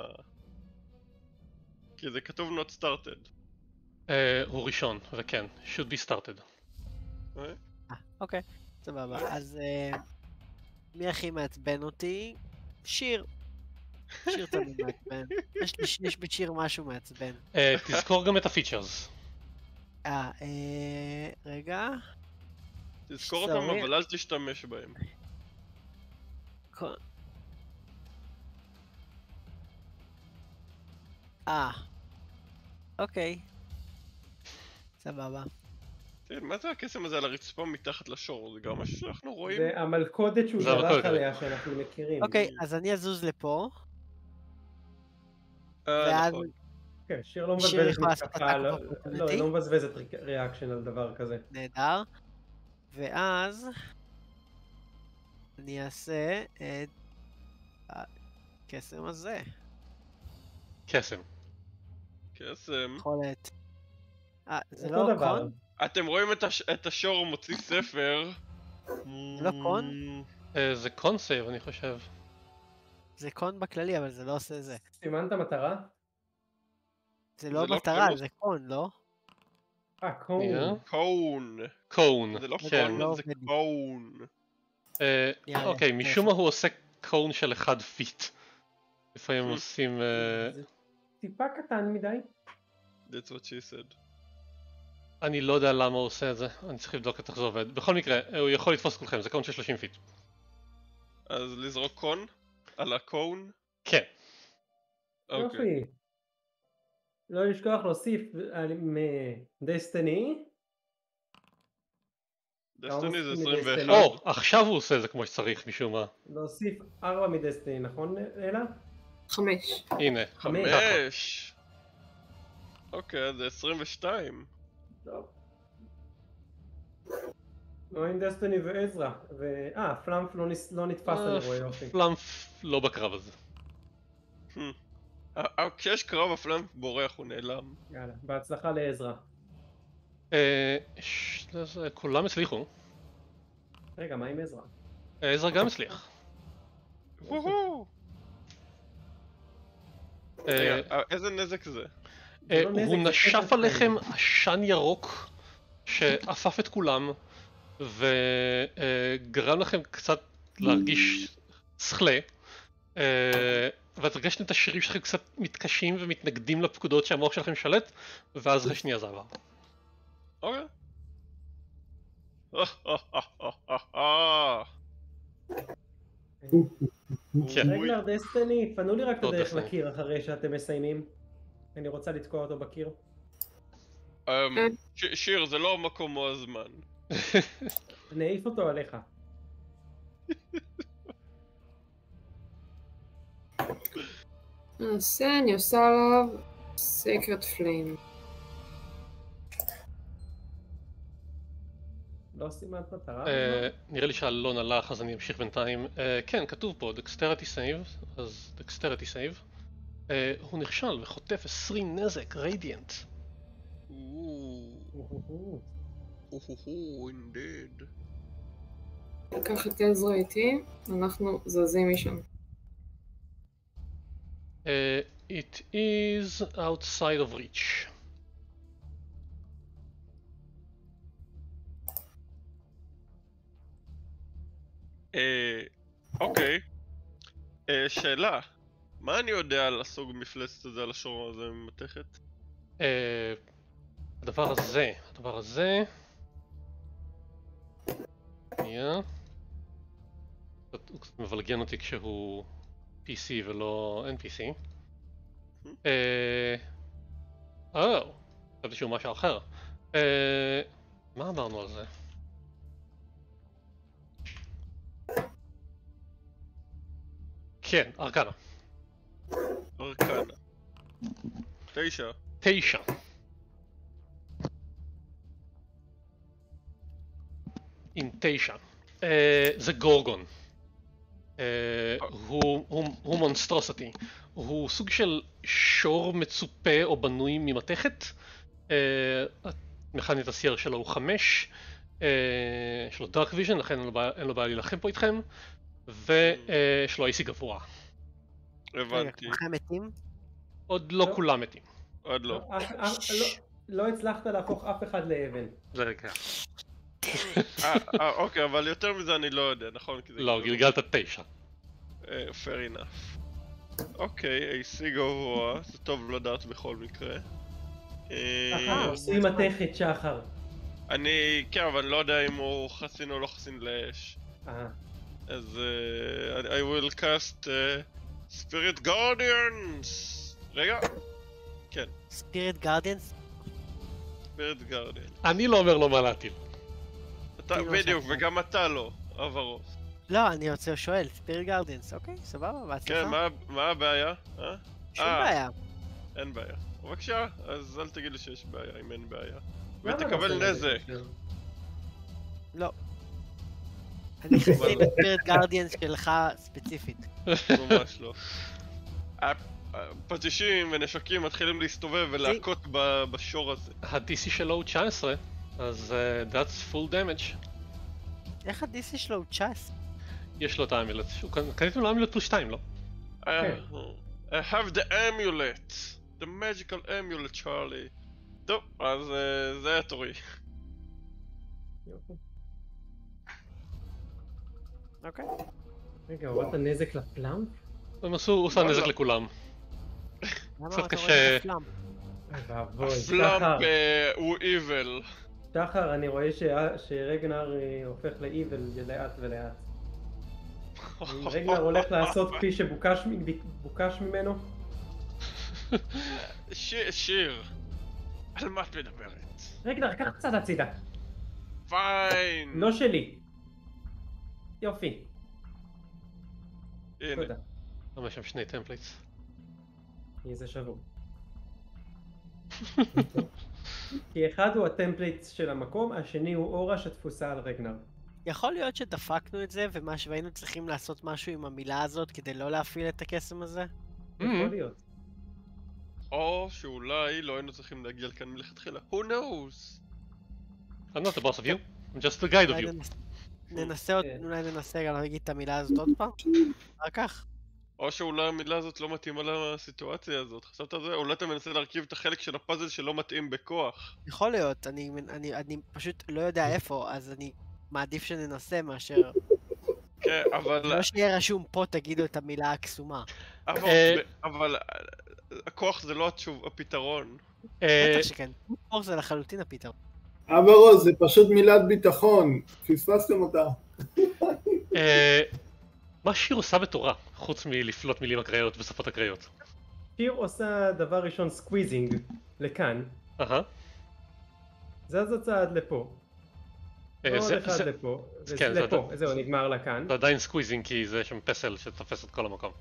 כי זה כתוב not started. Uh, הוא ראשון, וכן, should be started. אה, אוקיי, סבבה. אז מי הכי מעצבן אותי? שיר. שיר תמיד מעצבן. יש לי שליש בשיר משהו מעצבן. Uh, תזכור גם את הפיצ'רס. אה, רגע. תזכור אותם אבל אל תשתמש בהם. אה. אוקיי. סבבה. מה זה הקסם הזה על הרצפה מתחת לשור? זה גם משהו שאנחנו רואים? זה המלכודת שהוא שלח עליה שאנחנו מכירים. אוקיי, אז אני אזוז לפה. אה, נכון. כן, שיר לא מבזבזת מתקפה, לא, היא לא מבזבזת ריאקשן על דבר כזה. נהדר. ואז אני אעשה את הקסם הזה. קסם. קסם. יכולת. אה, זה אותו לא דבר. קון? אתם רואים את השור מוציא ספר. זה לא קון? זה קון סייב אני חושב. זה קון בכללי אבל זה לא עושה זה. סימנת מטרה? זה לא מטרה, זה קון, לא? אה, קון. קון. קון. זה לא כן. קון, זה קון. אוקיי, משום מה הוא עושה קון של אחד פיט. לפעמים עושים... זה טיפה קטן מדי. That's what she said. אני לא יודע למה הוא עושה את זה, אני צריך לבדוק את איך זה עובד. בכל מקרה, הוא יכול לתפוס כולכם, זה קון של שלושים פיט. אז לזרוק קון? על הקון? כן. יופי. לא לשכוח להוסיף מדסטיני. דסטיני זה עשרים ואחת. או, עכשיו הוא עושה את זה כמו שצריך משום מה. להוסיף ארבע מדסטיני, נכון אלה? חמש. הנה. חמש. אוקיי, זה עשרים ושתיים. טוב. לא עם דסטיני ועזרא. אה, פלאמפ לא נס- לא נתפס, אני רואה יופי. פלאמפ לא בקרב הזה. אה, כשיש קרב הפלאמפ בורח הוא נעלם. יאללה, בהצלחה לעזרא. אה, ש- זה- כולם הצליחו. רגע, מה עם עזרא? עזרא גם הצליח. וואו! אה, רגע, אה, איזה נזק זה? אה, לא נזק, הוא זה נשף קטע עליכם חיים. עשן ירוק שאפף את כולם וגרם לכם קצת להרגיש שכלה, אה, ואת הרגשתם את השרירים שלכם קצת מתקשים ומתנגדים לפקודות שהמוח שלכם שלט, ואז אחרי שנייה זה עבר. אוקיי. כן. רגלר דסטיני, פנו לי רק את לא, הדרך דסטיני. לקיר אחרי שאתם מסיימים. אני רוצה לתקוע אותו בקיר. אמ, ש- שיר, זה לא המקום או הזמן. אני אעיף אותו עליך. נעשה, אני עושה עליו סקרט פליים. לא סימנת מטרה? אה, נראה לי שהלון הלך אז אני אמשיך בינתיים. אה, כן, כתוב פה Dexterity Save, אז Dexterity Save. אה, הוא נכשל וחוטף עשרים נזק, רדיאנט. בזמן? או-הו-הו, indeed. לקח את עזרא איתי, אנחנו זזים משם. אה, It is outside of reach. אה, אוקיי. אה, שאלה. מה אני יודע על הסוג מפלצת הזה, על השור הזה ממתכת? אה, הדבר הזה, הדבר הזה... שנייה. קצת- הוא קצת מבלגן אותי כשהוא פי סי ולא אן פי סי. אה... או, חשבתי שהוא משהו אחר. אה... מה אמרנו על זה? כן, ארקנה. ארקנה. תשע. תשע. עם תשע. אה, זה גורגון. אה, הוא, הוא, הוא מונסטרוסטי. הוא סוג של שור מצופה או בנוי ממתכת. אה, מכנית הסייר שלו הוא חמש. אה, יש לו דארק ויז'ן, לכן אין לו בעיה- אין לו בעיה להילחם פה איתכם. ויש לו אייסי גבוה. רגע, הבנתי. כולכם מתים? עוד לא לא. כולם מתים. עוד לא. אף- אף- לא- לא הצלחת להפוך אף אחד לאבן. זה רגע. אה, אה, אוקיי, אבל יותר מזה אני לא יודע, נכון? כי זה לא, כאילו- גלגלת תשע. אה, fair enough. אוקיי, איי סי גבוה, זה טוב לדעת בכל מקרה. אה, שחר, עושים מתכת שחר. אני, כן, אבל אני לא יודע אם הוא חסין או לא חסין לאש. אה, אז אה, I will cast אה, Spirit Guardians! רגע, ספיריט גארדיאנס? Spirit Guardians. אני לא אומר לו מה להטיל. אתה, כאילו בדיוק, שאתה- וגם אתה לא, עברו. לא, אני רוצה שואל, ספיריט גארדיאנס, אוקיי, סבבה, בהצלחה. כן, מה- מה הבעיה? אה? שום אה. בעיה. אין בעיה. בבקשה, אז אל תגיד לי שיש בעיה, אם אין בעיה. למה לא ותקבל עושה נזק. את זה? לא. אני חסיד ספיריט גארדיאנס שלך ספציפית. ממש לא. הפטישים ונשקים מתחילים להסתובב ולהכות ב- בשור הזה. ה-די סי שלו הוא תשע עשרה, אז uh, that's full damage. איך ה-די סי שלו הוא תשע עשרה? יש לו את האמילט. הוא קנ- קניתם לו אמילט פלוס שתיים, לא? I I have the amulet. The magical amulet, צ'ארלי. טוב, אז אה, זה היה תורי. יופי. אוקיי. רגע, הורדת נזק לפלאמפ? הם עשו, הוא עושה וואלה. נזק לכולם. למה קצת אתה קשה. רואה את הפלאם? אוי ואבוי, הפלאמפ שחר, אה, הוא evil. שחר, אני רואה ש- שרגנר אה, הופך לאיבל לאט ולאט. אם רגנר הולך לעשות כפי שבוקש מ- בוקש ממנו? ש- שיר, על מה את מדברת? רגנר, קח קצת הצידה. פיין. לא שלי. יופי, הנה. תודה. למה יש שם שני טמפליטס? כי זה שבור. כי אחד הוא הטמפליט של המקום, השני הוא אורה שתפוסה על רגנר. יכול להיות שדפקנו את זה, ומה שהיינו צריכים לעשות משהו עם המילה הזאת כדי לא להפעיל את הקסם הזה? יכול להיות. או שאולי לא היינו צריכים להגיע לכאן מלכתחילה. Who knows? I'm not the boss of you, I'm just the guide of אולי you. ננס- ננסה עוד, כן. אולי ננסה גם להגיד את המילה הזאת עוד פעם? אחר כך. או שאולי המילה הזאת לא מתאימה לסיטואציה הזאת. חשבת על זה? אולי אתה מנסה להרכיב את החלק של הפאזל שלא מתאים בכוח. יכול להיות, אני, אני, אני פשוט לא יודע איפה, אז אני מעדיף שננסה מאשר... כן, אבל... לא שיהיה רשום פה תגידו את המילה הקסומה. אבל, אה, אבל הכוח זה לא התשוב, הפתרון. אה, בטח שכן, פה זה לחלוטין הפתרון. אבא רוז, זה פשוט מילת ביטחון, פספסתם אותה. אה, מה שיר עושה בתורה, חוץ מלפלוט מילים אקראיות ושפות אקראיות? שיר עושה דבר ראשון סקוויזינג לכאן, אהה. זז הצעד לפה. אה, לא זה- עוד אחד זה- לפה, כן, זה לפה, זהו, נגמר לה כאן. זה עדיין סקוויזינג כי זה שם פסל שתופס את כל המקום.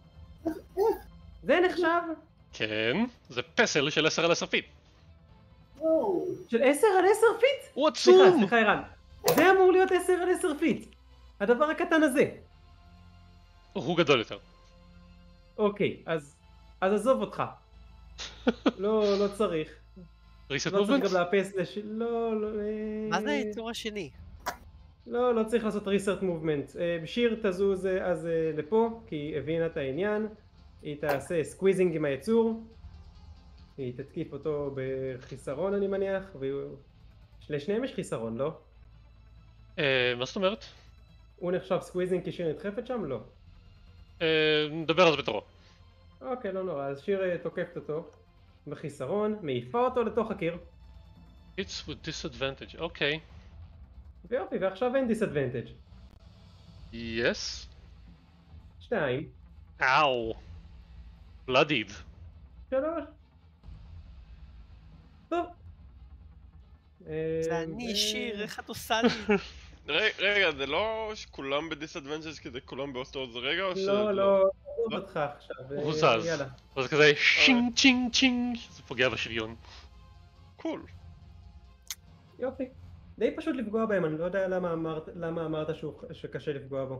זה נחשב כן, זה פסל של עשר על עשר פיט. של עשר על עשר פיט? הוא סליחה, עצום! סליחה ערן. זה אמור להיות עשר על עשר פיט. הדבר הקטן הזה. הוא גדול יותר. אוקיי, אז אז עזוב אותך. לא, לא צריך. ריסט לא צריך מובמנט? גם לאפס לש... לא, לא... אה, מה זה היצור השני? לא, לא צריך לעשות ריסרט מובמנט. שיר תזוז אה, אז אה, לפה, כי היא הבינה את העניין. היא תעשה סקוויזינג עם היצור. היא תתקיף אותו בחיסרון אני מניח. והוא... לשניהם יש חיסרון, לא? אה, מה זאת אומרת? הוא נחשב סקוויזינג כי שיר נדחפת שם? לא. אה, נדבר על זה בתורו. אוקיי, לא נורא. אז שיר אה, תוקפת אותו בחיסרון, מעיפה אותו לתוך הקיר. It's with disadvantage, אוקיי. ויופי, ועכשיו אין דיסאדוונטג'. יס. שתיים, אאו. בלאדיד. שלוש. טוב. זה אה, אני אה, שיר, איך את עושה לי? רגע, רגע, זה לא שכולם בדיסאדוונטג' כי זה כולם באותו רגע או ש... לא, לא, עזוב אותך עכשיו. אה, הוא זז. יאללה. וזה כזה שינג צ'ינג צ'ינג. זה פוגע בשריון. קול. יופי. די פשוט לפגוע בהם, אני לא יודע למה אמרת, למה אמרת שהוא, שקשה לפגוע בו.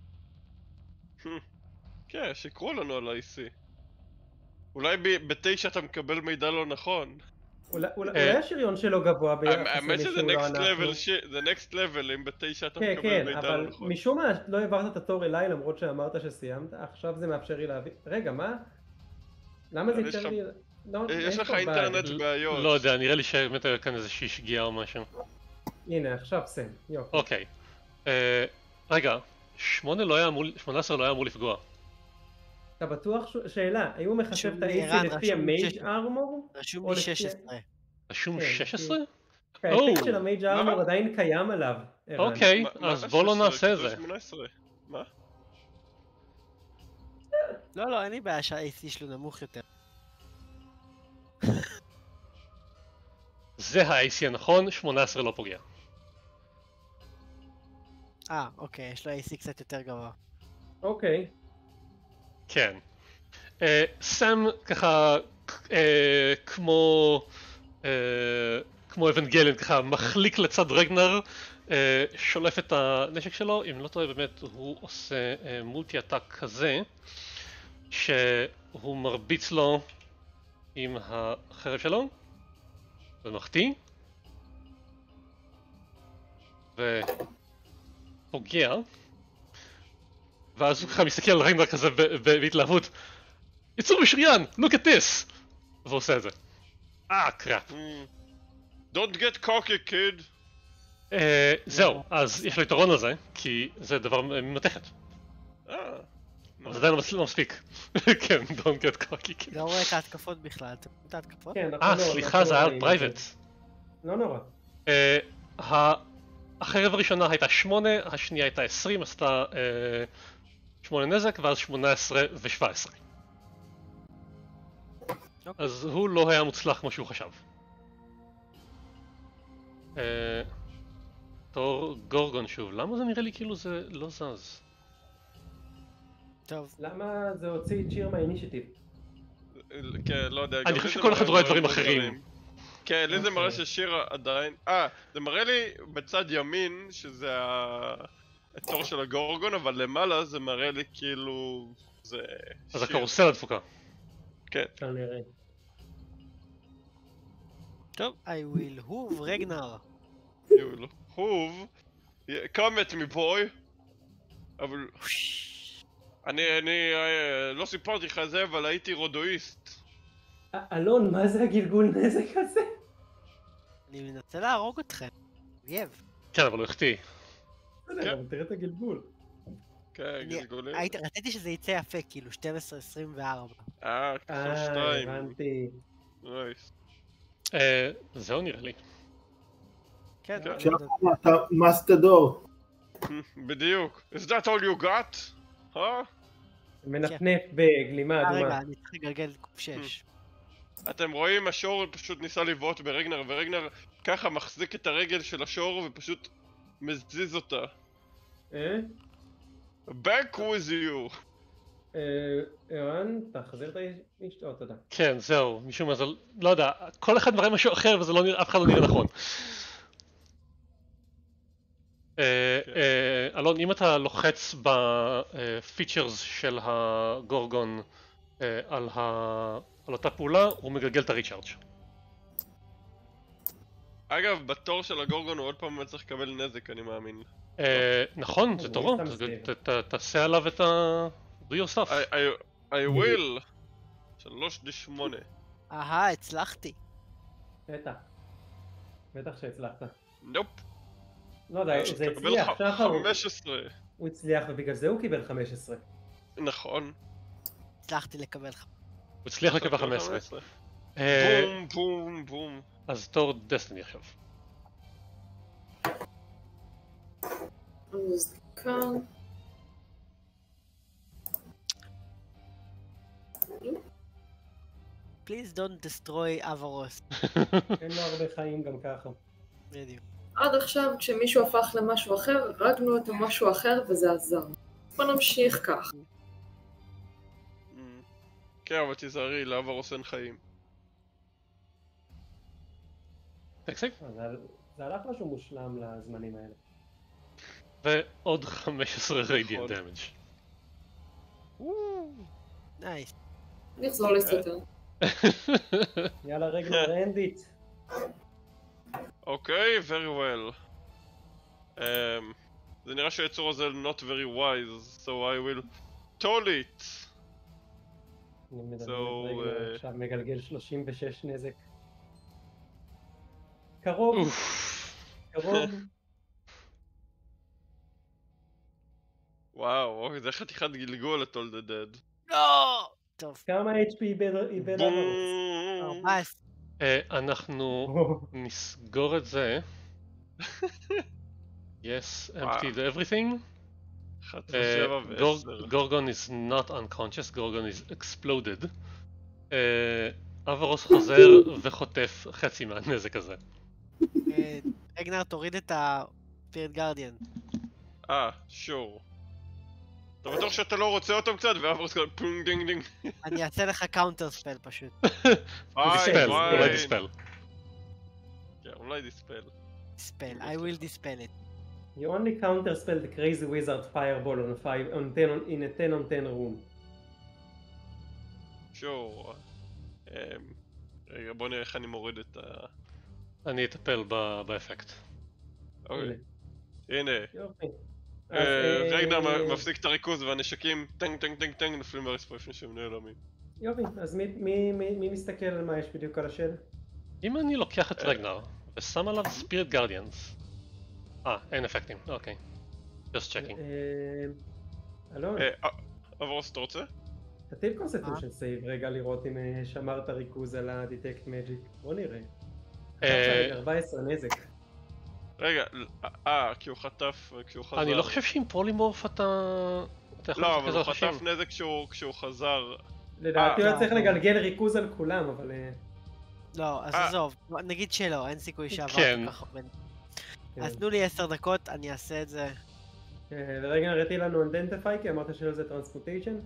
כן, שיקרו לנו על ה-איי סי. אולי ב- בתשע אתה מקבל מידע לא נכון. אולי, אולי, אה, אולי השריון שלו גבוה ביחס האמת שזה למישהו לא next אנחנו. level, ש- זה next level אם בתשע אתה כן, מקבל כן, מידע אבל לא נכון. משום מה לא העברת את התור אליי למרות שאמרת שסיימת, עכשיו זה מאפשר לי להביא... רגע, מה? למה זה אבל יש אפשר לך- לי... לא, אה, יש אין לך פה בעיה. אינטרנט באיו"ש. לא יודע, נראה לי שבאמת היה כאן איזושהי שגיאה או משהו. הנה, עכשיו סם, יופי. אוקיי. אה, רגע, שמונה לא היה אמור, שמונה עשרה לא היה אמור לפגוע. אתה בטוח? ש- שאלה, האם הוא מחשב רשום את לי, ה-איי סי ערן, לפי רשום לי המייג' שש- ארמור? רשום או לי לפי- שש עשרה. רשום כן, שש עשרה? כי האפקט או. של המייג' למה? ארמור עדיין קיים עליו, ערן. אוקיי, מה- מה אז זה בוא לא שש עשרה? נעשה כי את זה. שמונה עשרה. מה? לא, לא, אין לי בעיה שה-איי סי שלו נמוך יותר. זה ה-איי סי הנכון, שמונה עשרה לא פוגע. אה, אוקיי, יש לו איי סי קצת יותר גבוה. אוקיי. כן. אה, סם ככה, אה, כמו, אה, כמו אבנגליון, ככה מחליק לצד רגנר, אה, שולף את הנשק שלו, אם לא טועה באמת הוא עושה אה, מולטי אטאק כזה, שהוא מרביץ לו עם החרב שלו, ומחטיא, ופוגע, ואז הוא ככה מסתכל על רגנר כזה ב- ב- בהתלהבות, יצור משריין, look at this! ועושה את זה. אה, קראפ. Hmm. Don't get cocky kid. אה, זהו, אז יש לו יתרון לזה, כי זה דבר ממתכת. אה. אבל זה עדיין לא מס- לא מספיק. כן, don't get cocky. לא רואה את ההתקפות בכלל, אתם רואים את ההתקפות? כן, אנחנו אה, לא- סליחה, אנחנו זה לא היה רואים את פרייבט. לא נורא. אה, ה- החרב הראשונה הייתה שמונה, השנייה הייתה עשרים, עשתה אה, שמונה נזק, ואז שמונה עשרה ושבע עשרה. אוקיי. אז הוא לא היה מוצלח כמו שהוא חשב. אה, תור גורגון שוב, למה זה נראה לי כאילו זה לא זז? טוב, למה זה הוציא את שיר מהאינישיטיב? כן, לא יודע. אני גם חושב לי שכל זה אחד מראה רואה דברים דברים אחרים. כן, לי זה אוקיי. מראה ששירה עדיין... אה, זה מראה לי בצד ימין שזה התור של הגורגון, אבל למעלה זה מראה לי כאילו... זה... אז שיר. הקרוסלה דפוקה. כן. עכשיו נראה. טוב, I will hove רגנר. יואו, הוב. come at me boy. אבל... אני, אני, אה, לא סיפרתי לך את זה, אבל הייתי רודואיסט. א- אלון, מה זה הגלגול נזק הזה? אני מנסה להרוג אתכם. אויב. כן, אבל הוא החטיא. בסדר, אבל תראה את הגלגול. כן, אני- גלגולים. הייתי- רציתי שזה יצא יפה, כאילו שתים עשרה עשרים וארבע. אה, כפול אה, שתיים. הבנתי. נייס. אה, זהו נראה לי. כן, כן. אני עכשיו יודע. אתה מסטדור. בדיוק. Is that all you got? אה? מנפנף בגלימה אה, אדומה. רגע, אני צריך לגלגל קוף שש. אתם רואים, השור פשוט ניסה לבעוט ברגנר, ורגנר ככה מחזיק את הרגל של השור ופשוט מזיז אותה. אה? Back with you! אה, ערן, תחזיר את האשתו, תודה. כן, זהו, משום מה זה, לא יודע, כל אחד מראה משהו אחר וזה לא נראה, אף אחד לא נראה נכון. אה, אה, אלון, אם אתה לוחץ בפיצ'רס של הגורגון אה, על ה- על אותה פעולה, הוא מגלגל את הריצ'ארג'. אגב, בתור של הגורגון הוא עוד פעם צריך לקבל נזק, אני מאמין. אה, נכון, זה הוא תורו, סתם סביב. ת- ת- תעשה עליו את ה... do your stuff. I, I, I will! שלוש די שמונה. אהה, הצלחתי. בטח. בטח שהצלחת. נופ. לא יודע, זה תקבל הצליח, ח- שחר הוא- חמש עשרה. הוא הצליח ובגלל זה הוא קיבל חמש עשרה. נכון. הצלחתי לקבל לך. הוא הצליח לקבל חמש עשרה. עשרה. אה, בום, בום, בום. אז תור דסטיני עכשיו. אז כאן. Please don't destroy אברוס. אין לו הרבה חיים גם ככה. בדיוק. עד עכשיו כשמישהו הפך למשהו אחר, הרגנו אותו משהו אחר וזה עזר. בוא נמשיך כך. Mm. כן, אבל תיזהרי, לאברוס אין חיים. תקסיק. אז זה- זה הלך משהו מושלם לזמנים האלה. ועוד חמש עשרה רדיאנט נכון. דמג'. נייס. נחזור להסתתר. יאללה רגנר רנדית. אוקיי, very well. Um, זה נראה שהיצור הזה not very wise, so I will toll it. אני מדבר So, רגע, uh, עכשיו מגלגל שלושים ושש נזק. קרוב, קרוב. וואו, אוקיי, זה חתיכת גלגול ל-Toll the Dead. לא! טוב, כמה אייץ' פי איבד איבד אברוס? בום! ארבע עשרה. אה, אנחנו נסגור את זה. Yes, emptied everything. אחת אה, ושבע גור- ועשר. גורגון is not unconscious, גורגון is exploded. אה, אברוס חוזר וחוטף חצי מהנזק הזה. אה, רגנר, תוריד את הפירט גרדיאן. אה, שור. אתה בטוח שאתה לא רוצה אותם קצת? ואברוס כזה פונג דינג דינג. אני אעשה לך קאונטר ספל פשוט. דיספל, אולי פיין. דיספל. כן, אולי דיספל. dispel, I will dispel it. You only counterspell the crazy wizard fireball on a five on ten on, in a ten on ten room. שור. אמ, רגע, בוא נראה איך אני מוריד את ה... אני אטפל ב- באפקט. אוקיי. הנה, הנה. יופי. אז, אה, אה, רגנר מ- מפסיק את הריכוז והנשקים טנג טנג טנג טנג נופלים ברצפה לפני שהם נעלמים. יופי, אז מי- מי- מי מי מסתכל על מה יש בדיוק על השד? אם אני לוקח את רגנר ושם עליו ספיריט גרדיאנס. אה, אין אפקטים, אוקיי. just checking. אה, אלון, אה, אה, אברוס, אתה רוצה? תטיל קונסטיטושן סייב רגע לראות אם אה, שמרת ריכוז על ה-detect magic. בוא נראה. אה, ארבע עשרה נזק. רגע, אה, כי הוא חטף כשהוא חזר. אני לא חושב שעם פולימורף אתה... אתה יכול לא, להסתכל אבל על הוא חשים. חטף נזק כשהוא- כשהוא חזר. לדעתי אה, הוא היה צריך אה, לגלגל ריכוז על כולם, אבל... אה, לא, אז אה. עזוב, נגיד שלא, אין סיכוי כן. שעברתי ככה בין. כן. אז תנו לי עשר דקות, אני אעשה את זה. אה, ורגע הראיתי לנו אידנטיפיי, כי אמרת שלא זה טרנספוטיישן.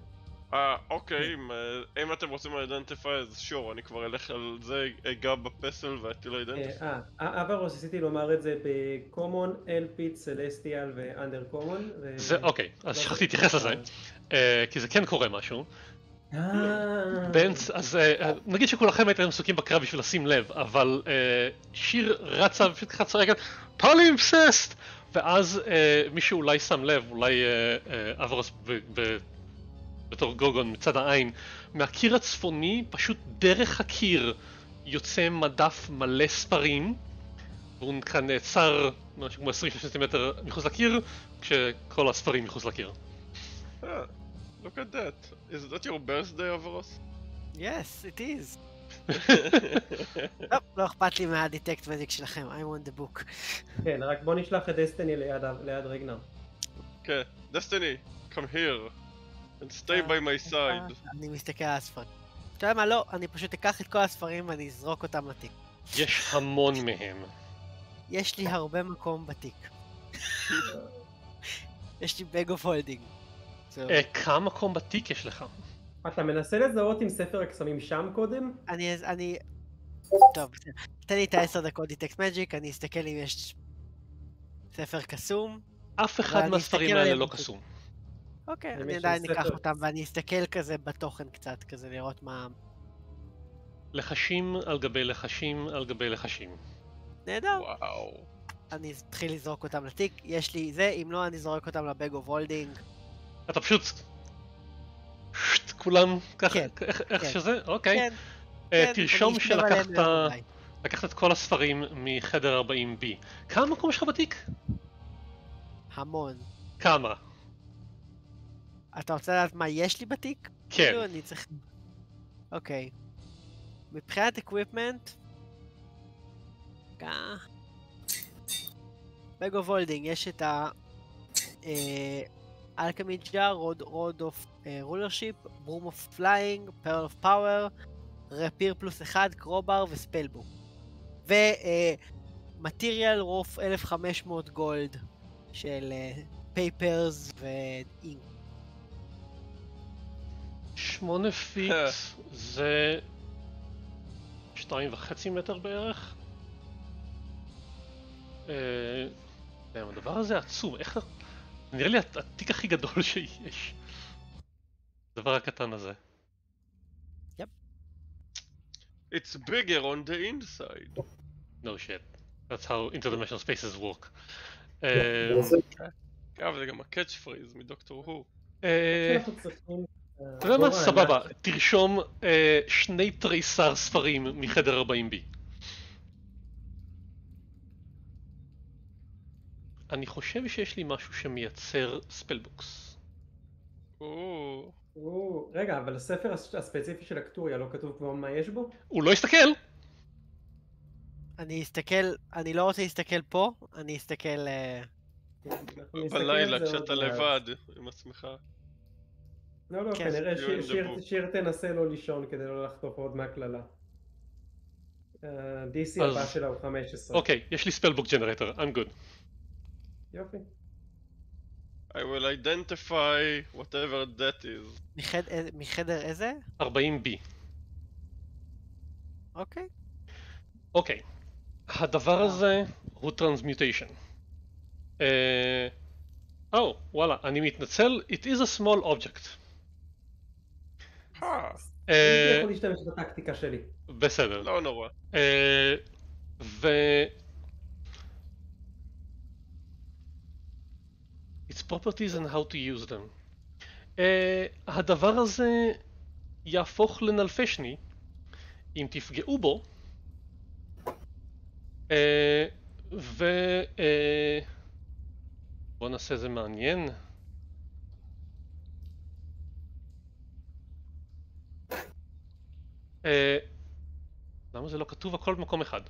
אה, אוקיי, אם, אה, אם אתם רוצים אידנטיפיי אז שור, אני כבר אלך על זה, אגע בפסל ואטיל אידנטיפיי. אה, אברוס, עשיתי לומר את זה בקומון, אלפיט, סלסטיאל ואנדר קומון. זה, אוקיי, אז שכחתי להתייחס לזה, אה, כי זה כן קורה משהו. בנץ, אז אה, נגיד שכולכם הייתם עסוקים בקרב בשביל לשים לב, אבל אה, שיר רצה ופשוט ככה צועקת פולימפססט! ואז אה, מישהו אולי שם לב, אולי אה, אה, אברוס ב- ב- בתור גוגון מצד העין, מהקיר הצפוני, פשוט דרך הקיר יוצא מדף מלא ספרים, והוא כאן נעצר משהו כמו עשרים סנטימטר מחוץ לקיר, כשכל הספרים מחוץ לקיר. Ah, look at that. Is that your birthday, Avaros? Yes, it is. טוב, לא אכפת לי מהדיטקט מזיק שלכם, I want the book. כן, רק בוא נשלח את דסטיני ליד רגנר. כן, דסטיני, come here and stay by my side. אני מסתכל על הספרים. אתה יודע מה, לא, אני פשוט אקח את כל הספרים ואני אזרוק אותם לתיק. יש המון מהם. יש לי הרבה מקום בתיק. יש לי bag of holding. אה, כמה מקום בתיק יש לך? אתה מנסה לזהות עם ספר הקסמים שם קודם? אני, אני... טוב, תן לי את העשר דקות דיטקט מג'יק, אני אסתכל אם יש ספר קסום. אף אחד מהספרים האלה לא קסום. אוקיי, אם אני יש עדיין ספר- אקח אותם ואני אסתכל כזה בתוכן קצת, כזה לראות מה... לחשים על גבי לחשים על גבי לחשים. נהדר. וואו. אני אתחיל לזרוק אותם לתיק, יש לי זה, אם לא אני זורק אותם לבג אוף הולדינג. אתה פשוט... שט, כולם ככה, כן, איך איך כן. שזה? אוקיי. כן, אה, כן, תרשום אני אשב עליהם שלקחת יותר מדי. לקחת את כל הספרים מחדר ארבעים בי. כמה מקום יש לך בתיק? המון. כמה? אתה רוצה לדעת מה יש לי בתיק? כן. כאילו אני צריך... אוקיי. מבחינת אקוויפמנט... בג אוף הולדינג, יש את ה... אלכמי ג'אר, רוד אוף רולרשיפ, ברום אוף פליינג, פרל אוף פאוור, רפיר פלוס אחד, קרובר וספלבוק. ומטריאל רוף אלף וחמש מאות גולד של פייפרס ואינק. שמונה פיט זה... שתיים וחצי מטר בערך? אה... הדבר הזה עצום, איך... נראה לי התיק הכי גדול שיש. הדבר הקטן הזה. It's bigger on the inside. No shit. That's how interdimensional spaces work. כן, וזה גם הקאץ' פריז מדוקטור הו. שאנחנו צריכים... אתה יודע מה? סבבה. תרשום שני תריסר ספרים מחדר ארבעים בי. אני חושב שיש לי משהו שמייצר ספלבוקס. או... או, רגע, אבל הספר הס- הספציפי של הקטוריה לא כתוב כבר מה יש בו? הוא לא הסתכל! אני אסתכל, אני לא רוצה להסתכל פה, אני אסתכל... אה, אנחנו נסתכל בלילה על זה כשאתה עוד מעט. לבד עם עצמך. לא, לא, כן, כנראה you שיר- in the שיר- book. שיר תנסה לא לישון כדי לא לחטוף עוד מהקללה. ה-די סי אז- הבא שלה הוא חמש עשרה. אוקיי, יש לי ספלבוק ג'נרטור, I'm good. יופי. I will identify whatever that is. מחד- אה, מחדר איזה? ארבעים בי. אוקיי. אוקיי. הדבר הזה הוא טרנסמיוטיישן. אה... או, וואלה, אני מתנצל, it is a small object. אה, הייתי אה... יכול להשתמש בטקטיקה שלי. בסדר. לא נורא. אה... ו... its properties and how to use them. Uh, הדבר הזה יהפוך לנלפשני אם תפגעו בו, uh, ו... Uh, בוא נעשה זה מעניין. Uh, למה זה לא כתוב הכל במקום אחד?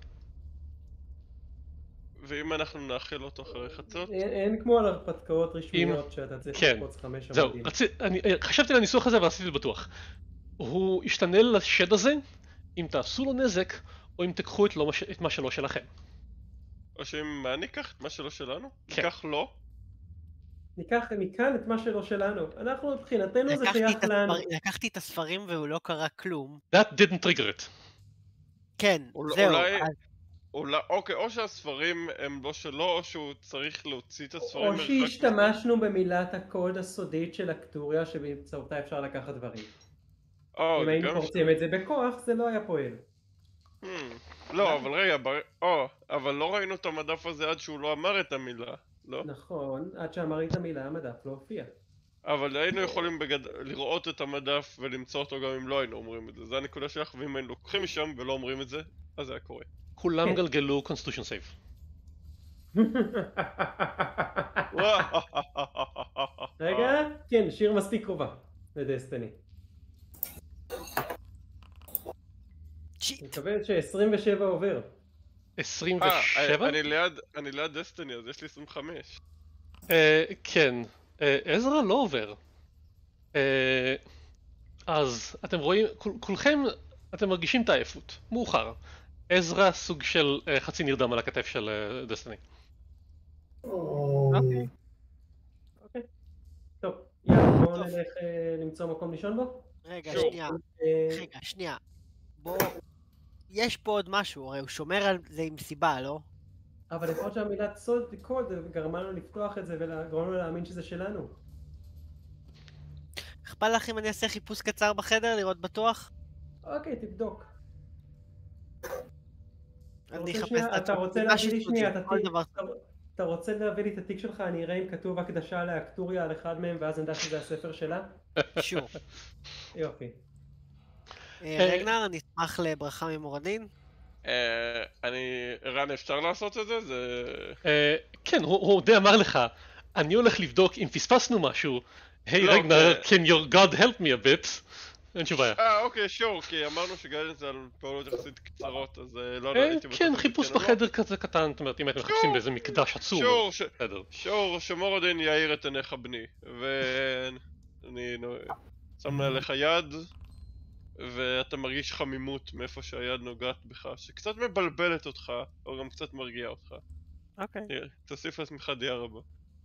ואם אנחנו נאכיל אותו אחרי חצות? אין- אין כמו על הרפתקאות רשמיות שאתה צריך כן. לקפוץ חמש זהו, עמודים. רצי, אני, חשבתי על הניסוח הזה ועשיתי את זה בטוח. הוא ישתנה לשד הזה אם תעשו לו נזק או אם תקחו את, לא, את מה שלא שלכם. או שאם מה ניקח? את מה שלא שלנו? כן. ניקח לא? ניקח מכאן את מה שלא שלנו. אנחנו, מבחינתנו זה לקחתי שייך את לנו. הספר- לקחתי את הספרים והוא לא קרא כלום. That didn't trigger it. כן, אול- זהו. אולי- אז אולי, אוקיי, או שהספרים הם לא שלו, או שהוא צריך להוציא את הספרים או מרחק שהשתמשנו במילת הקוד הסודית של הקטוריה שבאמצעותה אפשר לקחת דברים. או, אם זה היינו גם פורצים את זה בכוח, זה לא היה פועל. Hmm. לא, אבל רגע, בר... או, אבל לא ראינו את המדף הזה עד שהוא לא אמר את המילה, לא? נכון, עד שאמר את המילה המדף לא הופיע. אבל היינו יכולים בגד... לראות את המדף ולמצוא אותו גם אם לא היינו אומרים את זה. זה הנקודה שלך, ואם היינו לוקחים משם ולא אומרים את זה, אז זה היה קורה. כולם גלגלו קונסטיטושן סייב. רגע, כן, שיר מספיק קרובה לדסטיני. אני מקווה ש-עשרים ושבע עובר. עשרים אה, ושבע? אני ליד, אני ליד דסטיני, אז יש לי עשרים וחמש. אה, כן. אה, עזרא לא עובר. אה, אז אתם רואים, כול- כולכם, אתם מרגישים את העייפות. מאוחר. עזרא סוג של אה, חצי נרדם על הכתף של אה, דסטיני. אוקיי. אוקיי. טוב, יאללה, בואו נלך אה, למצוא מקום לישון בו. רגע, שוב. שנייה. אה, רגע, שנייה. בוא... יש פה עוד משהו, הרי הוא שומר על זה עם סיבה, לא? אבל יכול להיות שהמילת סוד קוד גרמה לנו לפתוח את זה וגרמה לנו להאמין שזה שלנו. אכפת לך אם אני אעשה חיפוש קצר בחדר, לראות בטוח? אוקיי, תבדוק. אני רוצה אחפש שנייה- את אתה רוצה התשובה להביא של לי שנייה, סוג'י, אתה כל תיק- דבר. אתה- אתה רוצה להביא לי את התיק שלך, אני אראה אם כתוב הקדשה לאקטוריה על אחד מהם ואז נדע שזה הספר שלה? שור. יופי. אה, רגנר, אני אשמח לברכה ממורדין. אה, אני... רן, אפשר לעשות את זה? זה... אה, כן, הוא הוא די אמר לך, אני הולך לבדוק אם פספסנו משהו. היי לא, רגנר, כן. can your god help me a bit? אין שום בעיה. אה, אוקיי, שור, כי אמרנו שגיידנס זה על פעולות יחסית קצרות, אז אה, לא אה, הייתי בטוח כן, אם חיפוש כן או לא. בחדר כזה קטן, זאת אומרת, אם אתם מחפשים באיזה מקדש עצום, שור, אז ש- בסדר. שור, שמורדין יאיר את עיניך בני, ואני נו- שם עליך יד, ואתה מרגיש חמימות מאיפה שהיד נוגעת בך, שקצת מבלבלת אותך, או גם קצת מרגיעה אותך. אוקיי. תראה, תוסיף לעצמך דיארה בה.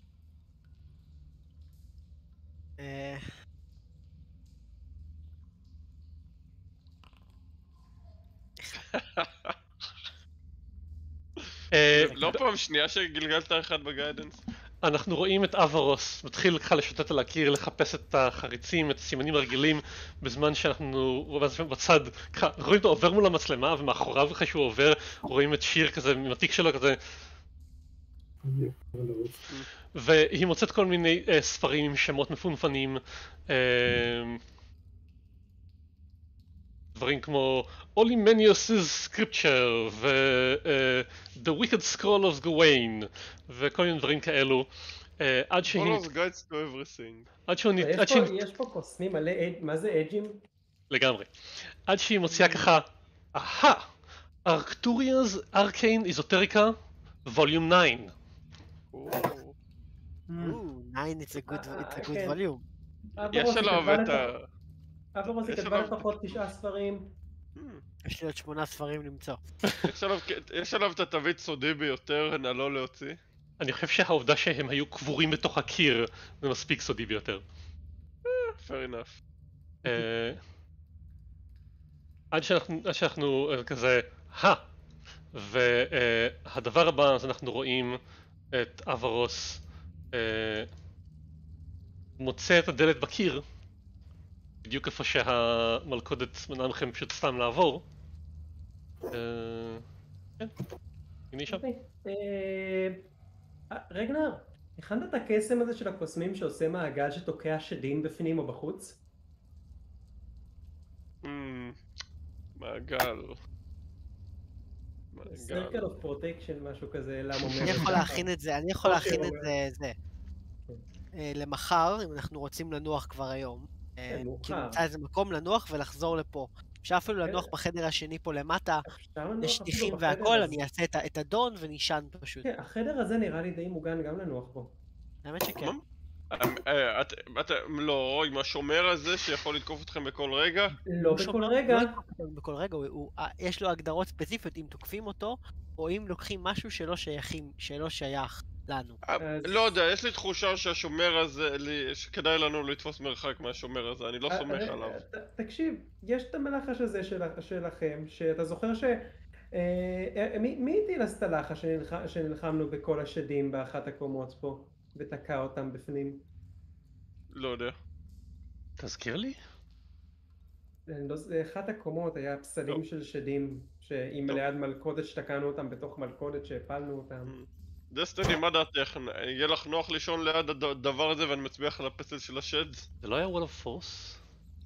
אה, אה, לא פעם שנייה שגלגלת אחד בגיידנס? אנחנו רואים את אברוס מתחיל ככה לשוטט על הקיר, לחפש את החריצים, את הסימנים הרגילים, בזמן שאנחנו בצד, ככה, רואים אותו עובר מול המצלמה, ומאחוריו אחרי שהוא עובר, רואים את שיר כזה, עם התיק שלו כזה, והיא מוצאת כל מיני uh, ספרים עם שמות מפונפנים, uh, דברים כמו Olimenius' Scripture ו uh, The Wicked Scroll of Gawain וכל מיני דברים כאלו, uh, עד שהיא... All of guides to everything. עד שהוא... יש עד פה- שהיא... יש פה קוסמים מלא, אד- מה זה אג'ים? לגמרי. עד שהיא מוציאה ככה, אהה! ארקטוריא's Arcane Esoterica Volume nine. או, או, nine, it's a good it's a good כן. volume. יש עליו את ה... אברוסי יש כתבה עליו- לפחות תשעה ספרים. Hmm. יש לי עוד שמונה ספרים למצוא. יש עליו- יש עליו את התווית סודי ביותר, נא לא להוציא. אני חושב שהעובדה שהם היו קבורים בתוך הקיר זה מספיק סודי ביותר. fair enough. אה, עד שאנחנו, עד שאנחנו אה, כזה, הא! והדבר הבא, אז אנחנו רואים את אברוס אה, מוצא את הדלת בקיר, בדיוק איפה שהמלכודת מנעה מכם פשוט סתם לעבור. אה, כן, הנה היא שם. אוקיי. אה, אה, רגנר, הכנת את הקסם הזה של הקוסמים שעושה מעגל שתוקע שדים בפנים או בחוץ? Hmm. מעגל. Circle מעגל. of Protection, משהו כזה, למה אומר אני את יכול זה? להכין את זה, אני יכול או להכין את שאומר. זה, זה. אה, למחר, אם אנחנו רוצים לנוח כבר היום. אה, כן, כי מאוחר. נמצא איזה מקום לנוח ולחזור לפה. אפשר אפילו כן. לנוח בחדר השני פה למטה, אפשר לנוח יש אפילו שטיחים בחדר והכל, הזה. אני אעשה את ה- את הדון ונשען פשוט. כן, החדר הזה נראה לי די מוגן גם לנוח בו. האמת שכן. מה? אה, את- את- לא, עם השומר הזה שיכול לתקוף אתכם בכל רגע? לא הוא בכל שומר- רגע. לא יתקוף בכל רגע, הוא- הוא- אה, יש לו הגדרות ספציפיות אם תוקפים אותו, או אם לוקחים משהו שלא שייכים, שלא שייך. לנו. לא יודע, יש לי תחושה שהשומר הזה, שכדאי לנו לתפוס מרחק מהשומר הזה, אני לא סומך עליו. תקשיב, יש את המלחש הזה שלכם, שאתה זוכר ש... מי הטיל אז את הלחש שנלחמנו בכל השדים באחת הקומות פה, ותקע אותם בפנים? לא יודע. תזכיר לי? באחת הקומות היה פסלים של שדים, שעם ליד מלכודת שתקענו אותם בתוך מלכודת שהפלנו אותם. דסטיני, מה דעתך? יהיה לך נוח לישון ליד הדבר הזה ואני מצביח על הפסל של השד? זה לא היה וול אוף פורס?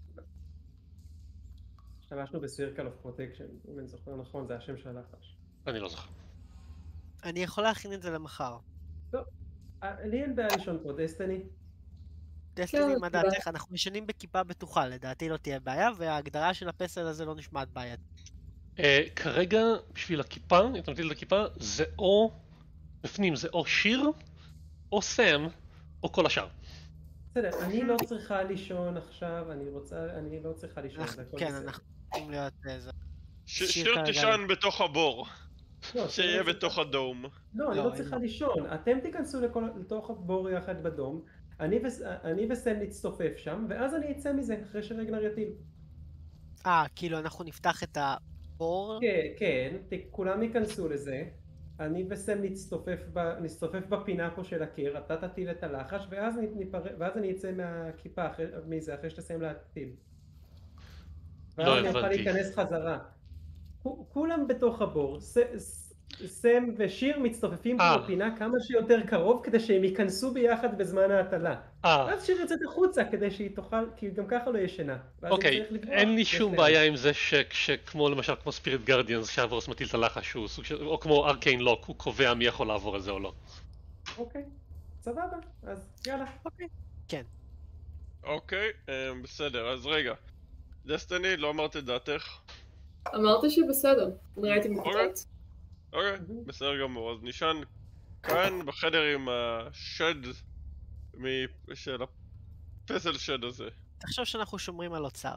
השתמשנו בסירקל אוף פרוטקשן, אם אני זוכר נכון, זה השם של הלחש. אני לא זוכר. אני יכול להכין את זה למחר. לא, לי אין בעיה לישון פה, דסטיני. דסטיני, מה דעתך? אנחנו ישנים בכיפה בטוחה, לדעתי לא תהיה בעיה, וההגדרה של הפסל הזה לא נשמעת בעיית. כרגע, בשביל הכיפה, אם אתה מטיל את הכיפה, זה או... בפנים זה או שיר, או סם, או כל השאר. בסדר, אני לא צריכה לישון עכשיו, אני רוצה, אני לא צריכה לישון. כן, אנחנו צריכים להיות איזה... שיר תישן בתוך הבור. שיהיה בתוך הדום. לא, אני לא צריכה לישון. אתם תיכנסו לתוך הבור יחד בדום, אני וסם נצטופף שם, ואז אני אצא מזה אחרי שרגנר יטיל. אה, כאילו אנחנו נפתח את הבור? כן, כן, כולם ייכנסו לזה. אני וסם נצטופף, ב, נצטופף בפינה פה של הקיר, אתה תטיל את הלחש, ואז, ניפר... ואז אני אצא מהכיפה אחרי... מזה, אחרי שתסיים להטיל. לא ואז אני אוכל הבנתי. להיכנס חזרה. כולם בתוך הבור, ס... ס... סם ושיר מצטופפים פה בפינה כמה שיותר קרוב, כדי שהם ייכנסו ביחד בזמן ההטלה. ואז שיר יוצאת החוצה כדי שהיא תוכל, כי גם ככה לא ישנה. אוקיי, אין לי שום בעיה עם זה שכמו למשל כמו ספיריט גרדיאנס שהוורוס מטיל את הלחש, או כמו ארקיין לוק, הוא קובע מי יכול לעבור על זה או לא. אוקיי, סבבה, אז יאללה. אוקיי, כן. אוקיי, בסדר, אז רגע. דסטיני, לא אמרת את דעתך? אמרתי שבסדר, ראיתי מקצת. אוקיי, בסדר גמור, אז נשען כאן בחדר עם השד של הפסל שד הזה. תחשוב שאנחנו שומרים על אוצר.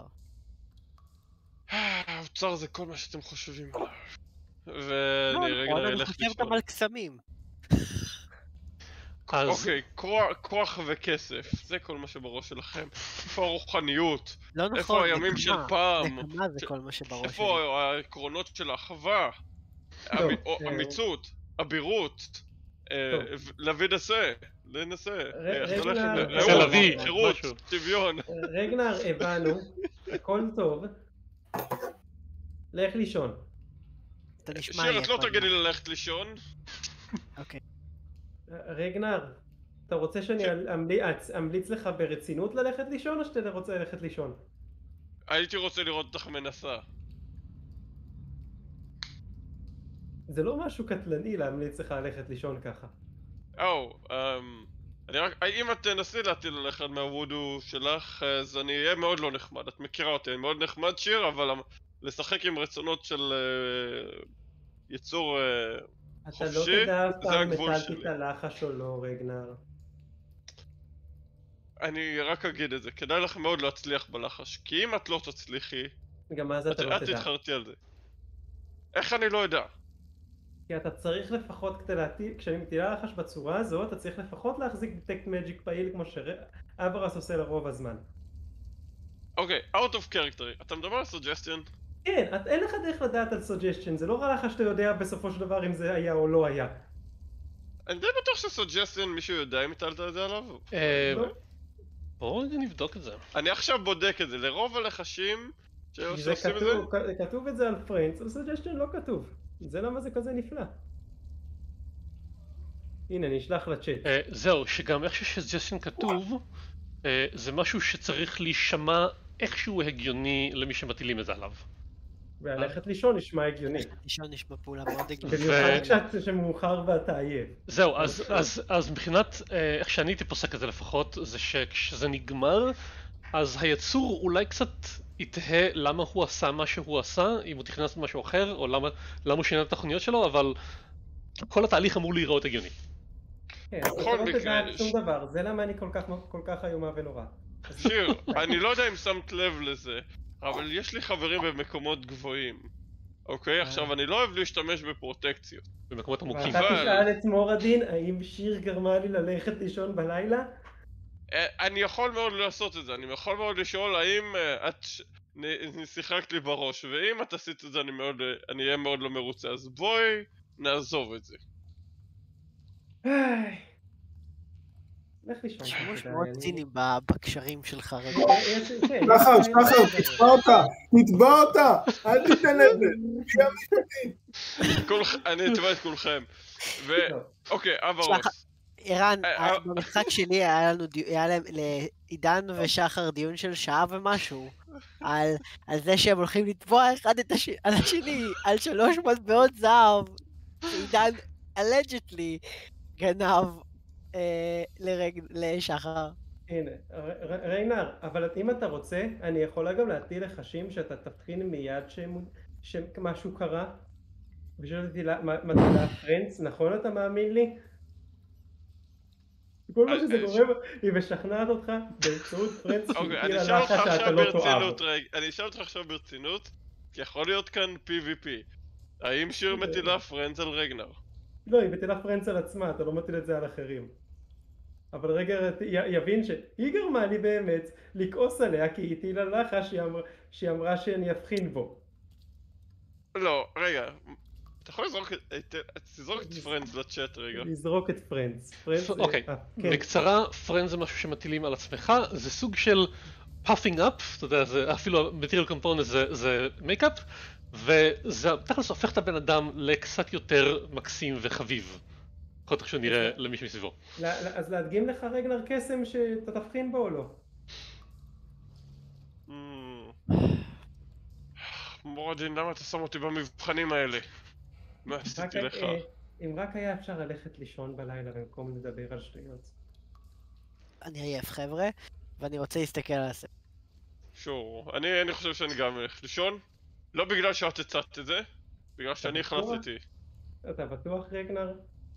האוצר זה כל מה שאתם חושבים עליו. ואני רגע אלך לשמוע. אני חושב גם על קסמים. אוקיי, כוח וכסף, זה כל מה שבראש שלכם. איפה הרוחניות? לא נכון, איפה הימים של פעם? נקמה זה כל מה שבראש שלי. איפה העקרונות של האחווה? אמיצות, אבירות, להביא נשא, לנסה, להביא, חירות, שוויון. רגנר, הבנו, הכל טוב, לך לישון. שיר, את לא תגידי ללכת לישון. אוקיי. רגנר, אתה רוצה שאני אמליץ לך ברצינות ללכת לישון או שאתה רוצה ללכת לישון? הייתי רוצה לראות אותך מנסה. זה לא משהו קטלני להמליץ לך ללכת לישון ככה. או, אני רק, אם את תנסי להטיל על אחד מהוודו שלך, אז אני אהיה מאוד לא נחמד. את מכירה אותי, אני מאוד נחמד שיר, אבל לשחק עם רצונות של יצור חופשי, זה הגבול שלי. אתה לא תדע פעם מטלתי את הלחש או לא, רגנר. אני רק אגיד את זה, כדאי לך מאוד להצליח בלחש, כי אם את לא תצליחי, גם אז אתה לא את תדע. תתחרתי על זה. איך אני לא יודע? כי אתה צריך לפחות כדי להטיל, כשאני מטילה לחש בצורה הזאת, אתה צריך לפחות להחזיק דטקט מג'יק פעיל כמו שאברס עושה לרוב הזמן. אוקיי, out of character, אתה מדבר על סוג'סטיון? כן, אין לך דרך לדעת על סוג'סטיון, זה לא רע לך שאתה יודע בסופו של דבר אם זה היה או לא היה. אני די בטוח שסוג'סטיון מישהו יודע אם הטלת את זה עליו? בואו רגע נבדוק את זה. אני עכשיו בודק את זה, לרוב הלחשים שעושים את זה? כתוב את זה על פריינדס, אבל סוג'סטיון לא כתוב. זה למה זה כזה נפלא. הנה, נשלח לצ'אט. זהו, שגם איך שסוג'סטיון כתוב, זה משהו שצריך להישמע איכשהו הגיוני למי שמטילים את זה עליו. והלכת לישון נשמע הגיוני. לישון נשמע פעולה מאוד הגיוני. במיוחד כשמאוחר ואתה עייף. זהו, אז מבחינת איך שאני הייתי פוסק את זה לפחות, זה שכשזה נגמר, אז היצור אולי קצת יתהה למה הוא עשה מה שהוא עשה, אם הוא תכנס משהו אחר, או למה הוא שינה את התוכניות שלו, אבל כל התהליך אמור להיראות הגיוני. כן, אתה לא תדע שום דבר, זה למה אני כל כך איומה ונורא. שיר, אני לא יודע אם שמת לב לזה, אבל יש לי חברים במקומות גבוהים. אוקיי, עכשיו אני לא אוהב להשתמש בפרוטקציות. במקומות עמוקים. ואתה תשאל את מורדין, האם שיר גרמה לי ללכת לישון בלילה? אני יכול מאוד לעשות את זה, אני יכול מאוד לשאול האם את שיחקת לי בראש, ואם את עשית את זה אני אהיה מאוד לא מרוצה, אז בואי נעזוב את זה. לך לישון. שימוש מאוד ציני בקשרים שלך רגע. שחר, שחר, תתבע אותה, תתבע אותה, אל תיתן את זה, תהיה משפטית. אני אתבע את כולכם. אוקיי, אברוס. ערן, במשחק שלי היה לנו, היה להם לעידן ושחר דיון של שעה ומשהו על זה שהם הולכים לתבוע אחד את השני על שלוש מטבעות זהב שעידן אלג'טלי גנב לשחר. הנה, ריינר, אבל אם אתה רוצה, אני יכולה גם להטיל לחשים שאתה תבחין מיד שמשהו קרה? ושאלתי מטילה פרנץ, נכון אתה מאמין לי? כל מה שזה גורם, היא משכנעת אותך באמצעות פרנץ שהטילה לך שאתה לא תואב. אני אשאל אותך עכשיו ברצינות, כי יכול להיות כאן פי וי פי. האם שיר מטילה פרנץ על רגנר? לא, היא מטילה פרנץ על עצמה, אתה לא מטיל את זה על אחרים. אבל רגע יבין שהיא גרמה לי באמת לכעוס עליה, כי היא הטילה לך שהיא אמרה שאני אבחין בו. לא, רגע. אתה יכול לזרוק את פרנדס לצ'אט רגע. לזרוק את פרנדס. אוקיי, בקצרה, פרנדס זה משהו שמטילים על עצמך, זה סוג של puffing up, אתה יודע, אפילו ה-material component זה make-up, וזה תכלס הופך את הבן אדם לקצת יותר מקסים וחביב. יכול להיות שהוא נראה למי שמסביבו. אז להדגים לך רגנר קסם שאתה תבחין בו או לא? מורדין, למה אתה שם אותי במבחנים האלה? מה עשיתי לך? אם רק היה אפשר ללכת לישון בלילה במקום לדבר על שטויות. אני עייף חבר'ה, ואני רוצה להסתכל על הספר. שור, אני חושב שאני גם אלך לישון. לא בגלל שאת הצעת את זה, בגלל שאני החלטתי. אתה בטוח רגנר?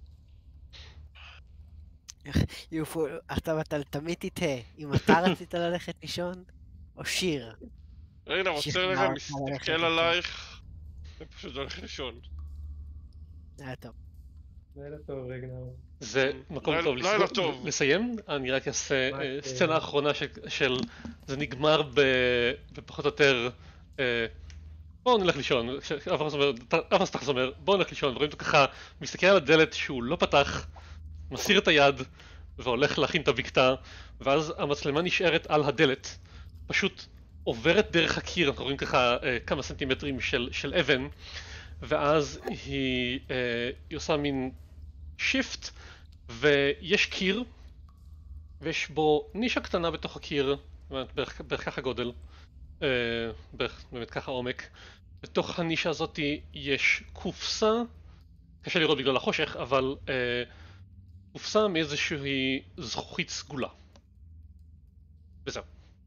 יופו, אתה תמיד תתהה, אם אתה רצית ללכת לישון, או שיר. רגנר, רוצה רגע מסתכל עלייך, ופשוט הולך לישון. לילה טוב. לילה טוב רגנר. זה מקום טוב לסיים, אני רק אעשה סצנה אחרונה של זה נגמר בפחות או יותר בואו נלך לישון, אברוס תחס אומר בואו נלך לישון, ורואים אותו ככה מסתכל על הדלת שהוא לא פתח, מסיר את היד והולך להכין את הבקתה, ואז המצלמה נשארת על הדלת, פשוט עוברת דרך הקיר, אנחנו רואים ככה כמה סנטימטרים של אבן, ואז היא עושה מין שיפט, ויש קיר, ויש בו נישה קטנה בתוך הקיר, בערך ככה גודל, בערך באמת ככה עומק. בתוך הנישה הזאת יש קופסה, קשה לראות בגלל החושך, אבל קופסה מאיזושהי זכוכית סגולה. וזהו.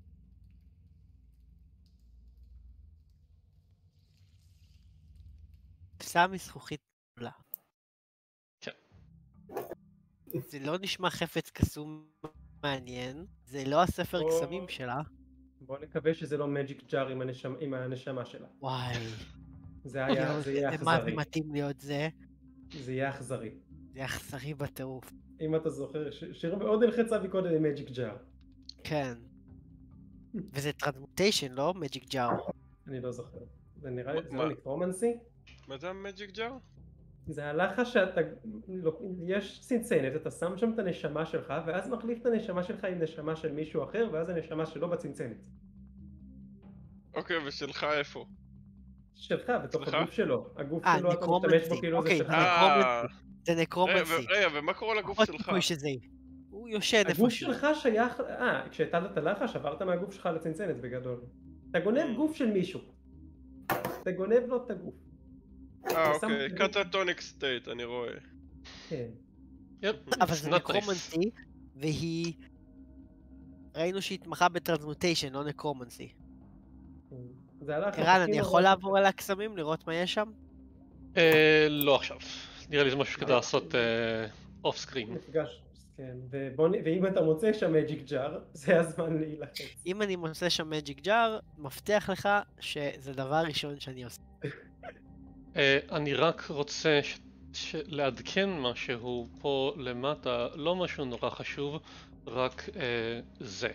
קופסה מזכוכית סגולה. כן. זה לא נשמע חפץ קסום מעניין, זה לא הספר קסמים שלה. בוא נקווה שזה לא מג'יק ג'אר עם הנשמה שלה. וואי. זה יהיה אכזרי. מה זה מתאים להיות זה? זה יהיה אכזרי. זה אכזרי בטירוף. אם אתה זוכר, שיר מאוד הלחצה מקודם עם מג'יק ג'אר. כן. וזה טרנסמוטיישן, לא? מג'יק ג'אר. אני לא זוכר. זה נראה לי, זה לא נקרומנסי? מה זה המג'יק ג'אר? זה הלכה שאתה, יש צנצנת, אתה שם שם את הנשמה שלך, ואז מחליף את הנשמה שלך עם נשמה של מישהו אחר, ואז הנשמה שלו בצנצנת. אוקיי, ושלך איפה? שלך, בתוך הגוף שלו. הגוף אה, שלו אתה משתמש בו כאילו זה שלך. זה נקרומנסי. רגע, ומה קורה לגוף שלך? הוא יושן איפה הגוף שלך שייך, אה, כשהטלת את הלחש, עברת מהגוף שלך לצנצנת בגדול. אתה גונב גוף של מישהו. אתה גונב לו את הגוף. אה, אוקיי, קטטוניק סטייט, אני רואה. כן. אבל זה נקרומנסי, והיא... ראינו שהיא התמחה בטרנסמוטיישן, לא נקרומנסי. ערן, אני יכול לעבור על הקסמים, לראות מה יש שם? לא עכשיו. נראה לי זה משהו כדי לעשות אוף סקרין. מפגש, כן. ואם אתה מוצא שם מג'יק ג'אר, זה הזמן להילחץ. אם אני מוצא שם מג'יק ג'אר, מבטיח לך שזה דבר ראשון שאני עושה. אה, אני רק רוצה ש... ש... לעדכן משהו פה למטה, לא משהו נורא חשוב, רק אה, זה.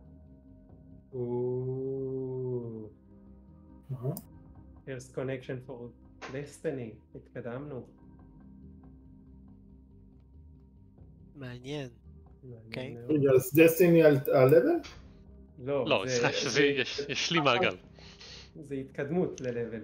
או... מה? Here's connection for destiny. התקדמנו. מעניין. אוקיי. מעניין מאוד. רגע, אז דסטיני על ה-level? לא, לא, זה- סליחה, שזה זה- יש, יש לי מעגל. זה התקדמות ל-level.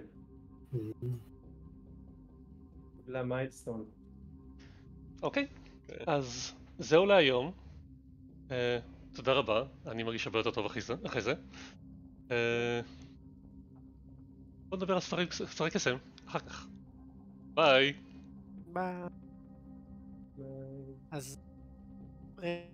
למיילסטון. אוקיי, אז זהו להיום. אה, תודה רבה, אני מרגיש הרבה יותר טוב אחרי זה. אחרי זה. אה, בוא נדבר על ספרי ספרי קסם, אחר כך. ביי. ביי. אז... אה,